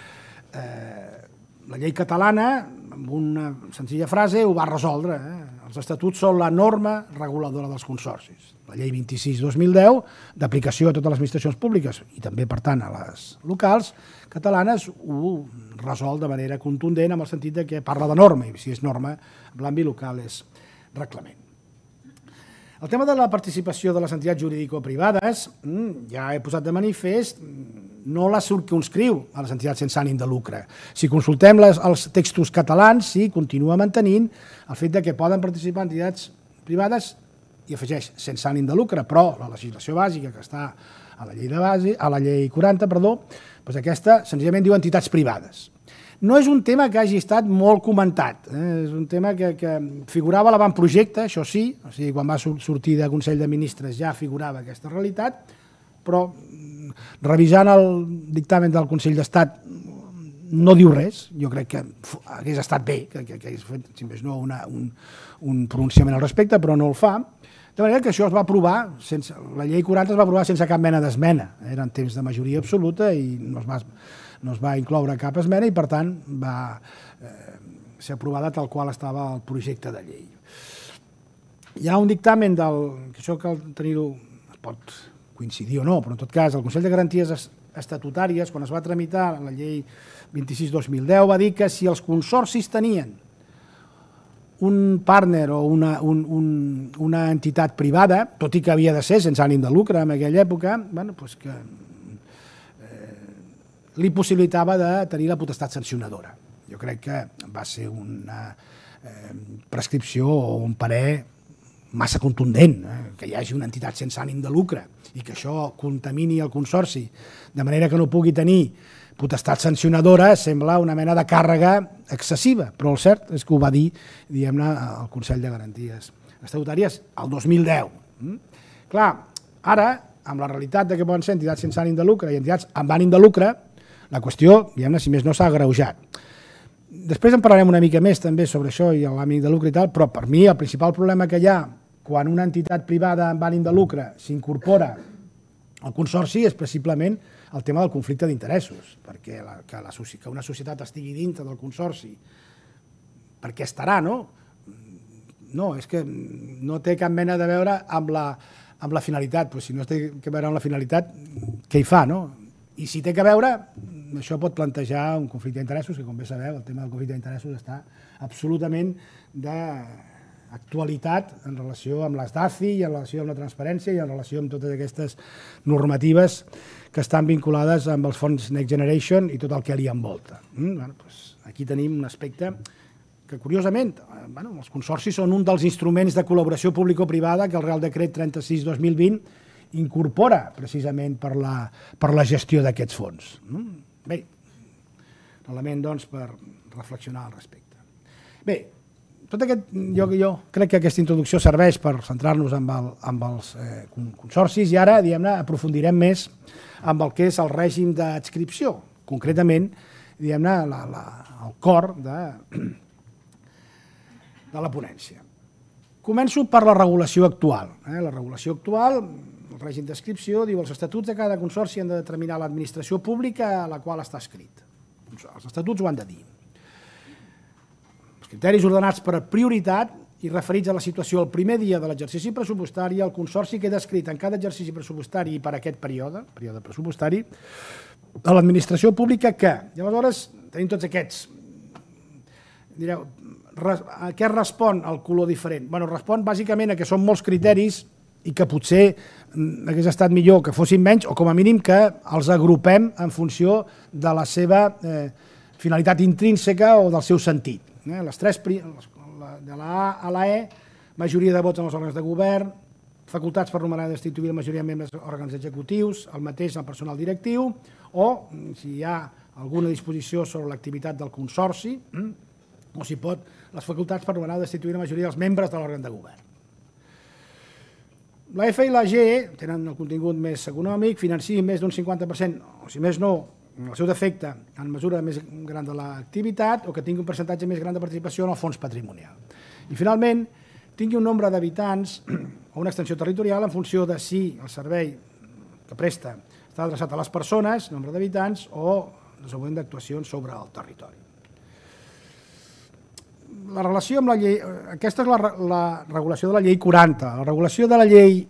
la llei catalana, amb una senzilla frase, ho va resoldre. Els estatuts són la norma reguladora dels consorcis. La llei 26/2010, d'aplicació a totes les administracions públiques i també, per tant, a les locals catalanes, ho resol de manera contundent en el sentit que parla de norma, i si és norma, en l'àmbit local és reglament. El tema de la participació de les entitats jurídico-privades, ja he posat de manifest, no la circumscriu a les entitats sense ànim de lucre. Si consultem els textos catalans, sí, continua mantenint el fet que poden participar entitats privades i afegeix sense ànim de lucre, però la legislació bàsica que està a la llei 40, doncs aquesta senzillament diu entitats privades. No és un tema que hagi estat molt comentat, és un tema que figurava a l'avantprojecte, això sí, o sigui, quan va sortir de Consell de Ministres ja figurava aquesta realitat, però revisant el dictamen del Consell d'Estat no diu res, jo crec que hagués estat bé, que hagués fet, si més no, un pronunciament al respecte, però no el fa, de manera que això es va aprovar, la llei 40 es va aprovar sense cap mena d'esmena, eren temps de majoria absoluta i no es va incloure cap esmena i, per tant, va ser aprovada tal qual estava el projecte de llei. Hi ha un dictamen que això cal tenir-ho, pot coincidir o no, però en tot cas el Consell de Garanties Estatutàries, quan es va tramitar la llei 26/2010, va dir que si els consorcis tenien un partner o una entitat privada, tot i que havia de ser sense ànim de lucre en aquella època, doncs que li possibilitava de tenir la potestat sancionadora. Jo crec que va ser una prescripció o un parer massa contundent, que hi hagi una entitat sense ànim de lucre i que això contamini el consorci de manera que no pugui tenir potestat sancionadora sembla una mena de càrrega excessiva, però el cert és que ho va dir, diguem-ne, el Consell de Garanties Estatutàries el 2010. Clar, ara, amb la realitat que poden ser entitats sense ànim de lucre i entitats amb ànim de lucre, la qüestió, diguem-ne, si més no, s'ha agreujat. Després en parlarem una mica més també sobre això i l'àmbit de lucre i tal, però per mi el principal problema que hi ha quan una entitat privada amb ànim de lucre s'incorpora al consorci és precisament el tema del conflicte d'interessos, perquè que una societat estigui dintre del consorci, per què estarà, no? No, és que no té cap mena de veure amb la finalitat, però si no té a veure amb la finalitat, què hi fa, no? I si té a veure, això pot plantejar un conflicte d'interessos, que com bé sabeu, el tema del conflicte d'interessos està absolutament d'actualitat en relació amb les DACI, i en relació amb la transparència i en relació amb totes aquestes normatives que estan vinculades amb els fons Next Generation i tot el que li envolta. Aquí tenim un aspecte que, curiosament, els consorcis són un dels instruments de col·laboració público-privada que el Real Decret 36/2020 incorpora precisament per la gestió d'aquests fons. Bé, un element, doncs, per reflexionar al respecte. Bé, jo crec que aquesta introducció serveix per centrar-nos en els consorcis i ara, diguem-ne, aprofundirem més amb el que és el règim d'adscripció, concretament, diguem-ne, el cor de la ponència. Començo per la regulació actual. La regulació actual, el règim d'adscripció, diu els estatuts de cada consorci han de determinar l'administració pública a la qual està escrit. Els estatuts ho han de dir. Els criteris ordenats per prioritat i referits a la situació al primer dia de l'exercici pressupostari, el consorci queda escrit en cada exercici pressupostari i per aquest període pressupostari, de l'administració pública que, i aleshores tenim tots aquests, direu, a què respon el color diferent? Bueno, respon bàsicament a que són molts criteris i que potser hagués estat millor que fossin menys o com a mínim que els agrupem en funció de la seva finalitat intrínseca o del seu sentit. Les tres, de la A a la E, majoria de vots en els òrgans de govern, facultats per nomenar i destituir la majoria de membres òrgans executius, el mateix al personal directiu, o si hi ha alguna disposició sobre l'activitat del consorci, o si pot, les facultats per nomenar o destituir la majoria dels membres de l'òrgan de govern. La F i la G tenen el contingut més econòmic, financin més d'un 50%, o si més no, en el seu defecte, en mesura més gran de l'activitat, o que tingui un percentatge més gran de participació en el fons patrimonial. I finalment, tingui un nombre d'habitants o una extensió territorial en funció de si el servei que presta està adreçat a les persones, nombre d'habitants, o desenvolupament d'actuacions sobre el territori. La relació amb la llei, aquesta és la regulació de la llei 40. La regulació de la llei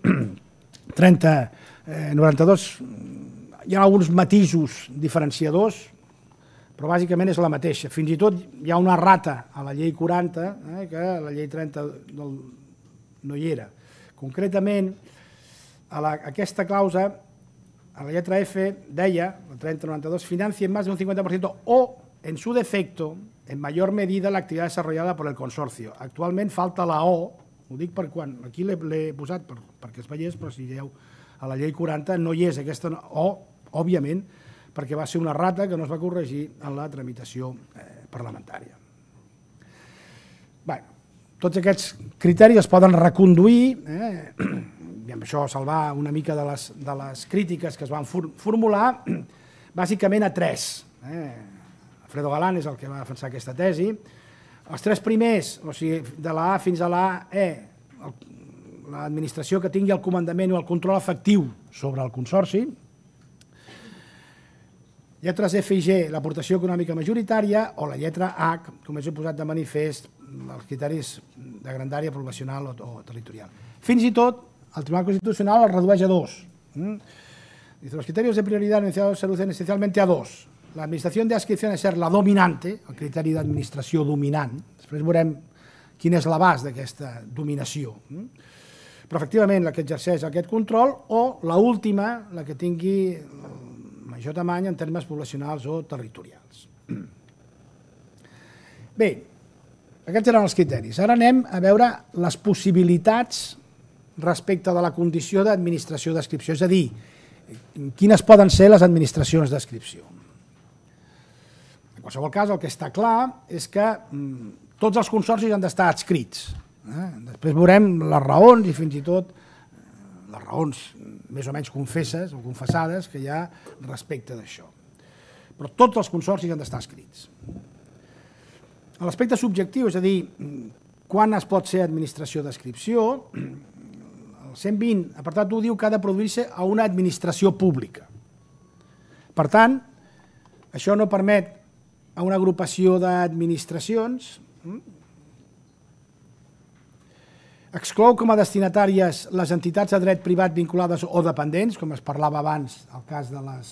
3092 hi ha alguns matisos diferenciadors, però bàsicament és la mateixa. Fins i tot hi ha una rata a la llei 40, que a la llei 30 no hi era. Concretament, aquesta clàusula, a la lletra F, deia, la 3092, financia en más de un 50% o, en su defecto, en mayor medida la actividad desarrollada por el consorcio. Actualment falta la O, ho dic per quan, aquí l'he posat perquè es veiés, però si veieu a la llei 40 no hi és aquesta O, òbviament, perquè va ser una rata que no es va corregir en la tramitació parlamentària. Bé, tots aquests criteris es poden reconduir i amb això salvar una mica de les crítiques que es van formular, bàsicament a tres. Alfredo Galán és el que va defensar aquesta tesi. Els tres primers, o sigui, de la A fins a la E, l'administració que tingui el comandament o el control efectiu sobre el consorci. Lletres F i G, l'aportació econòmica majoritària, o la lletra H, com he posat de manifest, els criteris de grandària poblacional o territorial. Fins i tot, el Tribunal Constitucional el redueix a dos. Dice, los criterios de prioridad enunciados se reducen esencialmente a dos. La administración de adscripción es ser la dominante, el criteri d'administració dominant. Després veurem quin és l'abast d'aquesta dominació. Però, efectivament, la que exerceix aquest control, o l'última, la que tingui major tamany en termes poblacionals o territorials. Bé, aquests eren els criteris. Ara anem a veure les possibilitats respecte de la condició d'administració d'adscripció, és a dir, quines poden ser les administracions d'adscripció. En qualsevol cas, el que està clar és que tots els consorcis han d'estar adscrits. Després veurem les raons i fins i tot les raons més o menys confesses o confessades que hi ha respecte d'això. Però tots els consorcis han d'estar adscrits. L'aspecte subjectiu, és a dir, quan es pot ser administració d'adscripció, el 120, apartat 1, diu que ha de produir-se a una administració pública. Per tant, això no permet a una agrupació d'administracions, exclou com a destinatàries les entitats de dret privat vinculades o dependents, com es parlava abans al cas de les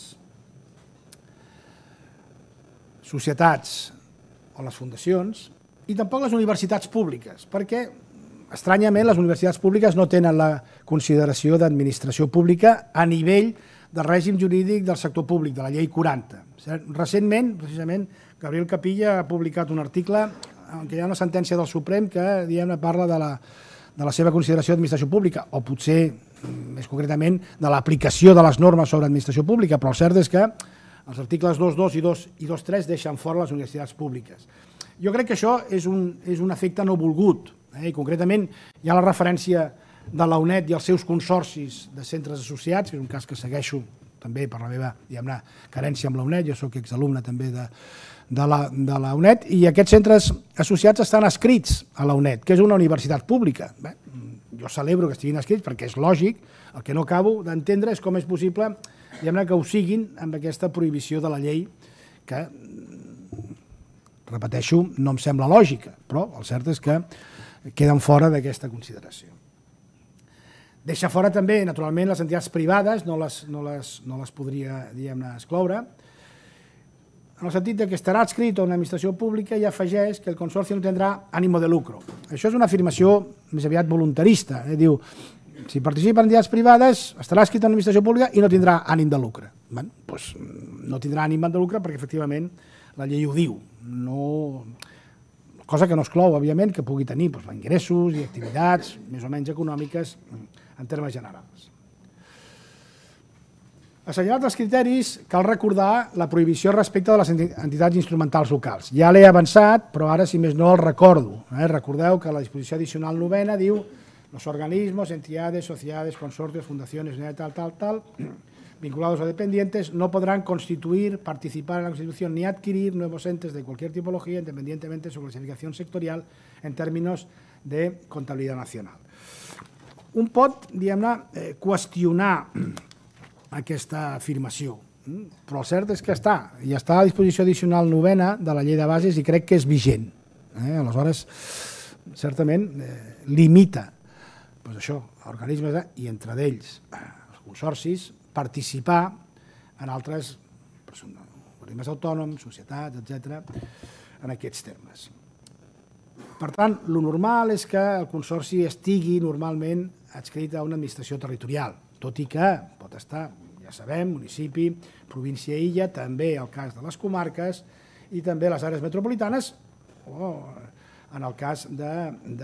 societats o les fundacions, i tampoc les universitats públiques, perquè, estranyament, les universitats públiques no tenen la consideració d'administració pública a nivell del règim jurídic del sector públic, de la llei 40. Recentment, precisament, Gabriel Capilla ha publicat un article en què hi ha una sentència del Suprem que parla de la seva consideració d'administració pública, o potser, més concretament, de l'aplicació de les normes sobre administració pública, però el cert és que els articles 2.2 i 2.3 deixen fora les universitats públiques. Jo crec que això és un efecte no volgut, i concretament hi ha la referència de la UNED i els seus consorcis de centres associats, que és un cas que segueixo també per la meva carència amb la UNED, jo soc exalumne també de la UNED, i aquests centres associats estan adscrits a la UNED, que és una universitat pública. Jo celebro que estiguin adscrits perquè és lògic, el que no acabo d'entendre és com és possible que ho siguin amb aquesta prohibició de la llei que, repeteixo, no em sembla lògica, però el cert és que queden fora d'aquesta consideració. Deixa fora també, naturalment, les entitats privades, no les podria, diguem-ne, excloure, en el sentit que estarà adscrit a una administració pública i afegeix que el consorci no tindrà ànimo de lucro. Això és una afirmació més aviat voluntarista. Diu, si participen entitats privades, estarà adscrit a una administració pública i no tindrà ànim de lucre. Bé, doncs no tindrà ànim de lucre perquè, efectivament, la llei ho diu. Cosa que no exclou, òbviament, que pugui tenir ingressos i activitats més o menys econòmiques en termes generals. Assenyalats els criteris, cal recordar la prohibició respecte de les entitats instrumentals locals. Ja l'he avançat, però ara, si més no, el recordo. Recordeu que la disposició addicional 9ª diu los organismos, entidades, sociedades, consorcios, fundaciones, tal, vinculados o dependientes, no podrán constituir, participar en la Constitución ni adquirir nuevos entes de cualquier tipología, independientemente de su clasificación sectorial en términos de contabilidad nacional. Un pot, diguem-ne, qüestionar aquesta afirmació, però el cert és que està, i està a la disposició addicional 9ª de la llei de bases i crec que és vigent. Aleshores, certament, limita això, organismes i entre ells els consorcis, participar en altres organismes autònoms, societats, etc., en aquests termes. Per tant, el normal és que el consorci estigui normalment adscrit a una administració territorial, tot i que pot estar, ja sabem, municipi, província i illa, també el cas de les comarques i també les àrees metropolitanes, o en el cas de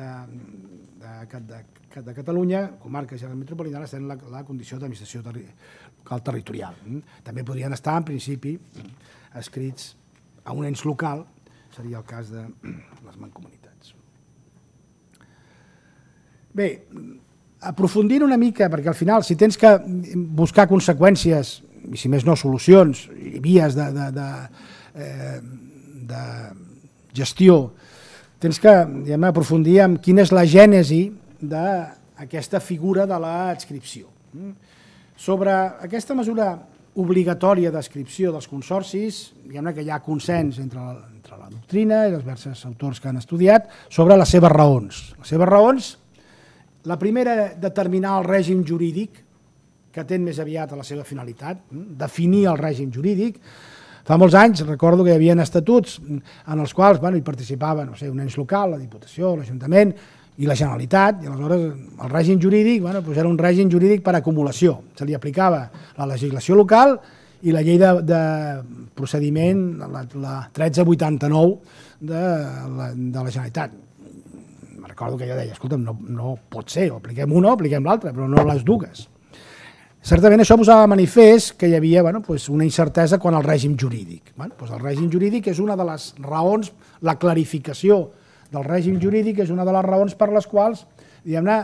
Catalunya, comarques i àrees metropolitanes tenen la condició d'administració local territorial. També podrien estar, en principi, adscrits a un ens local, seria el cas de les mancomunitats. Bé, aprofundint una mica, perquè al final, si tens que buscar conseqüències, i si més no solucions, i vies de gestió, tens que aprofundir en quina és la gènesi d'aquesta figura de l'adscripció. Sobre aquesta mesura obligatòria d'adscripció dels consorcis, diguem-ne que hi ha consens entre la doctrina i els diversos autors que han estudiat sobre les seves raons. Les seves raons, la primera, determinar el règim jurídic, que atén més aviat a la seva finalitat, definir el règim jurídic. Fa molts anys recordo que hi havia estatuts en els quals hi participaven un ens local, la Diputació, l'Ajuntament i la Generalitat, i aleshores el règim jurídic era un règim jurídic per acumulació. Se li aplicava la legislació local i la llei de procediment, la 1389 de la Generalitat. Recordo que jo deia, escolta'm, no pot ser, o apliquem una o apliquem l'altra, però no les dues. Certament això posava manifest que hi havia una incertesa quant al règim jurídic. El règim jurídic és una de les raons, la clarificació del règim jurídic és una de les raons per les quals, diguem-ne,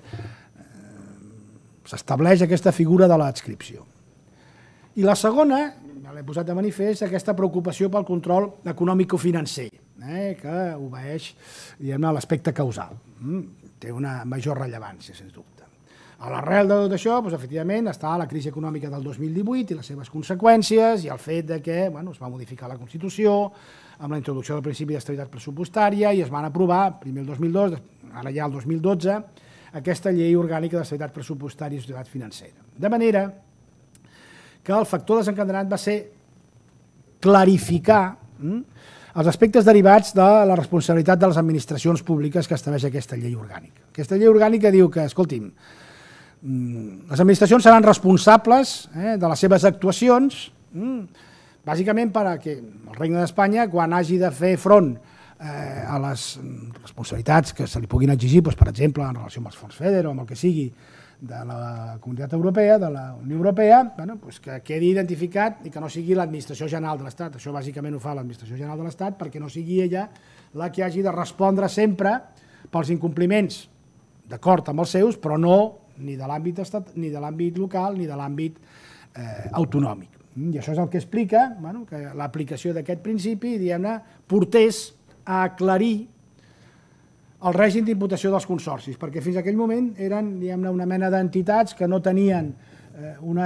s'estableix aquesta figura de l'adscripció. I la segona, ja l'he posat de manifest, aquesta preocupació pel control econòmico-financer, que obeeix a l'aspecte causal. Té una major rellevància, sens dubte. A l'arrel de tot això, efectivament, està la crisi econòmica del 2018 i les seves conseqüències i el fet que es va modificar la Constitució amb la introducció del principi d'estabilitat pressupostària i es van aprovar, primer el 2002, ara ja el 2012, aquesta llei orgànica d'estabilitat pressupostària i societat financera. De manera que el factor desencadenant va ser clarificar els aspectes derivats de la responsabilitat de les administracions públiques que estableix aquesta llei orgànica. Aquesta llei orgànica diu que, escolti'm, les administracions seran responsables de les seves actuacions, bàsicament perquè el Regne d'Espanya, quan hagi de fer front a les responsabilitats que se li puguin exigir, per exemple, en relació amb els fons FEDER o amb el que sigui de la Comunitat Europea, de la Unió Europea, que quedi identificat i que no sigui l'Administració General de l'Estat. Això bàsicament ho fa l'Administració General de l'Estat perquè no sigui ella la que hagi de respondre sempre pels incompliments d'acord amb els seus, però no ni de l'àmbit local ni de l'àmbit autonòmic. I això és el que explica que l'aplicació d'aquest principi, diguem-ne, portés a aclarir el règim d'imputació dels consorcis, perquè fins a aquell moment eren, diguem-ne, una mena d'entitats que no tenien una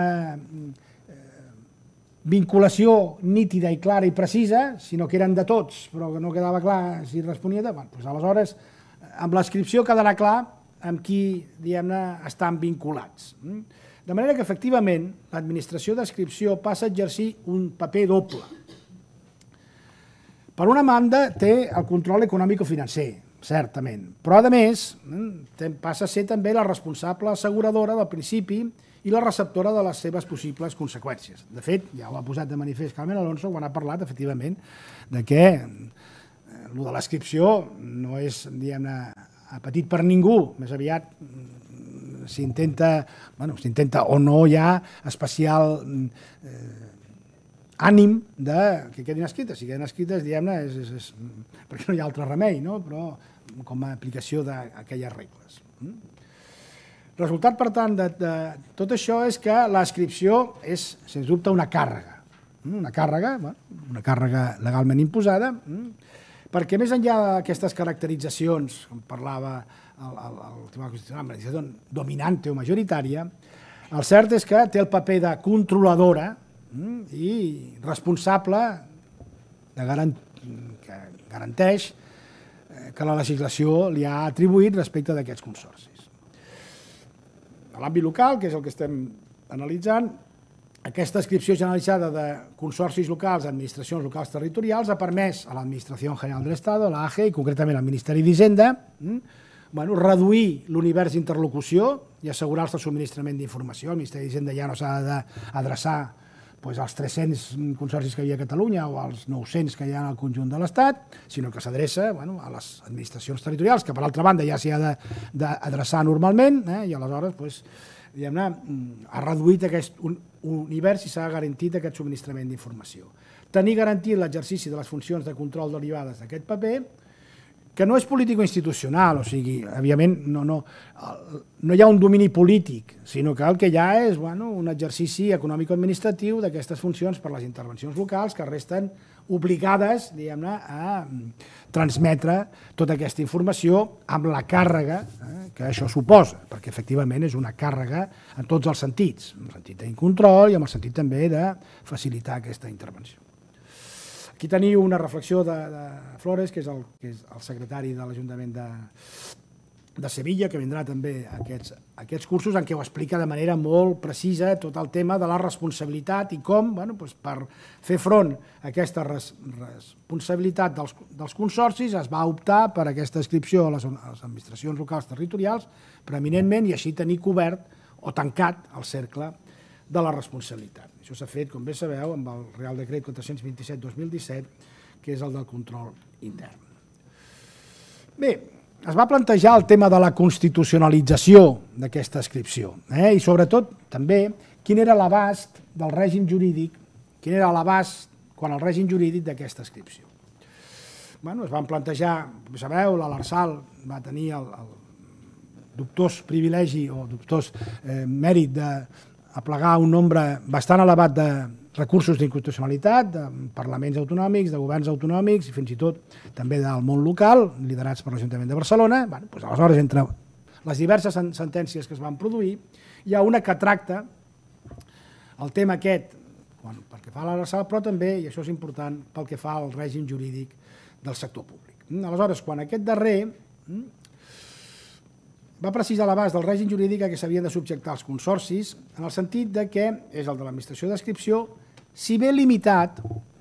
vinculació nítida i clara i precisa, sinó que eren de tots, però que no quedava clar si responia de... Aleshores, amb l'adscripció quedarà clar amb qui, diguem-ne, estan vinculats. De manera que, efectivament, l'administració d'adscripció passa a exercir un paper doble. Per una banda, té el control econòmic-financer, certament, però, a més, passa a ser també la responsable asseguradora del principi i la receptora de les seves possibles conseqüències. De fet, ja ho ha posat de manifest Carmen Alonso quan ha parlat, efectivament, de que el de l'adscripció no és, diguem-ne, apetit per ningú, més aviat s'intenta o no hi ha especial ànim que quedin escrites. Si queden escrites, diguem-ne, perquè no hi ha altre remei, no? Però com a aplicació d'aquelles regles. Resultat, per tant, de tot això és que l'adscripció és, sens dubte, una càrrega. Una càrrega legalment imposada, perquè més enllà d'aquestes caracteritzacions, com parlava el Tribunal Constitucional, dominante o majoritària, el cert és que té el paper de controladora i responsable que garanteix que la legislació li ha atribuït respecte d'aquests consorcis. A l'àmbit local, que és el que estem analitzant, aquesta adscripció generalitzada de consorcis locals a administracions locals territorials ha permès a l'Administració General de l'Estat, a l'AGE, i concretament al Ministeri d'Hisenda, reduir l'univers d'interlocució i assegurar-se el subministrament d'informació. El Ministeri d'Hisenda ja no s'ha d'adreçar als 300 consorcis que hi ha a Catalunya o als 900 que hi ha al conjunt de l'Estat, sinó que s'adreça a les administracions territorials, que per altra banda ja s'hi ha d'adreçar normalment, i aleshores ha reduït aquest univers i s'ha garantit aquest subministrament d'informació. Tenir garantit l'exercici de les funcions de control derivades d'aquest paper, que no és político-institucional, o sigui, òbviament no hi ha un domini polític, sinó que el que hi ha és un exercici econòmic-administratiu d'aquestes funcions per les intervencions locals que resten obligades, diguem-ne, a transmetre tota aquesta informació amb la càrrega que això suposa, perquè efectivament és una càrrega en tots els sentits, en el sentit de control i en el sentit també de facilitar aquesta intervenció. Aquí teniu una reflexió de Flores, que és el secretari de l'Ajuntament de Sevilla, que vindrà també a aquests cursos, en què ho explica de manera molt precisa tot el tema de la responsabilitat i com, per fer front a aquesta responsabilitat dels consorcis, es va optar per aquesta adscripció a les administracions locals territorials, preeminentment, i així tenir cobert o tancat el cercle de la responsabilitat. Això s'ha fet, com bé sabeu, amb el Real Decret 427/2017, que és el del control intern. Bé, es va plantejar el tema de la constitucionalització d'aquesta adscripció i, sobretot, també, quin era l'abast del règim jurídic, quin era l'abast quan el règim jurídic d'aquesta adscripció. Es van plantejar, com sabeu, l'Arsal va tenir el dubtós privilegi o dubtós mèrit de aplegar un nombre bastant elevat de recursos d'inconstitucionalitat, de parlaments autonòmics, de governs autonòmics i fins i tot també del món local, liderats per l'Ajuntament de Barcelona. Aleshores, entre les diverses sentències que es van produir, hi ha una que tracta el tema aquest, pel que fa a l'Arsal, però també, i això és important, pel que fa al règim jurídic del sector públic. Aleshores, quan aquest darrer va precisar l'abast del règim jurídic a què s'havien de subjectar els consorcis, en el sentit de que és el de l'administració d'adscripció, si bé limitat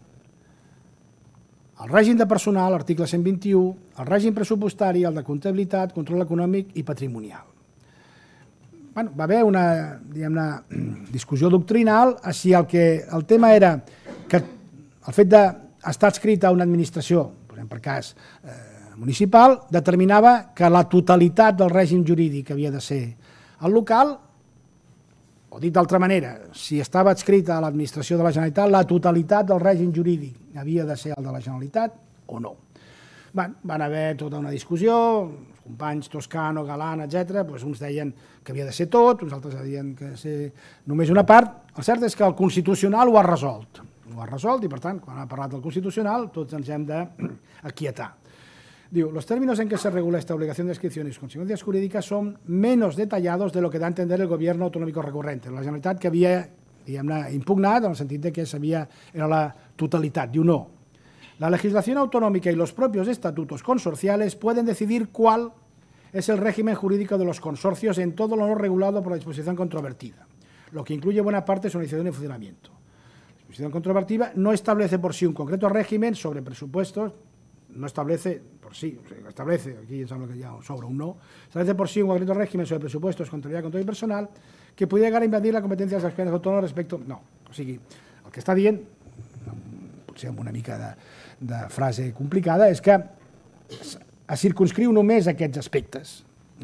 al règim de personal, l'article 121, el règim pressupostari, el de comptabilitat, control econòmic i patrimonial. Va haver una discussió doctrinal si el tema era que el fet d'estar adscrit a una administració, posem per cas municipal, determinava que la totalitat del règim jurídic havia de ser el local, o dit d'altra manera, si estava adscrita a l'administració de la Generalitat, la totalitat del règim jurídic havia de ser el de la Generalitat o no. Van haver tota una discussió, els companys Toscano, Galán, etc. Uns deien que havia de ser tot, uns altres deien que ser només una part. El cert és que el Constitucional ho ha resolt. Ho ha resolt i, per tant, quan ha parlat del Constitucional, tots ens hem d'aquietar. Digo, los términos en que se regula esta obligación de inscripción y sus consecuencias jurídicas son menos detallados de lo que da a entender el gobierno autonómico recurrente. La Generalitat que havia impugnat en el sentit de que era la totalitat. Diu, no. La legislación autonómica y los propios estatutos consorciales pueden decidir cuál es el régimen jurídico de los consorcios en todo lo no regulado por la disposición controvertida, lo que incluye buena parte de su organización y funcionamiento. La disposición controvertida no establece por sí un concreto régimen sobre presupuestos, no establece por sí, establece, aquí em sembla que hi ha sobre un no, establece por sí un concreto régimen sobre presupuestos, contabilidad, control y personal, que podria llegar a invadir la competència dels expedients autònoms respecte... No, o sigui, el que està dient, potser amb una mica de frase complicada, és que es circunscriu només aquests aspectes.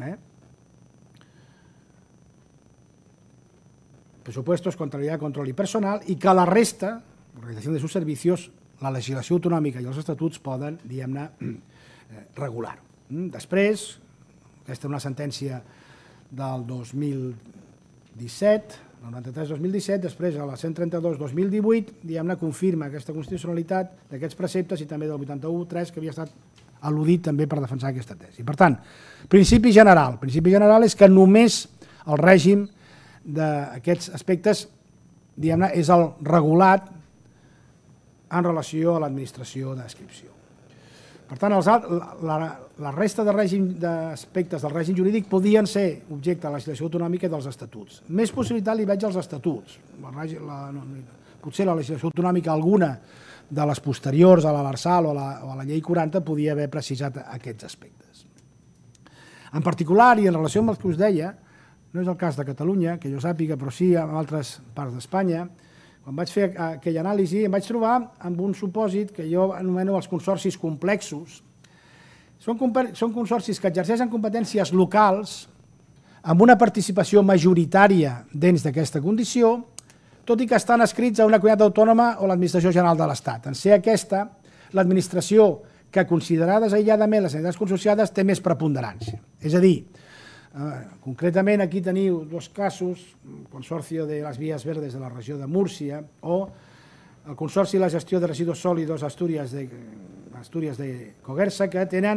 Presupuestos, contabilidad, control y personal, i que la resta, organització de sus servicios, la legislació autonòmica i els estatuts poden, diguem-ne, regular-ho. Després, aquesta és una sentència del 2017, el 93-2017, després a la 132-2018, diguem-ne, confirma aquesta constitucionalitat d'aquests preceptes i també del 81-3, que havia estat al·ludit també per defensar aquesta tesi. Per tant, principi general és que només el règim d'aquests aspectes, diguem-ne, és el regulat en relació a l'administració d'adscripció. Per tant, la resta d'aspectes del règim jurídic podien ser objecte de la legislació autonòmica i dels estatuts. Més possibilitat li veig als estatuts. Potser la legislació autonòmica, alguna de les posteriors a la L'Arsal o a la llei 40, podia haver precisat aquests aspectes. En particular, i en relació amb el que us deia, no és el cas de Catalunya, que jo sàpiga, però sí en altres parts d'Espanya, quan vaig fer aquella anàlisi em vaig trobar amb un supòsit que jo anomeno els consorcis complexos. Són consorcis que exerceixen competències locals amb una participació majoritària dins d'aquesta condició, tot i que estan adscrits a una comunitat autònoma o l'Administració General de l'Estat. En ser aquesta, l'administració que, considerades aïlladament les entitats consorciades, té més preponderància. És a dir, concretament aquí teniu dos casos, el Consorcio de les Vías Verdes de la regió de Múrcia o el Consorci de la Gestió de Residus Sòlidos Astúries de Coguerça, que tenen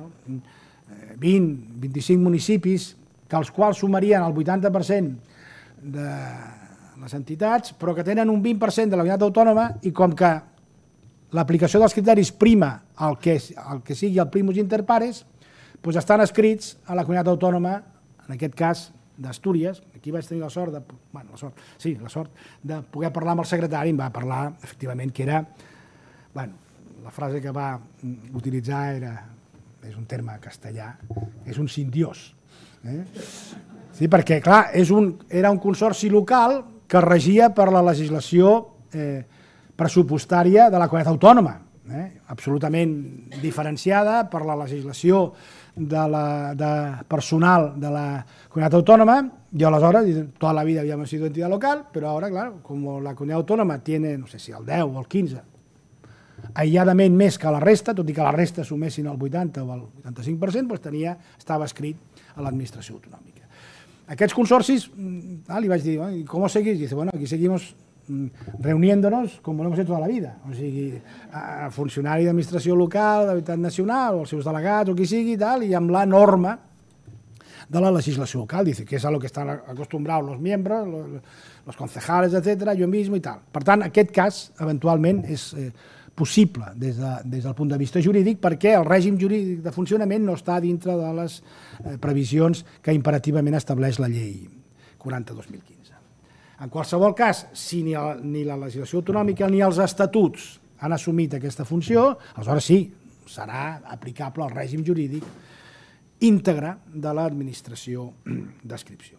20-25 municipis, que als quals sumarien el 80% de les entitats, però que tenen un 20% de la unitat autònoma i com que l'aplicació dels criteris prima el que sigui el primus inter pares, estan adscrits a la comunitat autònoma, en aquest cas d'Astúries. Aquí vaig tenir la sort de poder parlar amb el secretari, em va parlar, efectivament, que era, la frase que va utilitzar és un terme castellà, és un sin Dios. Sí, perquè, clar, era un consorci local que regia per la legislació pressupostària de la comunitat autònoma, absolutament diferenciada per la legislació de personal de la comunitat autònoma, y aleshores, toda la vida habíamos sido entidad local, pero ahora, claro, como la comunidad autónoma tiene, no sé si el 10 o el 15, aïlladament més que la resta, tot i que la resta sumessin el 80 o el 85%, estava escrit a l'administració autonòmica. Aquests consorcis, li vaig dir, ¿cómo seguís? Dice, bueno, aquí seguimos reuniéndonos como lo hemos hecho toda la vida, o sigui, funcionari d'administració local, d'habitat nacional, o els seus delegats, o qui sigui, i amb la norma de la legislació local, dice que és a lo que estan acostumbrados los miembros, los concejales, etc., jo mismo i tal. Per tant, aquest cas, eventualment, és possible des del punt de vista jurídic perquè el règim jurídic de funcionament no està dintre de les previsions que imperativament estableix la llei 40-2015. En qualsevol cas, si ni la legislació autonòmica ni els estatuts han assumit aquesta funció, aleshores sí, serà aplicable al règim jurídic íntegre de l'administració d'adscripció.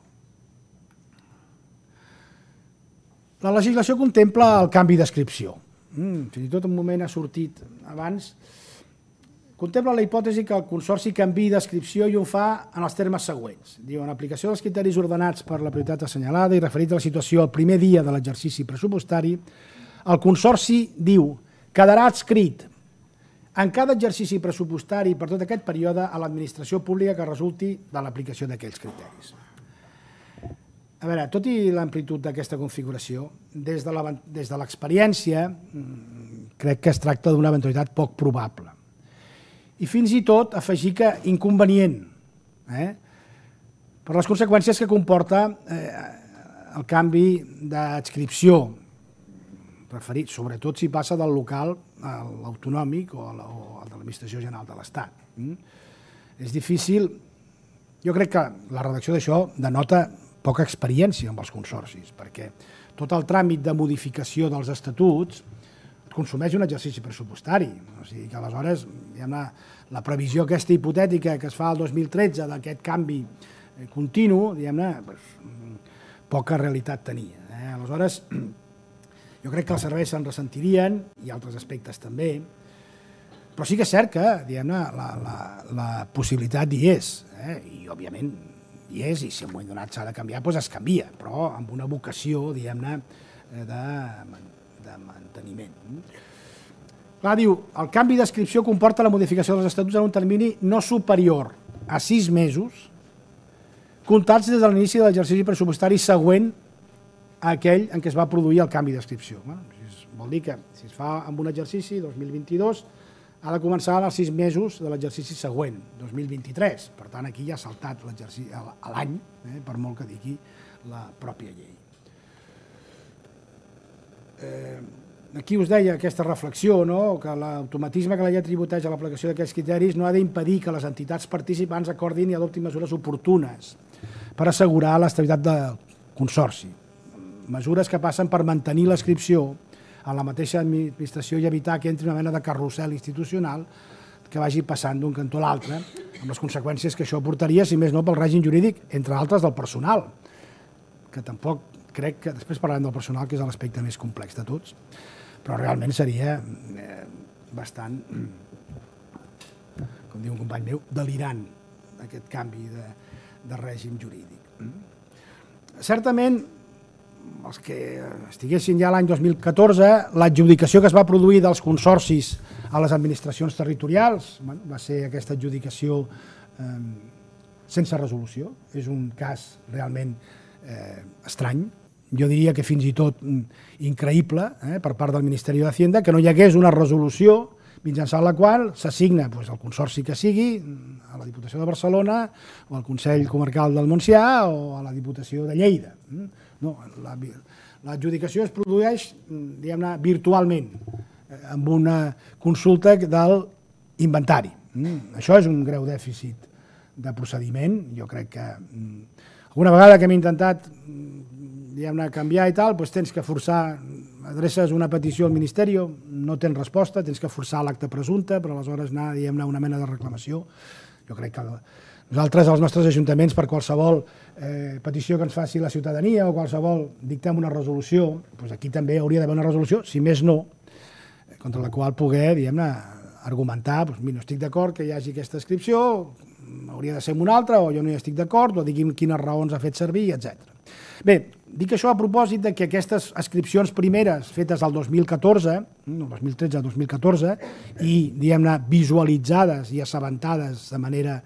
La legislació contempla el canvi d'adscripció. Fins i tot un moment ha sortit abans. Contempla la hipòtesi que el consorci canviï d'adscripció i ho fa en els termes següents. Diu, en aplicació dels criteris ordenats per la prioritat assenyalada i referit a la situació al primer dia de l'exercici pressupostari, el consorci, diu, quedarà adscrit en cada exercici pressupostari per tot aquest període a l'administració pública que resulti de l'aplicació d'aquells criteris. A veure, tot i l'amplitud d'aquesta configuració, des de l'experiència crec que es tracta d'una eventualitat poc probable. I fins i tot afegir que inconvenient, per les conseqüències que comporta el canvi d'adscripció, sobretot si passa del local a l'autonòmic o al de l'Administració General de l'Estat. És difícil Jo crec que la redacció d'això denota poca experiència amb els consorcis, perquè tot el tràmit de modificació dels estatuts consumeix un exercici pressupostari. O sigui que aleshores la previsió aquesta hipotètica que es fa el 2013 d'aquest canvi continu, poca realitat tenia. Aleshores, jo crec que els serveis se'n ressentirien, i altres aspectes també, però sí que és cert que la possibilitat hi és, i òbviament hi és, i si en un moment donat s'ha de canviar, doncs es canvia, però amb una vocació, de manteniment. Clar, diu, el canvi d'adscripció comporta la modificació dels estatuts en un termini no superior a 6 mesos, comptats des de l'inici de l'exercici pressupostari següent a aquell en què es va produir el canvi d'adscripció. Vol dir que si es fa en un exercici, 2022, ha de començar als 6 mesos de l'exercici següent, 2023. Per tant, aquí ja ha saltat l'any, per molt que digui la pròpia llei. Aquí us deia aquesta reflexió, que l'automatisme que la llei atribueix a l'aplicació d'aquests criteris no ha d'impedir que les entitats participants acordin i adoptin mesures oportunes per assegurar l'estabilitat del consorci. Mesures que passen per mantenir l'adscripció a la mateixa administració i evitar que entri una mena de carrusel institucional que vagi passant d'un cantó a l'altre, amb les conseqüències que això portaria, si més no, pel règim jurídic, entre altres del personal, que tampoc crec que després parlarem del personal, que és l'aspecte més complex de tots, però realment seria bastant, com diu un company meu, delirant aquest canvi de règim jurídic. Certament, els que estiguessin ja l'any 2014, l'adjudicació que es va produir dels consorcis a les administracions territorials va ser aquesta adjudicació sense resolució. És un cas realment estrany, jo diria que fins i tot increïble per part del Ministeri d'Hacienda, que no hi hagués una resolució mitjançant la qual s'assigna el consorci que sigui a la Diputació de Barcelona o al Consell Comarcal del Montsià o a la Diputació de Lleida. No, l'adjudicació es produeix virtualment amb una consulta del inventari. Això és un greu dèficit de procediment. Jo crec que alguna vegada que hem intentat canviar i tal, doncs tens que forçar, adreces una petició al Ministeri, no tens resposta, tens que forçar l'acte presumpte, però aleshores anar a una mena de reclamació. Jo crec que nosaltres, als nostres ajuntaments, per qualsevol petició que ens faci la ciutadania o qualsevol dictem una resolució, doncs aquí també hauria d'haver una resolució, si més no, contra la qual poder, argumentar, no estic d'acord que hi hagi aquesta inscripció, hauria de ser una altra, o jo no hi estic d'acord, o digui'm quines raons ha fet servir, etc. Bé, dic això a propòsit de que aquestes inscripcions primeres fetes al 2014, el 2013 al 2014, i, visualitzades i assabentades de manera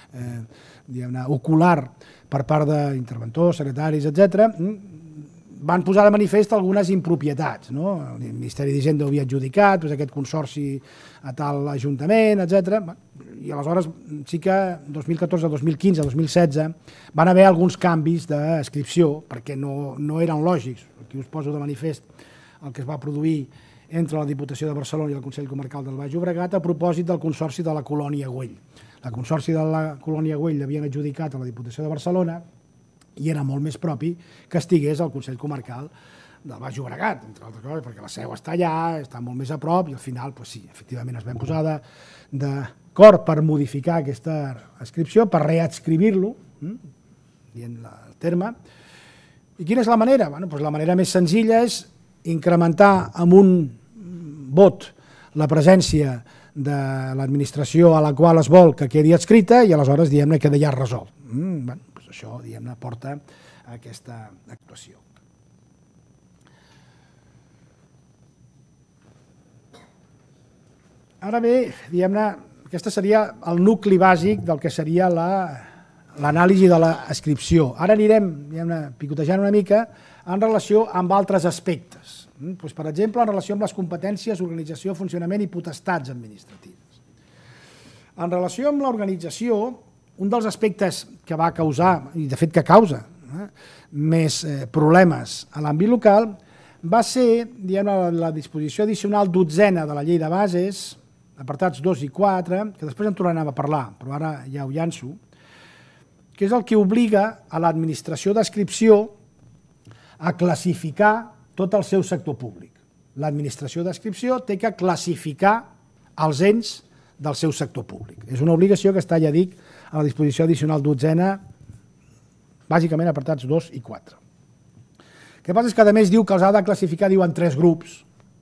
ocular per part d'interventors, secretaris, etc., van posar de manifest algunes impropietats. El Ministeri d'Hisenda ho havia adjudicat, aquest consorci a tal ajuntament, etc. I aleshores sí que 2014, 2015, 2016 van haver alguns canvis d'adscripció perquè no eren lògics. Aquí us poso de manifest el que es va produir entre la Diputació de Barcelona i el Consell Comarcal del Baix Llobregat a propòsit del Consorci de la Colònia Güell. El Consorci de la Colònia Güell l'havien adjudicat a la Diputació de Barcelona i era molt més propi que estigués al Consell Comarcal del Baix Llobregat, entre altres coses, perquè la seu està allà, està molt més a prop, i al final, sí, efectivament es vam posar d'acord per modificar aquesta adscripció, per readscribir-lo, dient el terme. I quina és la manera? La manera més senzilla és incrementar amb un vot la presència de l'administració a la qual es vol que quedi adscrita i aleshores queda ja resolt. Això porta a aquesta actuació. Ara bé, aquest seria el nucli bàsic del que seria l'anàlisi de l'adscripció. Ara anirem picotejant una mica en relació amb altres aspectes. Per exemple, en relació amb les competències, organització, funcionament i potestats administratives. En relació amb l'organització, un dels aspectes que va causar, i de fet que causa, més problemes a l'àmbit local va ser la disposició addicional 12a de la llei de bases, apartats 2 i 4, que després en tornarem a parlar, però ara ja ho llanço, que és el que obliga a l'administració d'adscripció a classificar tot el seu sector públic. L'administració d'adscripció té que classificar els ens del seu sector públic. És una obligació que està, ja dic, a la disposició addicional 12ª, bàsicament apartats 2 i 4. El que passa és que, a més, diu que els ha de classificar, diuen, 3 grups,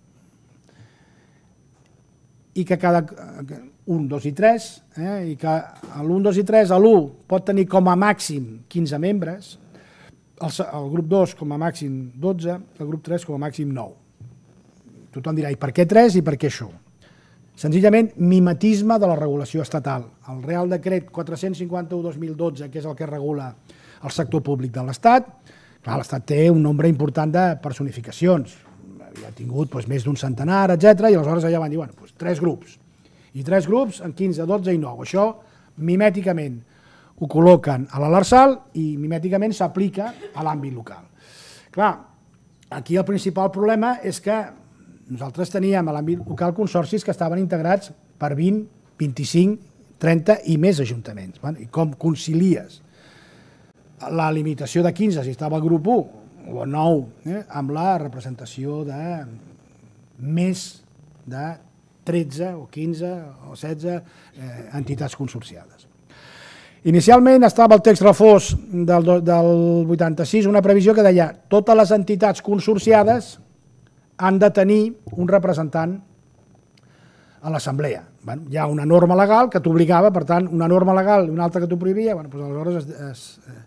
i que cada 1, 2 i 3, i que l'1, 2 i 3, l'1 pot tenir com a màxim 15 membres, el grup 2 com a màxim 12, el grup 3 com a màxim 9. Tothom dirà, i per què 3 i per què això? Senzillament, mimetisme de la regulació estatal. El Real Decret 451/2012, que és el que regula el sector públic de l'Estat, clar, l'Estat té un nombre important de personificacions, havia tingut més d'un centenar, etc. I aleshores allà van dir, bueno, 3 grups. I 3 grups en 15, 12 i 9. Això, mimèticament, ho col·loquen a l'Lrsal i mimèticament s'aplica a l'àmbit local. Clar, aquí el principal problema és que nosaltres teníem a l'àmbit local consorcis que estaven integrats per 20, 25, 30 i més ajuntaments. I com concilies la limitació de 15, si estava al grup 1 o 9, amb la representació de més de 13 o 15 o 16 entitats consorciades. Inicialment estava el text refós del 86 una previsió que deia totes les entitats consorciades han de tenir un representant a l'assemblea. Hi ha una norma legal que t'obligava, per tant, una norma legal i una altra que t'ho prohibia, aleshores es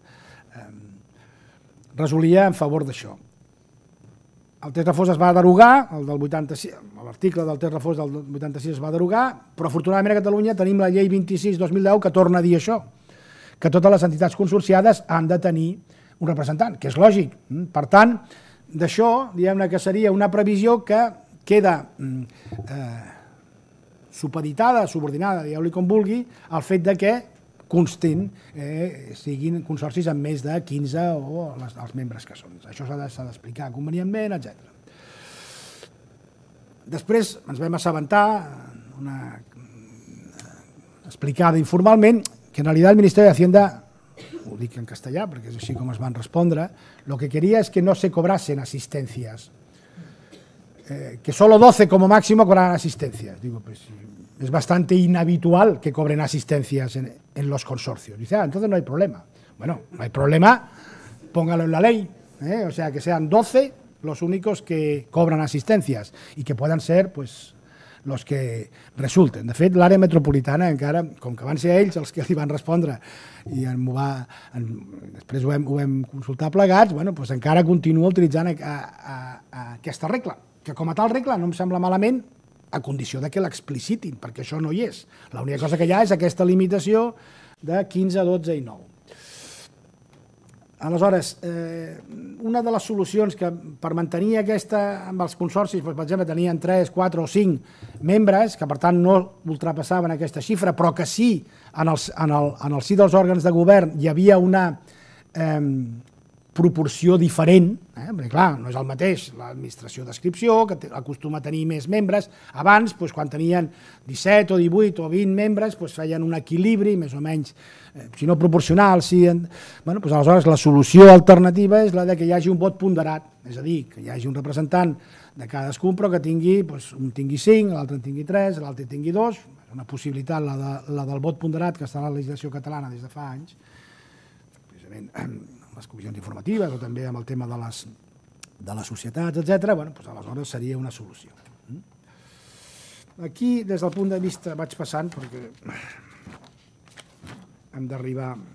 resolia en favor d'això. El text refós es va derogar, l'article del text refós del 86 es va derogar, però afortunadament a Catalunya tenim la llei 26/2010 que torna a dir això, que totes les entitats consorciades han de tenir un representant, que és lògic. Per tant, d'això, diguem-ne que seria una previsió que queda supeditada, subordinada, digueu-li com vulgui, al fet de que constin siguin consorcis amb més de 15 o els membres que són. Això s'ha d'explicar convenientment, etc. Després ens vam assabentar, explicada informalment, que en realitat el Ministeri d'Hacienda, ho dic en castellà perquè és així com es van respondre, lo que quería es que no se cobrasen asistencias, que solo 12 como máximo cobraran asistencias. Digo, pues es bastante inhabitual que cobren asistencias en los consorcios. Dice, entonces no hay problema. Bueno, no hay problema, póngalo en la ley, o sea, que sean 12 los únicos que cobran asistencias y que puedan ser, pues, los que resulten. De fet, l'àrea metropolitana encara, com que van ser ells els que li van respondre i després ho vam consultar plegats, doncs encara continua utilitzant aquesta regla, que com a tal regla no em sembla malament a condició que l'explicitin, perquè això no hi és. L'única cosa que hi ha és aquesta limitació de 15, 12 i 9. Aleshores, una de les solucions que per mantenir aquesta amb els consorcis, per exemple, tenien 3, 4 o 5 membres, que per tant no ultrapassaven aquesta xifra, però que sí, en el si dels òrgans de govern hi havia una proporció diferent, perquè clar, no és el mateix l'administració d'adscripció, que acostuma a tenir més membres. Abans, quan tenien 17 o 18 o 20 membres, feien un equilibri, més o menys, si no proporcional, aleshores la solució alternativa és la que hi hagi un vot ponderat, és a dir, que hi hagi un representant de cadascun, però que un tingui 5, l'altre en tingui 3, l'altre en tingui 2, una possibilitat, la del vot ponderat, que està a la legislació catalana des de fa anys, precisament les comissions informatives o també amb el tema de les societats, etc., aleshores seria una solució. Aquí, des del punt de vista, vaig passant, perquè hem d'arribar al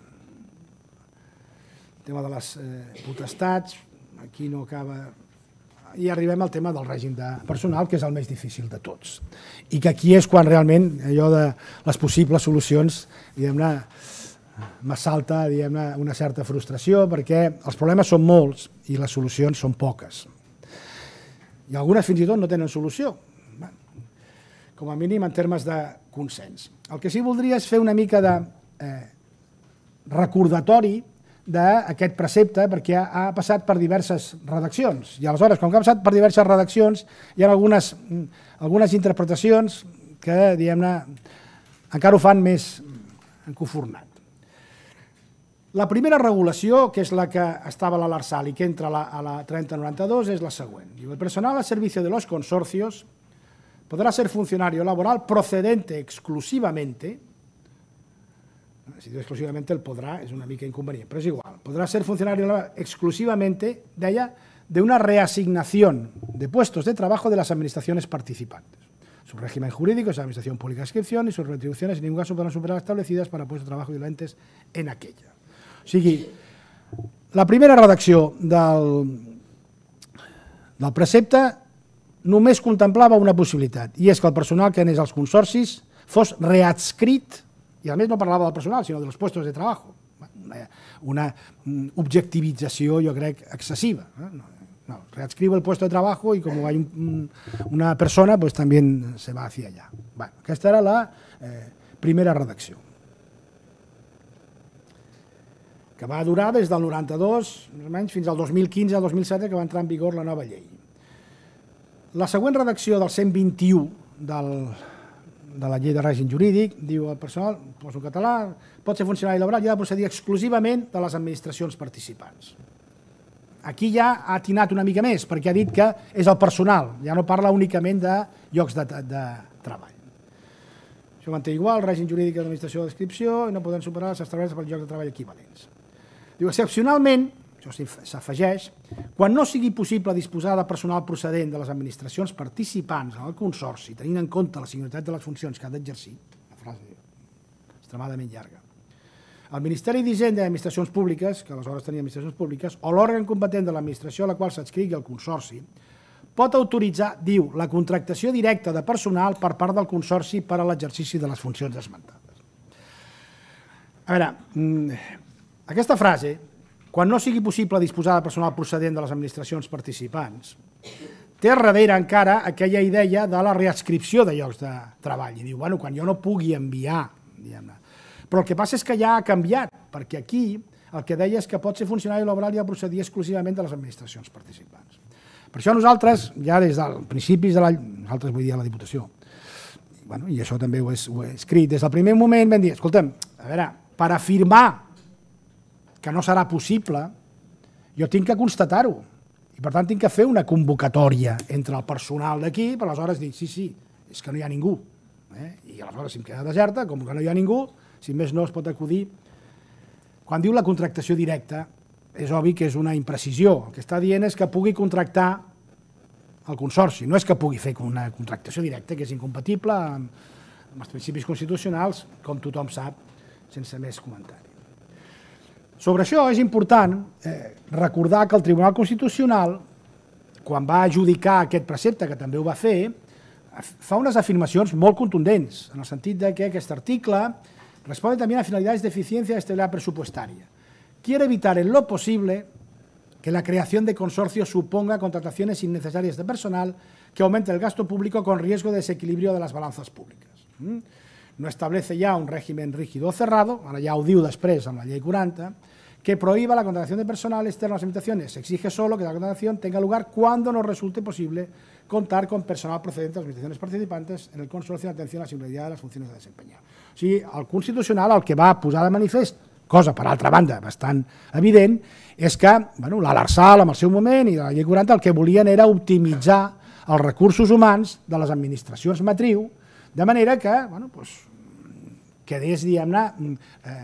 tema de les potestats, aquí no acaba, i arribem al tema del règim de personal, que és el més difícil de tots, i que aquí és quan realment allò de les possibles solucions, diguem-ne, m'assalta una certa frustració, perquè els problemes són molts i les solucions són poques. I algunes fins i tot no tenen solució, com a mínim en termes de consens. El que sí voldria és fer una mica de recordatori d'aquest precepte, perquè ha passat per diverses redaccions. I aleshores, com que ha passat per diverses redaccions, hi ha algunes interpretacions que, diguem-ne, encara ho fan més encofornat. La primera regulació, que és la que estava a l'Arsal i que entra a la 3092, es la següent. El personal al servicio de los consorcios podrá ser funcionario laboral procedente exclusivamente, si diu exclusivamente el podrà és una mica inconvenient, però és igual, podrá ser funcionario laboral exclusivamente, deia, de una reasignación de puestos de trabajo de las administraciones participantes. Su régimen jurídico es la administración pública de inscripción y sus retribuciones en ningún caso podrán superar las establecidas para puestos de trabajo equivalentes en aquella. O sigui, la primera redacció del precepte només contemplava una possibilitat, i és que el personal que anés als consorcis fos readscrit, i a més no parlava del personal, sinó dels puestos de treball. Una objectivització, jo crec, excessiva. No, readscribo el puesto de trabajo y como hay una persona, pues también se va hacia allá. Bueno, aquesta era la primera redacció, que va durar des del 92, més o menys, fins al 2015 al 2007, que va entrar en vigor la nova llei. La següent redacció del 121 de la llei de règim jurídic diu el personal, poso en català, pot ser funcionari laboral i ha de procedir exclusivament de les administracions participants. Aquí ja ha atinat una mica més, perquè ha dit que és el personal, ja no parla únicament de llocs de treball. Això manté igual, el règim jurídic de l'administració de descripció i no poden superar les establertes per llocs de treball equivalents. Diu, excepcionalment, això s'afegeix, quan no sigui possible disposar de personal procedent de les administracions participants en el consorci, tenint en compte la singularitat de les funcions que ha d'exercir, una frase extremadament llarga, el Ministeri d'Hisenda i Administracions Públiques, que aleshores tenia administracions públiques, o l'òrgan competent de l'administració a la qual s'adscrigui el consorci, pot autoritzar, diu, la contractació directa de personal per part del consorci per a l'exercici de les funcions esmentades. A veure, aquesta frase, quan no sigui possible disposar de personal procedent de les administracions participants, té darrere encara aquella idea de la readscripció de llocs de treball. I diu, bueno, quan jo no pugui enviar, diguem-ne. Però el que passa és que ja ha canviat, perquè aquí el que deia és que pot ser funcionari laboral i ha de procedir exclusivament de les administracions participants. Per això nosaltres, ja des dels principis de nosaltres vull dir a la Diputació, i això també ho he escrit, des del primer moment vam dir, escolta'm, a veure, per afirmar que no serà possible, jo tinc que constatar-ho. I per tant tinc que fer una convocatòria entre el personal d'aquí, per aleshores dir, sí, és que no hi ha ningú. I aleshores si em queda deserta, com que no hi ha ningú, si més no es pot acudir. Quan diu la contractació directa, és obvi que és una imprecisió. El que està dient és que pugui contractar el consorci, no és que pugui fer una contractació directa, que és incompatible amb els principis constitucionals, com tothom sap, sense més comentari. Sobre això és important recordar que el Tribunal Constitucional, quan va adjudicar aquest precepte, que també ho va fer, fa unes afirmacions molt contundents, en el sentit que aquest article responde también a finalidades de eficiencia y estabilidad presupuestaria. Quiere evitar en lo posible que la creación de consorcios suponga contrataciones innecesarias de personal que aumente el gasto público con riesgo de desequilibrio de las balanzas públicas. No establece ya un régimen rígido o cerrado, ahora ya ho diu després amb la llei 40, que prohíba la contratación de personal externo a las administraciones. Se exige solo que la contratación tenga lugar cuando no resulte posible contar con personal procedente de las administraciones participantes en el consorcio en atención a la singularidad de las funciones a desempeñar. O sigui, el Constitucional el que va posar de manifest, cosa per altra banda bastant evident, és que l'Arsal en el seu moment i la llei 40 el que volien era optimitzar els recursos humans de les administracions matriu, de manera que quedés, diguem-ne,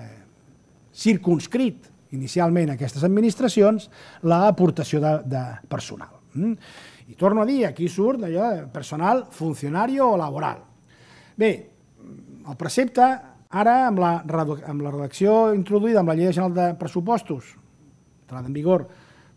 circunscrit inicialment a aquestes administracions l'aportació de personal. I torno a dir, aquí surt allò de personal funcionari o laboral. Bé, el precepte, ara, amb la redacció introduïda amb la Llei General de Pressupostos, entrada en vigor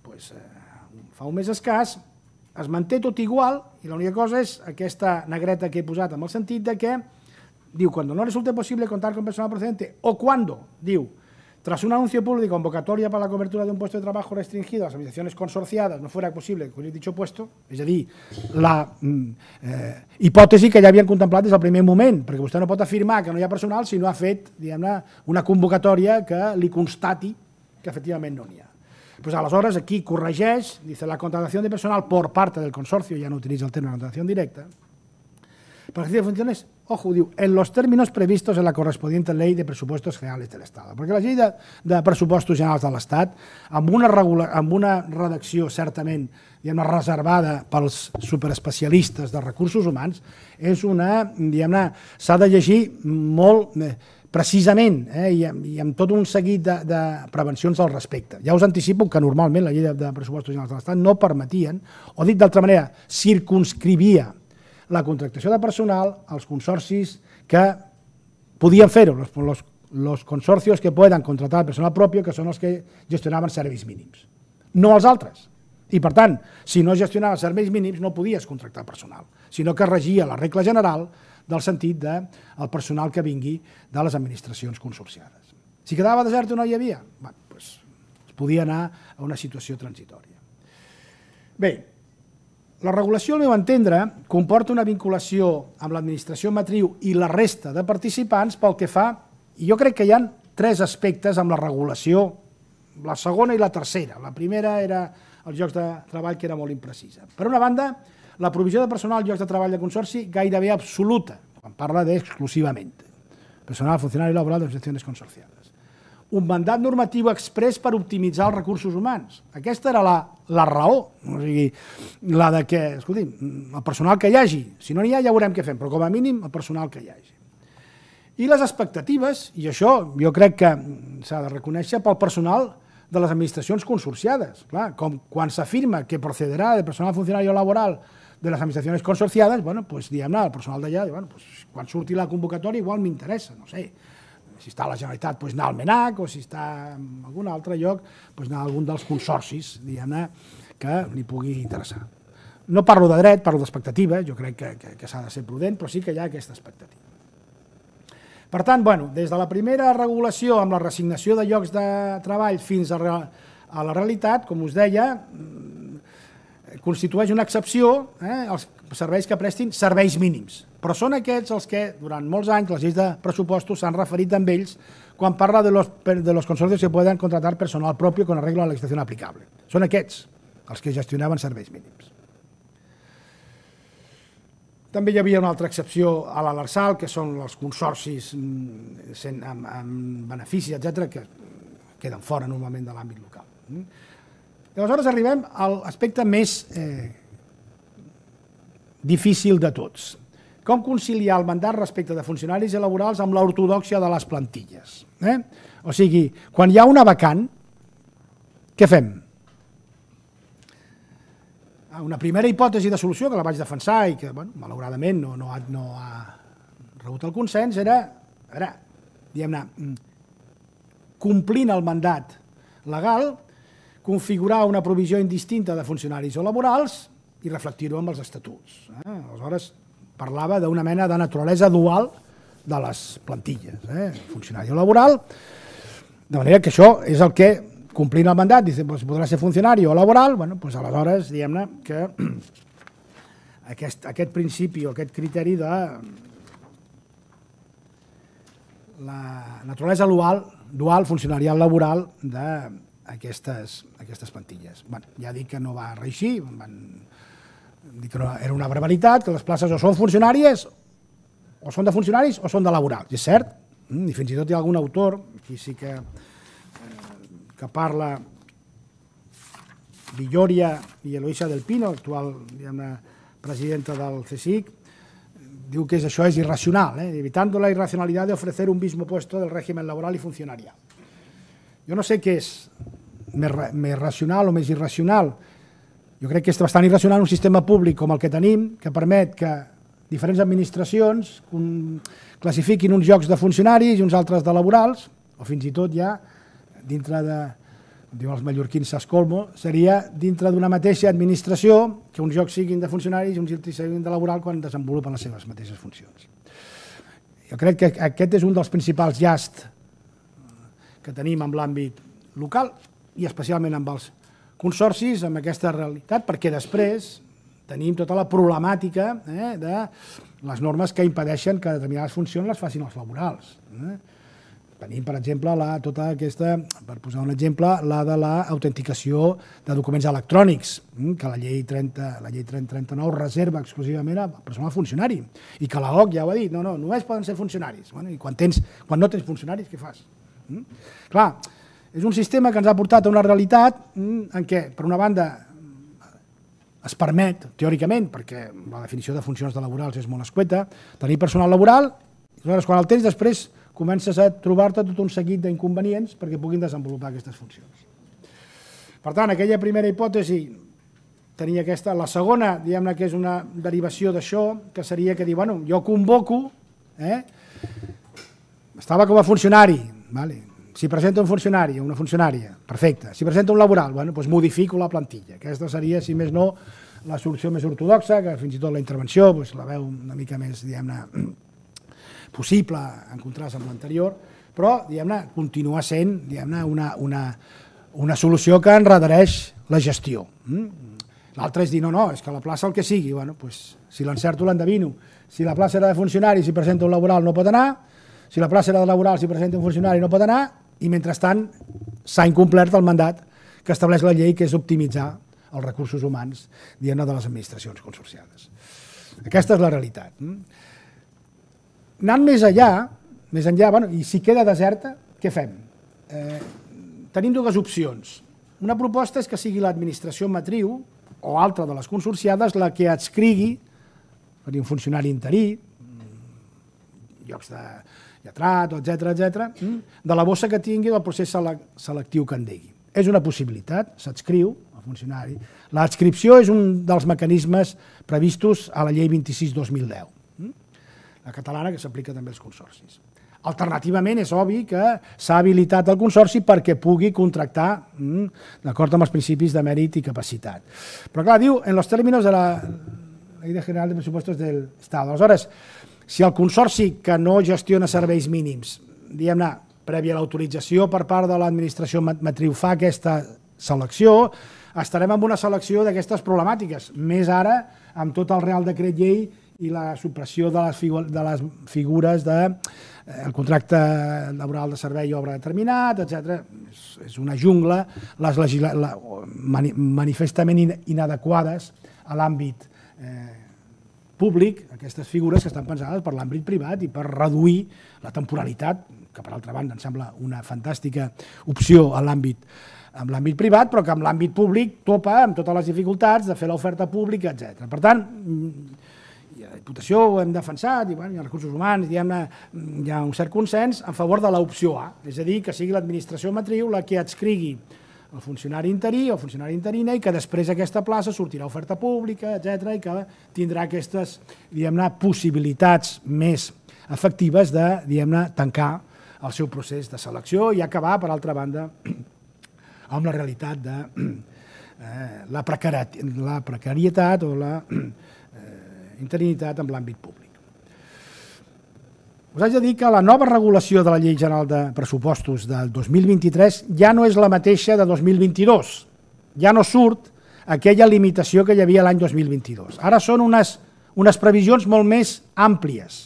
fa un mes escàs, es manté tot igual i l'única cosa és aquesta negreta que he posat amb el sentit de que diu, cuando no resulte posible contar con personal procedente o cuando, diu, tras un anuncio público de convocatoria para la cobertura de un puesto de trabajo restringido a las administraciones consorciadas no fuera posible cubrir dicho puesto, és a dir, la hipòtesi que ja havien contemplat des del primer moment, perquè vostè no pot afirmar que no hi ha personal si no ha fet, diguem-ne, una convocatòria que li constati que efectivament no n'hi ha. Pues aleshores aquí corregeix, dice la contratación de personal por parte del consorcio, ya no utilitza el término contratación directa, para ejercicio de funciones ojo, diu, en los términos previstos en la correspondiente ley de presupuestos generales del Estado. Perquè la llei de pressupostos generals de l'Estat, amb una redacció certament reservada pels superespecialistes de recursos humans, és una, s'ha de llegir molt precisament i amb tot un seguit de prevencions al respecte. Ja us anticipo que normalment la llei de pressupostos generals de l'Estat no permetien, o dit d'altra manera, circunscrivia la contractació de personal als consorcis que podien fer-ho, los consorcios que poden contratar personal propi, que són els que gestionaven serveis mínims, no els altres. I, per tant, si no gestionaves serveis mínims no podies contractar personal, sinó que regia la regla general del sentit del personal que vingui de les administracions consorciades. Si quedava desert o no hi havia, es podia anar a una situació transitòria. Bé, la regulació, al meu entendre, comporta una vinculació amb l'administració matriu i la resta de participants pel que fa, i jo crec que hi ha 3 aspectes amb la regulació, la segona i la tercera. La primera era els llocs de treball, que era molt imprecisa. Per una banda, la provisió de personal als llocs de treball de consorci gairebé absoluta, quan parla d'exclusivament. Personal, funcionari laboral de gestions consorciades. Un mandat normatiu express per optimitzar els recursos humans. Aquesta era la raó, o sigui, la de que, escolti, el personal que hi hagi, si no n'hi ha ja veurem què fem, però com a mínim el personal que hi hagi. I les expectatives, i això jo crec que s'ha de reconèixer pel personal de les administracions consorciades. Clar, com quan s'afirma que procederà de personal funcionari o laboral de les administracions consorciades, bueno, pues diguem-ne, el personal d'allà, bueno, pues, quan surti la convocatòria igual m'interessa, no sé, si està a la Generalitat, doncs anar al MENAC, o si està en algun altre lloc, doncs anar a algun dels consorcis, diguem-ne, que li pugui interessar. No parlo de dret, parlo d'expectativa, jo crec que s'ha de ser prudent, però sí que hi ha aquesta expectativa. Per tant, des de la primera regulació amb la reassignació de llocs de treball fins a la realitat, com us deia, constitueix una excepció els serveis que prestin serveis mínims. Però són aquests els que, durant molts anys, les lleis de pressupostos s'han referit amb ells quan parla de los consorcios que poden contratar personal propi con arreglo a la legislación aplicable. Són aquests els que gestionaven serveis mínims. També hi havia una altra excepció a l'Arsal, que són els consorcis amb beneficis, etc., que queden fora normalment de l'àmbit local. I aleshores arribem a l'aspecte més difícil de tots. Com conciliar el mandat respecte de funcionaris i laborals amb l'ortodòxia de les plantilles? O sigui, quan hi ha una vacant, què fem? Una primera hipòtesi de solució, que la vaig defensar i que, malauradament, no ha rebut el consens, era, diguem-ne, complint el mandat legal, configurar una provisió indistinta de funcionaris o laborals i reflectir-ho amb els estatuts. Aleshores, parlava d'una mena de naturalesa dual de les plantilles, funcionari o laboral, de manera que això és el que, complint el mandat, podrà ser funcionari o laboral, aleshores, diguem-ne, que aquest principi o aquest criteri de la naturalesa dual funcionarial laboral d'aquestes plantilles. Ja dic que no va reeixir, dic que era una barbaritat, que les places o són funcionàries, o són de funcionaris o són de laborals. I és cert, i fins i tot hi ha algun autor, aquí sí que parla, Villoria i Eloisa del Pino, actual presidenta del CSIC, diu que això és irracional, evitando la irracionalidad de ofrecer un mismo puesto del régimen laboral y funcionarial. Jo no sé què és més racional o més irracional. Jo crec que és bastant irracional un sistema públic com el que tenim, que permet que diferents administracions classifiquin uns llocs de funcionaris i uns altres de laborals, o fins i tot ja dintre de, diu els mallorquins Sascolmo, seria dintre d'una mateixa administració que uns llocs siguin de funcionaris i uns altres siguin de laboral quan desenvolupen les seves mateixes funcions. Jo crec que aquest és un dels principals llasts que tenim en l'àmbit local i especialment amb els consorcis, amb aquesta realitat, perquè després tenim tota la problemàtica de les normes que impedeixen que determinades funcions les facin els laborals. Tenim, per exemple, tota aquesta, per posar un exemple, la de l'autenticació de documents electrònics, que la llei 3039 reserva exclusivament al personal funcionari, i que l'AOC ja ho ha dit, no, només poden ser funcionaris. I quan no tens funcionaris, què fas? Clar, és un sistema que ens ha portat a una realitat en què, per una banda, es permet, teòricament, perquè la definició de funcions laborals és molt escueta, tenir personal laboral, i quan el tens després comences a trobar-te tot un seguit d'inconvenients perquè puguin desenvolupar aquestes funcions. Per tant, aquella primera hipòtesi tenia aquesta. La segona, diguem-ne que és una derivació d'això, que seria que dir, bueno, jo convoco, estava com a funcionari, si presenta un funcionari o una funcionària, perfecte. Si presenta un laboral, doncs modifico la plantilla. Aquesta seria, si més no, la solució més ortodoxa, que fins i tot la intervenció la veu una mica més, diguem-ne, possible en contrast amb l'anterior, però continua sent una solució que enredareix la gestió. L'altre és dir, no, és que la plaça el que sigui, si l'encerto l'endevino, si la plaça era de funcionari, si presenta un laboral no pot anar, si la plaça era de laboral, si presenta un funcionari no pot anar, i mentrestant s'ha incomplert el mandat que estableix la llei, que és optimitzar els recursos humans de les administracions consorciades. Aquesta és la realitat. Anant més enllà, i si queda deserta, què fem? Tenim dues opcions. Una proposta és que sigui l'administració matriu o altra de les consorciades la que adscrigui, per dir un funcionari interí, llocs de lletrat, etcètera, de la bossa que tingui del procés selectiu que endegui. És una possibilitat, s'adscriu el funcionari. L'adscripció és un dels mecanismes previstos a la llei 26/2010. La catalana, que s'aplica també als consorcis. Alternativament, és obvi que s'ha habilitat el consorci perquè pugui contractar d'acord amb els principis de mèrit i capacitat. Però clar, diu, en los términos de la Ley General de Presupuestos del Estado. Aleshores, si el consorci que no gestiona serveis mínims, diguem-ne, prèvia a l'autorització per part de l'administració matriu fa aquesta selecció, estarem en una selecció d'aquestes problemàtiques. Més ara, amb tot el Real Decret Llei i la supressió de les figures del contracte laboral de servei i obra determinat, etc. És una jungla, manifestament inadequades a l'àmbit públic, aquestes figures que estan pensades per l'àmbit privat i per reduir la temporalitat, que per altra banda em sembla una fantàstica opció en l'àmbit privat, però que en l'àmbit públic topa amb totes les dificultats de fer l'oferta pública, etc. Per tant, i a la Diputació ho hem defensat, i als recursos humans hi ha un cert consens en favor de l'opció A, és a dir, que sigui l'administració matriu la que adscrigui el funcionari interí o funcionari interina i que després aquesta plaça sortirà a oferta pública, etc., i que tindrà aquestes, possibilitats més efectives de, tancar el seu procés de selecció i acabar, per altra banda, amb la realitat de la precarietat o la interinitat en l'àmbit públic. Us haig de dir que la nova regulació de la Llei General de Pressupostos del 2023 ja no és la mateixa de 2022. Ja no surt aquella limitació que hi havia l'any 2022. Ara són unes previsions molt més àmplies.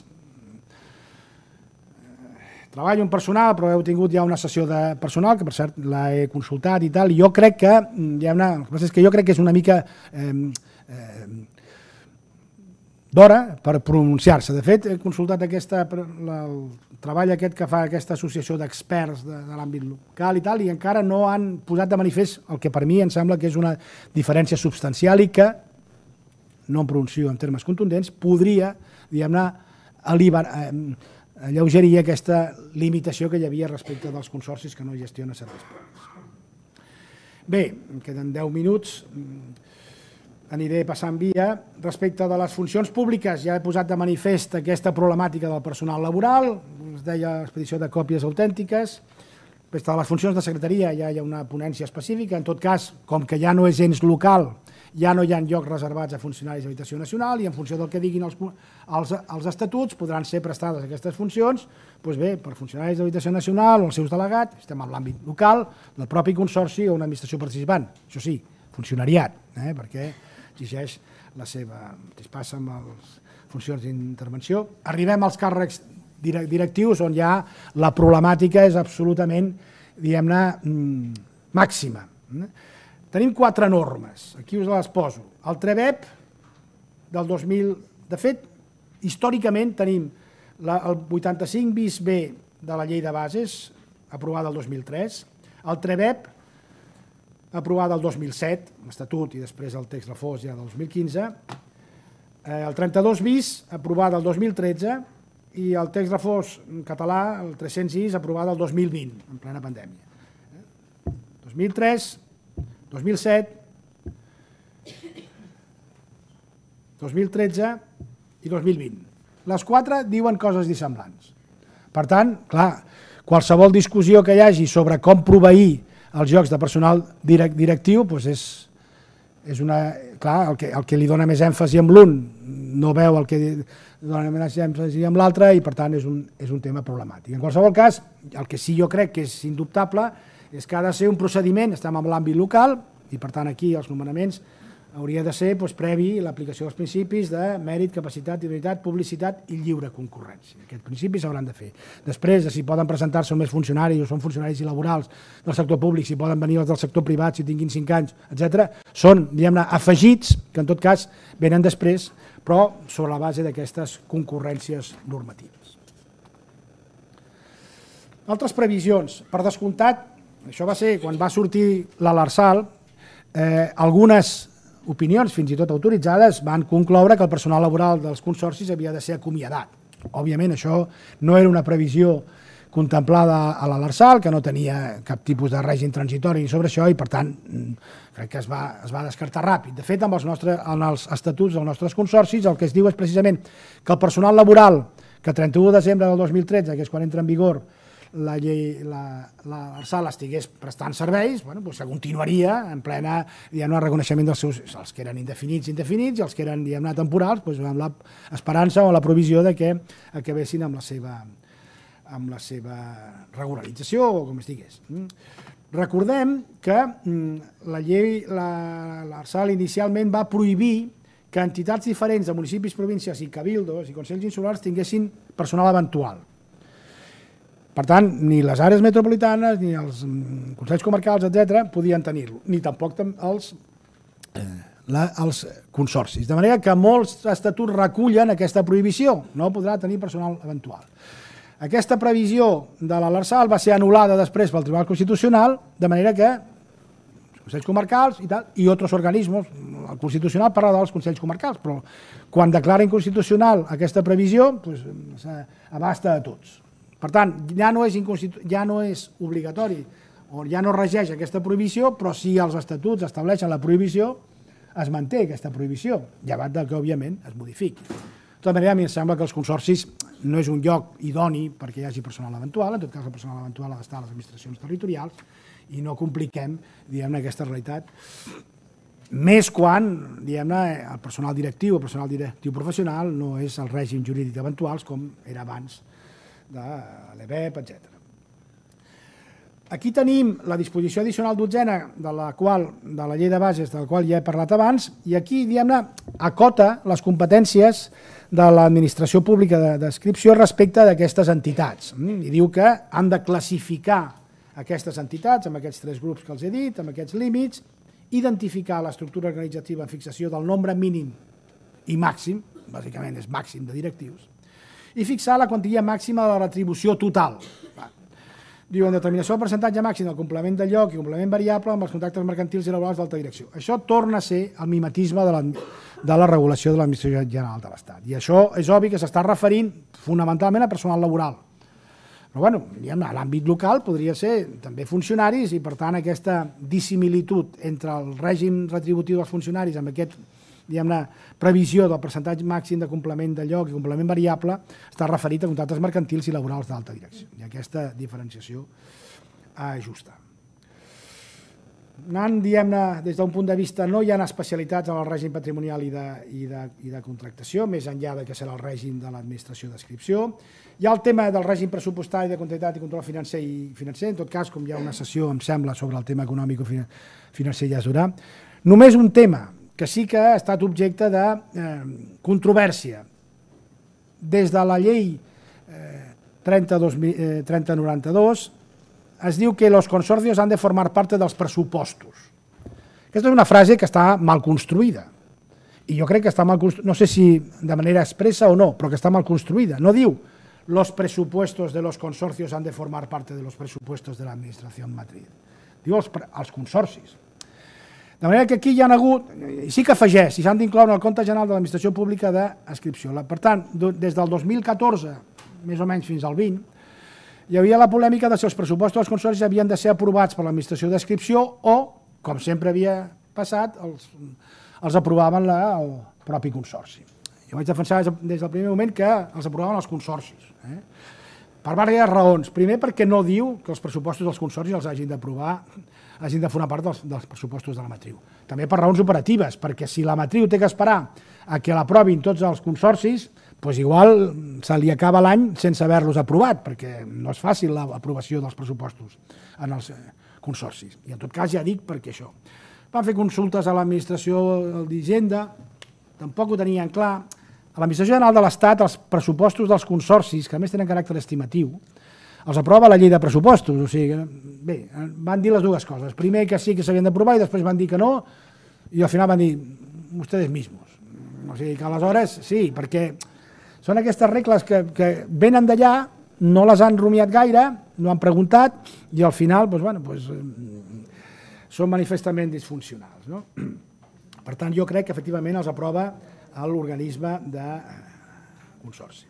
Treballo en personal, però heu tingut ja una sessió de personal, que per cert l'he consultat i tal, i jo crec que és una mica d'hora per pronunciar-se. De fet, he consultat el treball aquest que fa aquesta associació d'experts de l'àmbit local i tal, i encara no han posat de manifest el que per mi em sembla que és una diferència substancial i que, no em pronuncio en termes contundents, podria, diguem-ne, alleugerir aquesta limitació que hi havia respecte dels consorcis que no gestionen serveis públics. Bé, em queden 10 minuts. Aniré passant via. Respecte de les funcions públiques, ja he posat de manifest aquesta problemàtica del personal laboral, us deia l'expedició de còpies autèntiques. Respecte de les funcions de secretaria ja hi ha una ponència específica, en tot cas, com que ja no és ens local, ja no hi ha llocs reservats a funcionaris d'Habitació Nacional i en funció del que diguin els estatuts podran ser prestades aquestes funcions, doncs bé, per funcionaris d'Habitació Nacional o els seus delegats, estem en l'àmbit local, del propi consorci o una administració participant, això sí, funcionariat, perquè exigeix la seva... es passa amb les funcions d'intervenció. Arribem als càrrecs directius on ja la problemàtica és absolutament, diguem-ne, màxima. Tenim 4 normes, aquí us les poso. El TREBEP del 2000, de fet, històricament tenim el 85 bis B de la llei de bases, aprovada el 2003, el TREBEP, aprovada el 2007, l'Estatut i després el text refós ja del 2015, el 32 bis, aprovada el 2013, i el text refós català, el 306, aprovada el 2020, en plena pandèmia. 2003, 2007, 2013 i 2020. Les 4 diuen coses dissemblants. Per tant, clar, qualsevol discussió que hi hagi sobre com proveir els llocs de personal directiu és una... Clar, el que li dona més èmfasi amb l'un no veu el que dona més èmfasi amb l'altre i, per tant, és un tema problemàtic. En qualsevol cas, el que sí jo crec que és indubtable és que ha de ser un procediment, estem en l'àmbit local, i per tant aquí els nomenaments hauria de ser previ l'aplicació dels principis de mèrit, capacitat, idoneïtat, publicitat i lliure concurrència. Aquests principis s'hauran de fer. Després, si poden presentar-se més funcionaris o són funcionaris laborals del sector públic, si poden venir els del sector privat, si tinguin 5 anys, etc., són, diguem-ne, afegits, que en tot cas venen després, però sobre la base d'aquestes concurrències normatives. Altres previsions. Per descomptat, això va ser quan va sortir l'Lrsal, algunes opinions, fins i tot autoritzades, van concloure que el personal laboral dels consorcis havia de ser acomiadat. Òbviament, això no era una previsió contemplada a l'Lrsal, que no tenia cap tipus de règim transitori sobre això i, per tant, crec que es va descartar ràpid. De fet, en els estatuts dels nostres consorcis, el que es diu és precisament que el personal laboral que a 31 de desembre del 2013, que és quan entra en vigor la llei, l'Lrsal estigués prestant serveis, se continuaria en plena reconeixement dels seus, els que eren indefinits i els que eren temporals, amb l'esperança o la provisió que acabessin amb la seva regularització o com es digués. Recordem que la llei, l'Lrsal inicialment va prohibir que entitats diferents de municipis, províncies i cabildos i consells insulars tinguessin personal eventual. Per tant, ni les àrees metropolitanes, ni els consells comarcals, etc., podien tenir-lo, ni tampoc els consorcis. De manera que molts estatuts recullen aquesta prohibició, no podrà tenir personal eventual. Aquesta previsió de l'Lrsal va ser anul·lada després pel Tribunal Constitucional, de manera que els consells comarcals i altres organismes, el Constitucional parla dels consells comarcals, però quan declara inconstitucional aquesta previsió, abasta a tots. Per tant, ja no és obligatori o ja no regeix aquesta prohibició, però si els estatuts estableixen la prohibició, es manté aquesta prohibició, llevat que, òbviament, es modifiqui. De tota manera, a mi em sembla que els consorcis no és un lloc idoni perquè hi hagi personal eventual, en tot cas el personal eventual ha d'estar a les administracions territorials i no compliquem, diguem-ne, aquesta realitat, més quan, diguem-ne, el personal directiu o personal directiu professional no és el règim jurídic d'eventuals com era abans de l'EBEP, etc. Aquí tenim la disposició addicional 12ª de la llei de bases, de la qual ja he parlat abans, i aquí, diguem-ne, acota les competències de l'administració pública d'adscripció respecte d'aquestes entitats. I diu que han de classificar aquestes entitats amb aquests 3 grups que els he dit, amb aquests límits, identificar l'estructura organitzativa en fixació del nombre mínim i màxim, bàsicament és màxim de directius, i fixar la quantia màxima de la retribució total. Diuen determinació del percentatge màxim del complement de lloc i complement variable amb els contractes mercantils i laborals d'alta direcció. Això torna a ser el mimetisme de la regulació de l'Administració General de l'Estat. I això és obvi que s'està referint fonamentalment a personal laboral. Però, a l'àmbit local podria ser també funcionaris i, per tant, aquesta dissimilitud entre el règim retributiu dels funcionaris amb aquest previsió del percentatge màxim de complement de lloc i complement variable està referit a contractes mercantils i laborals d'alta direcció. I aquesta diferenciació a ajustar. Anant, des d'un punt de vista, no hi ha especialitats en el règim patrimonial i de contractació, més enllà que serà el règim de l'administració d'adscripció. Hi ha el tema del règim pressupostari de comptabilitat i control financer en tot cas, com hi ha una sessió, em sembla, sobre el tema econòmic o financer ja es durà. Només un tema que sí que ha estat objecte de controvèrsia. Des de la llei 3092, es diu que los consorcios han de formar parte dels pressupostos. Aquesta és una frase que està mal construïda. I jo crec que està mal construïda, no sé si de manera expressa o no, però que està mal construïda. No diu los presupuestos de los consorcios han de formar parte de los presupuestos de la administració matriz. Diu els consorcis. De manera que aquí hi ha hagut, i sí que afegeix, i s'han d'incloure en el compte general de l'administració pública d'adscripció. Per tant, des del 2014, més o menys fins al 20, hi havia la polèmica de si els pressupostos dels consorcis havien de ser aprovats per l'administració d'adscripció o, com sempre havia passat, els aprovaven el propi consorci. Jo vaig defensar des del primer moment que els aprovaven els consorcis. Per diverses raons. Primer, perquè no diu que els pressupostos dels consorcis els hagin d'aprovar, hagin de formar part dels pressupostos de la matriu. També per raons operatives, perquè si la matriu té que esperar a que l'aprovin tots els consorcis, doncs igual se li acaba l'any sense haver-los aprovat, perquè no és fàcil l'aprovació dels pressupostos en els consorcis. I en tot cas ja dic perquè això. Van fer consultes a l'administració d'Hisenda, tampoc ho tenien clar. A l'Administració General de l'Estat, els pressupostos dels consorcis, que a més tenen caràcter estimatiu, els aprova la llei de pressupostos. O sigui, bé, van dir les dues coses. Primer que sí que s'havien d'aprovar i després van dir que no, i al final van dir, ustedes mismos. O sigui, que aleshores, sí, perquè són aquestes regles que venen d'allà, no les han rumiat gaire, no han preguntat, i al final, són manifestament disfuncionals. Per tant, jo crec que efectivament els aprova l'organisme de consorci.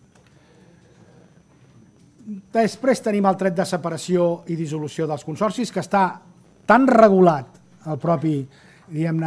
Després tenim el dret de separació i dissolució dels consorcis, que està tan regulat el propi, diguem-ne,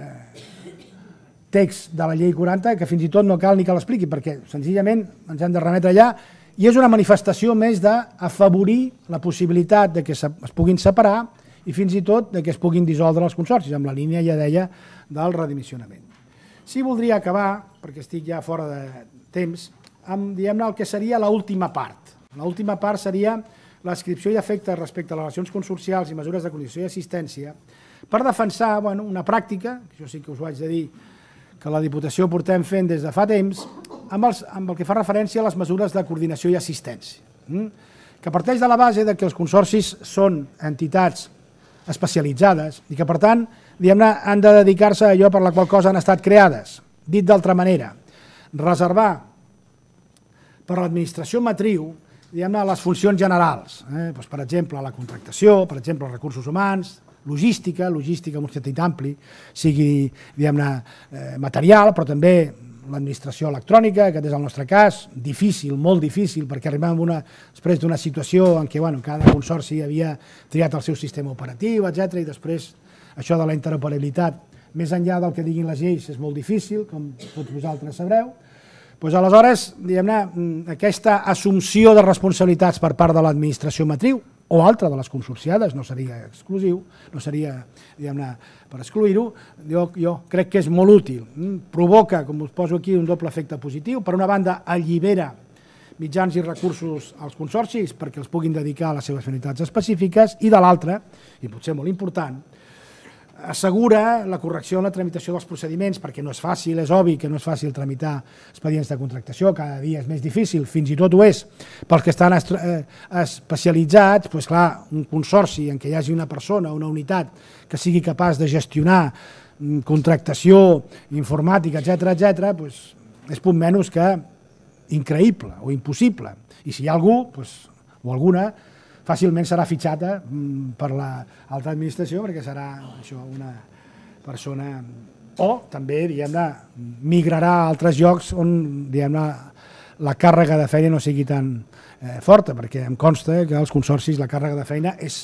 text de la llei 40 que fins i tot no cal ni que l'expliqui, perquè senzillament ens hem de remetre allà, i és una manifestació més d'afavorir la possibilitat que es puguin separar i fins i tot que es puguin dissoldre els consorcis, amb la línia, ja deia, del redimissionament. Sí, voldria acabar, perquè estic ja fora de temps, amb, diguem-ne, el que seria l'última part. L'última part seria l'adscripció i efectes respecte a les relacions consorcials i mesures de condició i assistència per defensar una pràctica, que jo sí que us ho haig de dir, que la Diputació portem fent des de fa temps, amb el que fa referència a les mesures de coordinació i assistència, que parteix de la base que els consorcis són entitats especialitzades i que, per tant, diguem-ne, han de dedicar-se a allò per la qual cosa han estat creades. Dit d'altra manera, reservar per l'administració matriu, diguem-ne, les funcions generals, per exemple, la contractació, per exemple, els recursos humans, logística en un sentit ampli, sigui, diguem-ne, material, però també l'administració electrònica, aquest és el nostre cas, difícil, molt difícil, perquè arribem després d'una situació en què cada consorci havia triat el seu sistema operatiu, etc. I després això de la interoperabilitat, més enllà del que diguin les lleis, és molt difícil, com tots vosaltres sabreu. Aleshores, diguem-ne, aquesta assumpció de responsabilitats per part de l'administració matriu, o altra de les consorciades, no seria exclusiu, no seria, diguem-ne, per excluir-ho, jo crec que és molt útil. Provoca, com us poso aquí, un doble efecte positiu. Per una banda, allibera mitjans i recursos als consorcis perquè els puguin dedicar a les seves finalitats específiques i de l'altra, i potser molt important, assegura la correcció en la tramitació dels procediments, perquè no és fàcil, és obvi que no és fàcil tramitar expedients de contractació, cada dia és més difícil, fins i tot ho és pels que estan especialitzats. Doncs clar, un consorci en què hi hagi una persona, una unitat que sigui capaç de gestionar contractació informàtica, etc., és punt menys que increïble o impossible. I si hi ha algú o alguna, fàcilment serà fitxada per l'altra administració perquè serà una persona o també, diguem-ne, migrarà a altres llocs on, diguem-ne, la càrrega de feina no sigui tan forta, perquè em consta que als consorcis la càrrega de feina és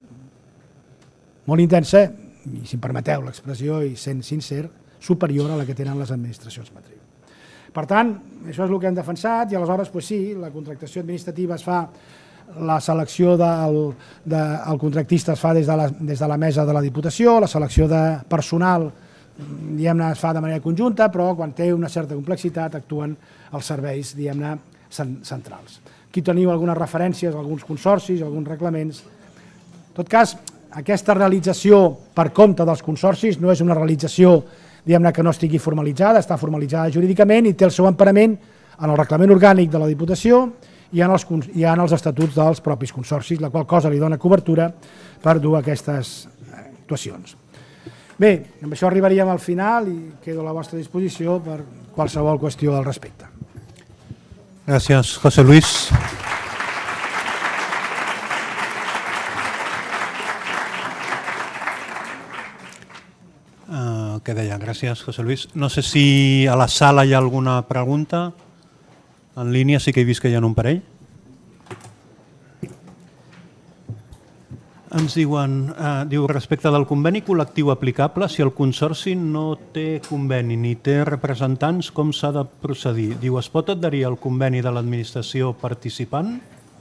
molt intensa i, si em permeteu l'expressió i sent sincer, superior a la que tenen les administracions matriu. Per tant, això és el que hem defensat i aleshores, sí, la contractació administrativa es fa, la selecció del contractista es fa des de la mesa de la Diputació, la selecció de personal, diguem-ne, es fa de manera conjunta, però quan té una certa complexitat actuen els serveis, diguem-ne, centrals. Aquí teniu algunes referències, alguns consorcis, alguns reglaments. En tot cas, aquesta realització per compte dels consorcis no és una realització, diguem-ne, que no estigui formalitzada, està formalitzada jurídicament i té el seu emparament en el reglament orgànic de la Diputació hi ha els estatuts dels propis consorcis, la qual cosa li dona cobertura per dur aquestes actuacions. Bé, amb això arribaríem al final i quedo a la vostra disposició per qualsevol qüestió al respecte. Gràcies, José Luis. Què deia? Gràcies, José Luis. No sé si a la sala hi ha alguna pregunta. En línia sí que he vist que hi ha un parell. Ens diu respecte del conveni col·lectiu aplicable, si el Consorci no té conveni ni té representants, com s'ha de procedir? Diu, es pot adherir al conveni de l'administració participant?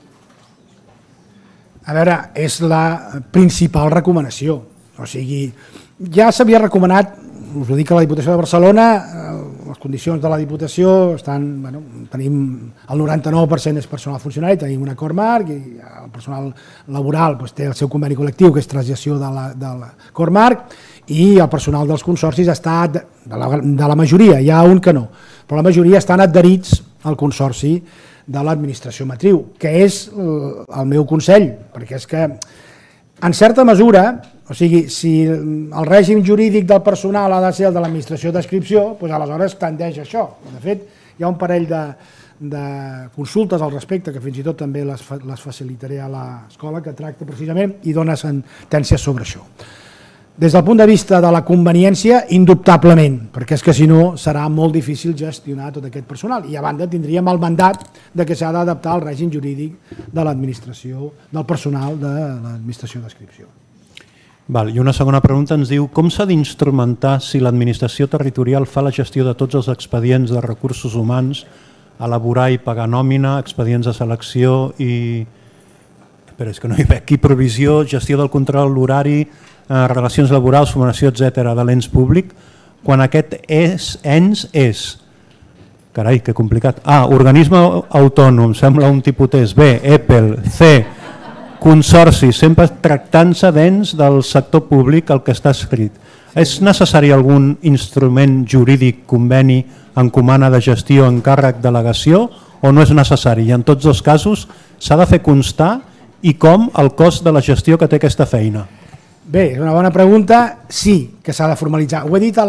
A veure, és la principal recomanació. O sigui, ja s'havia recomanat, us ho dic a la Diputació de Barcelona, les condicions de la Diputació estan, tenim el 99% és personal funcionari, tenim un acord marc i el personal laboral té el seu conveni col·lectiu, que és translació de l'acord marc, i el personal dels consorcis està, de la majoria, hi ha un que no, però la majoria estan adherits al consorci de l'administració matriu, que és el meu consell, perquè és que, en certa mesura, o sigui, si el règim jurídic del personal ha de ser el de l'administració d'adscripció, doncs aleshores tendeix a això. De fet, hi ha un parell de consultes al respecte, que fins i tot també les facilitaré a l'escola, que tracta precisament i dona sentències sobre això. Des del punt de vista de la conveniència, indubtablement, perquè és que si no serà molt difícil gestionar tot aquest personal i a banda tindríem el mandat de que s'ha d'adaptar al règim jurídic de l'administració, del personal de l'administració d'adscripció. I una segona pregunta ens diu com s'ha d'instrumentar si l'administració territorial fa la gestió de tots els expedients de recursos humans, elaborar i pagar nòmina, expedients de selecció i... Però és que no hi veig aquí, provisió, gestió del control horari, relacions laborals, formació, etc. de l'ens públic, quan aquest ens és... Carai, que complicat. A, organisme autònom, sembla un tipus B, EPEL, C, consorci, sempre tractant-se d'ens del sector públic el que està escrit. És necessari algun instrument jurídic, conveni, encomana de gestió, encàrrec, delegació, o no és necessari? I en tots dos casos s'ha de fer constar i com el cost de la gestió que té aquesta feina? Bé, és una bona pregunta. Sí que s'ha de formalitzar. Ho he dit a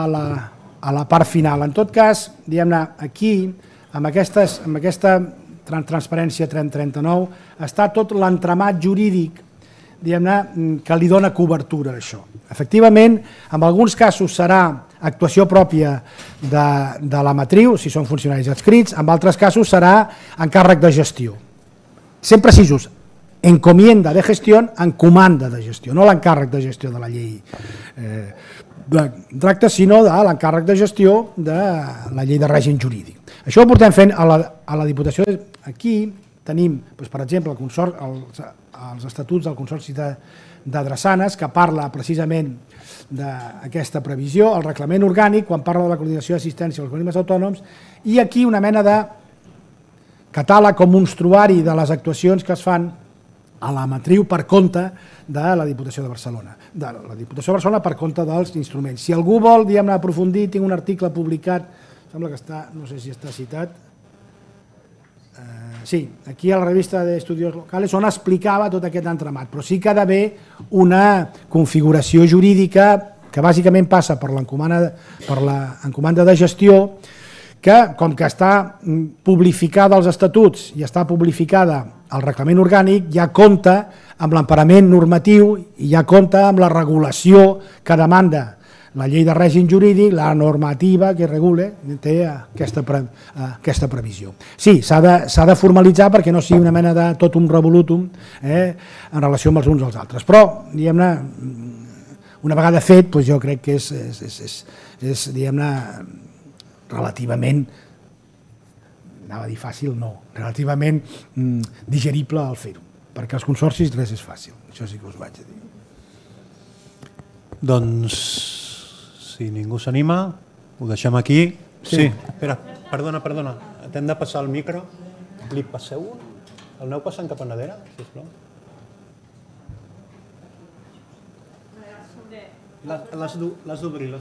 la part final. En tot cas, diguem-ne, aquí, amb aquesta transparència 3039, està tot l'entramat jurídic que li dona cobertura a això. Efectivament, en alguns casos serà actuació pròpia de la matriu, si són funcionaris adscrits, en altres casos serà encàrrec de gestió. Sent precisos, encomienda de gestió en comanda de gestió, no l'encàrrec de gestió de la llei tracta, sinó de l'encàrrec de gestió de la llei de règim jurídic. Això ho portem fent a la Diputació. Aquí tenim, per exemple, els estatuts del Consorci de Drassanes, que parla precisament d'aquesta previsió, el reglament orgànic, quan parla de la coordinació d'assistència als organismes autònoms, i aquí una mena de catàleg com monstruari de les actuacions que es fan a la matriu per compte de la Diputació de Barcelona. De la Diputació de Barcelona per compte dels instruments. Si algú vol aprofundir, tinc un article publicat, sembla que està, no sé si està citat, sí, aquí a la revista d'Estudios Locales, on explicava tot aquest entramat, però sí que ha d'haver una configuració jurídica que bàsicament passa per l'encomanda de gestió, que com que està publificada als estatuts i està publificada al reglament orgànic, ja compta amb l'emparament normatiu i ja compta amb la regulació que demanda la llei de règim jurídic, la normativa que regula, té aquesta previsió. Sí, s'ha de formalitzar perquè no sigui una mena de tot un revolutum en relació amb els uns als altres. Però, diguem-ne, una vegada fet, jo crec que és diguem-ne, relativament, anava a dir fàcil, no, relativament digerible al fer-ho, perquè els consorcis res és fàcil, això sí que us vaig a dir. Doncs, si ningú s'anima, ho deixem aquí. Sí, espera, perdona, t'hem de passar el micro. Li passeu un? El aneu passant cap enrere, sisplau? L'has d'obrir.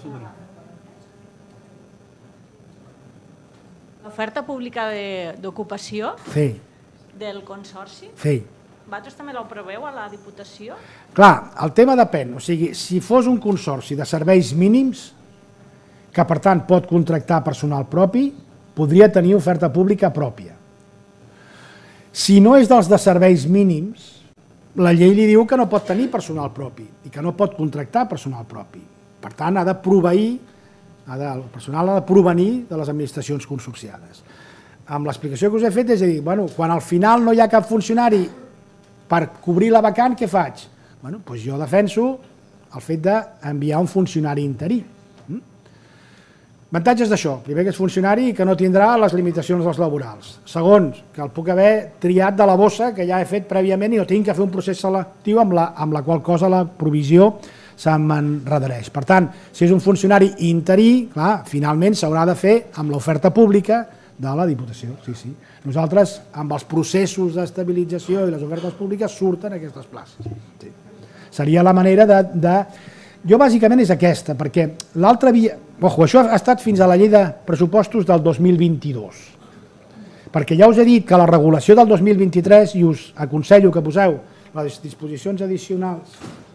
L'oferta pública d'ocupació, sí, del consorci? Sí. Vosaltres també ho preveu a la Diputació? Clar, el tema depèn. O sigui, si fos un consorci de serveis mínims, que per tant pot contractar personal propi, podria tenir oferta pública pròpia. Si no és dels de serveis mínims, la llei li diu que no pot tenir personal propi i que no pot contractar personal propi. Per tant, ha de proveir, el personal ha de provenir de les administracions consorciades. Amb l'explicació que us he fet és a dir, quan al final no hi ha cap funcionari per cobrir la vacant, què faig? Doncs jo defenso el fet d'enviar un funcionari interí. Avantatges d'això, primer que és funcionari i que no tindrà les limitacions dels laborals. Segon, que el puc haver triat de la bossa que ja he fet prèviament i no tinc que fer un procés selectiu amb la qual cosa la provisió se m'enredareix. Per tant, si és un funcionari interí, clar, finalment s'haurà de fer amb l'oferta pública de la Diputació. Sí. Nosaltres, amb els processos d'estabilització i les ofertes públiques, surten aquestes places. Sí. Seria la manera de... Jo bàsicament és aquesta, perquè l'altra via... Ojo, això ha estat fins a la llei de pressupostos del 2022, perquè ja us he dit que la regulació del 2023, i us aconsello que poseu les disposicions addicionals,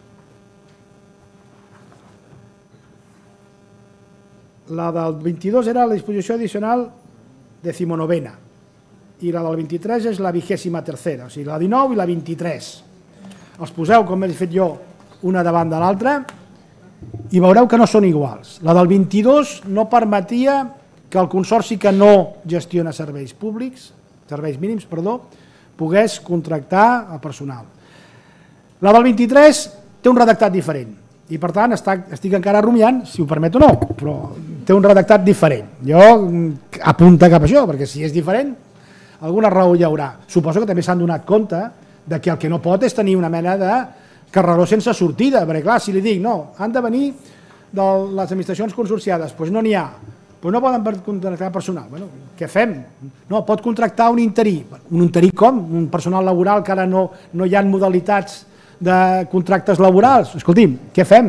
la del 22 era la disposició addicional 19ª, i la del 23 és la 23ª, o sigui, la 19 i la 23. Els poseu, com he fet jo, una davant de l'altra, i veureu que no són iguals. La del 22 no permetia que el consorci que no gestiona serveis públics, serveis mínims, pogués contractar el personal. La del 23 té un redactat diferent i per tant estic encara rumiant si ho permet o no, però té un redactat diferent. Jo apunta cap a això, perquè si és diferent alguna raó hi haurà. Suposo que també s'han donat compte de que el que no pot és tenir una mena de carreró sense sortida, perquè clar, si li dic no, han de venir de les administracions consorciades, doncs no n'hi ha, doncs no poden contractar personal. Bueno, què fem? No, pot contractar un interí. Un interí com? Un personal laboral que ara no hi ha modalitats de contractes laborals. Escolti'm, què fem?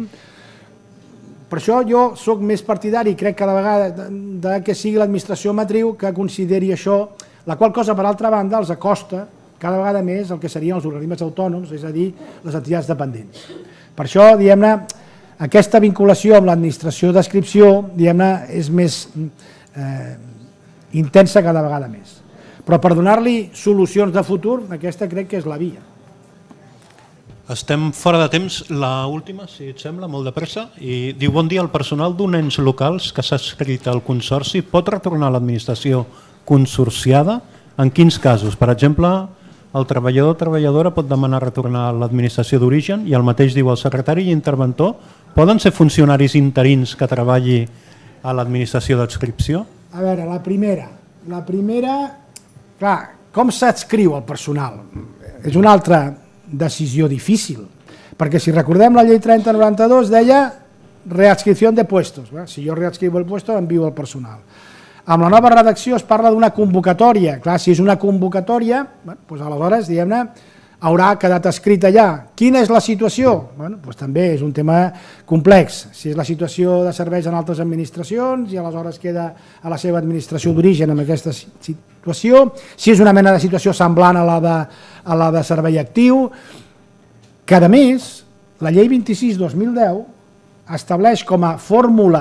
Per això jo soc més partidari, crec cada vegada, que sigui l'administració matriu que consideri això, la qual cosa, per altra banda, els acosta cada vegada més el que serien els organismes autònoms, és a dir, les entitats dependents. Per això, diguem-ne, aquesta vinculació amb l'administració d'adscripció, diguem-ne, és més intensa cada vegada més. Però per donar-li solucions de futur, aquesta crec que és la via. Estem fora de temps. La última, si et sembla, molt de pressa. I diu, bon dia, el personal d'un ens locals que s'ha adscrit al consorci pot retornar a l'administració consorciada? En quins casos? Per exemple, el treballador o treballadora pot demanar retornar a l'administració d'origen i el mateix diu el secretari i interventor. Poden ser funcionaris interins que treballi a l'administració d'adscripció? A veure, la primera, clar, com s'adscriu el personal? És una altra decisió difícil, perquè si recordem la llei 3092 deia readscripció de puestos. Si jo readscrivo el puesto, envio el personal. Amb la nova redacció es parla d'una convocatòria. Clar, si és una convocatòria, doncs aleshores, diguem-ne, haurà quedat escrit allà. Quina és la situació? Doncs també és un tema complex. Si és la situació de serveis en altres administracions i aleshores queda a la seva administració d'origen en aquesta situació, si és una mena de situació semblant a la de servei actiu, que a més, la llei 26/2010 estableix com a fórmula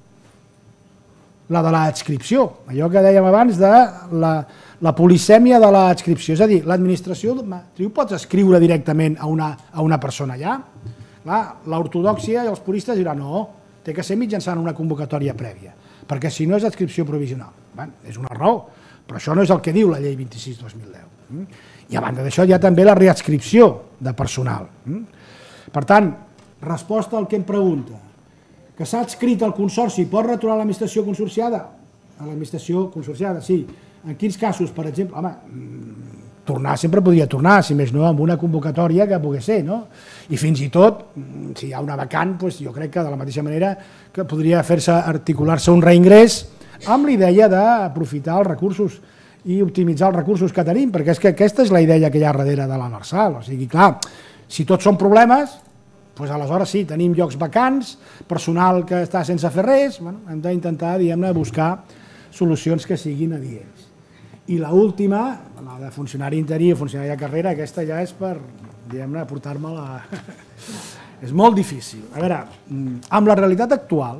la de l'adscripció, allò que dèiem abans de la polisèmia de l'adscripció, és a dir, l'administració matriu pot escriure directament a una persona allà. L'ortodòxia i els puristes diran no, té que ser mitjançant una convocatòria prèvia, perquè si no és adscripció provisional. És una raó, però això no és el que diu la llei 26/2010. I a banda d'això hi ha també la readscripció de personal. Per tant, resposta al que em pregunta, que s'ha adscrit al consorci, pot retornar a l'administració consorciada? A l'administració consorciada, sí. En quins casos, per exemple? Home, tornar sempre podria tornar, si més no, amb una convocatòria que pogués ser, no? I fins i tot, si hi ha una vacant, jo crec que de la mateixa manera que podria fer-se articular-se un reingrés amb l'idea d'aprofitar els recursos i optimitzar els recursos que tenim, perquè és que aquesta és la idea que hi ha darrere de l'Arsal. O sigui, clar, si tots són problemes, doncs aleshores sí, tenim llocs vacants, personal que està sense fer res, hem d'intentar, diguem-ne, buscar solucions que siguin adients. I l'última, la de funcionari interí o funcionari de carrera, aquesta ja és per, diguem-ne, portar-me-la... És molt difícil. A veure, amb la realitat actual,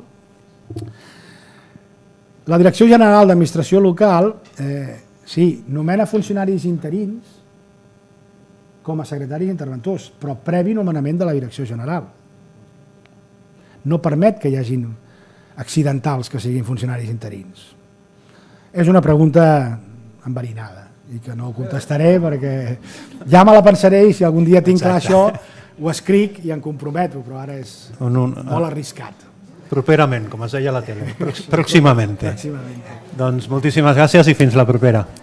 la Direcció General d'Administració Local, sí, nomena funcionaris interins com a secretaris interventors, però previ nomenament de la Direcció General. No permet que hi hagin accidentals que siguin funcionaris interins. És una pregunta enverinada i que no contestaré perquè ja me la pensaré i si algun dia tinc clar això ho escric i em comprometo, però ara és molt arriscat. Properament, com es deia a la tele, pròximament. Doncs moltíssimes gràcies i fins la propera.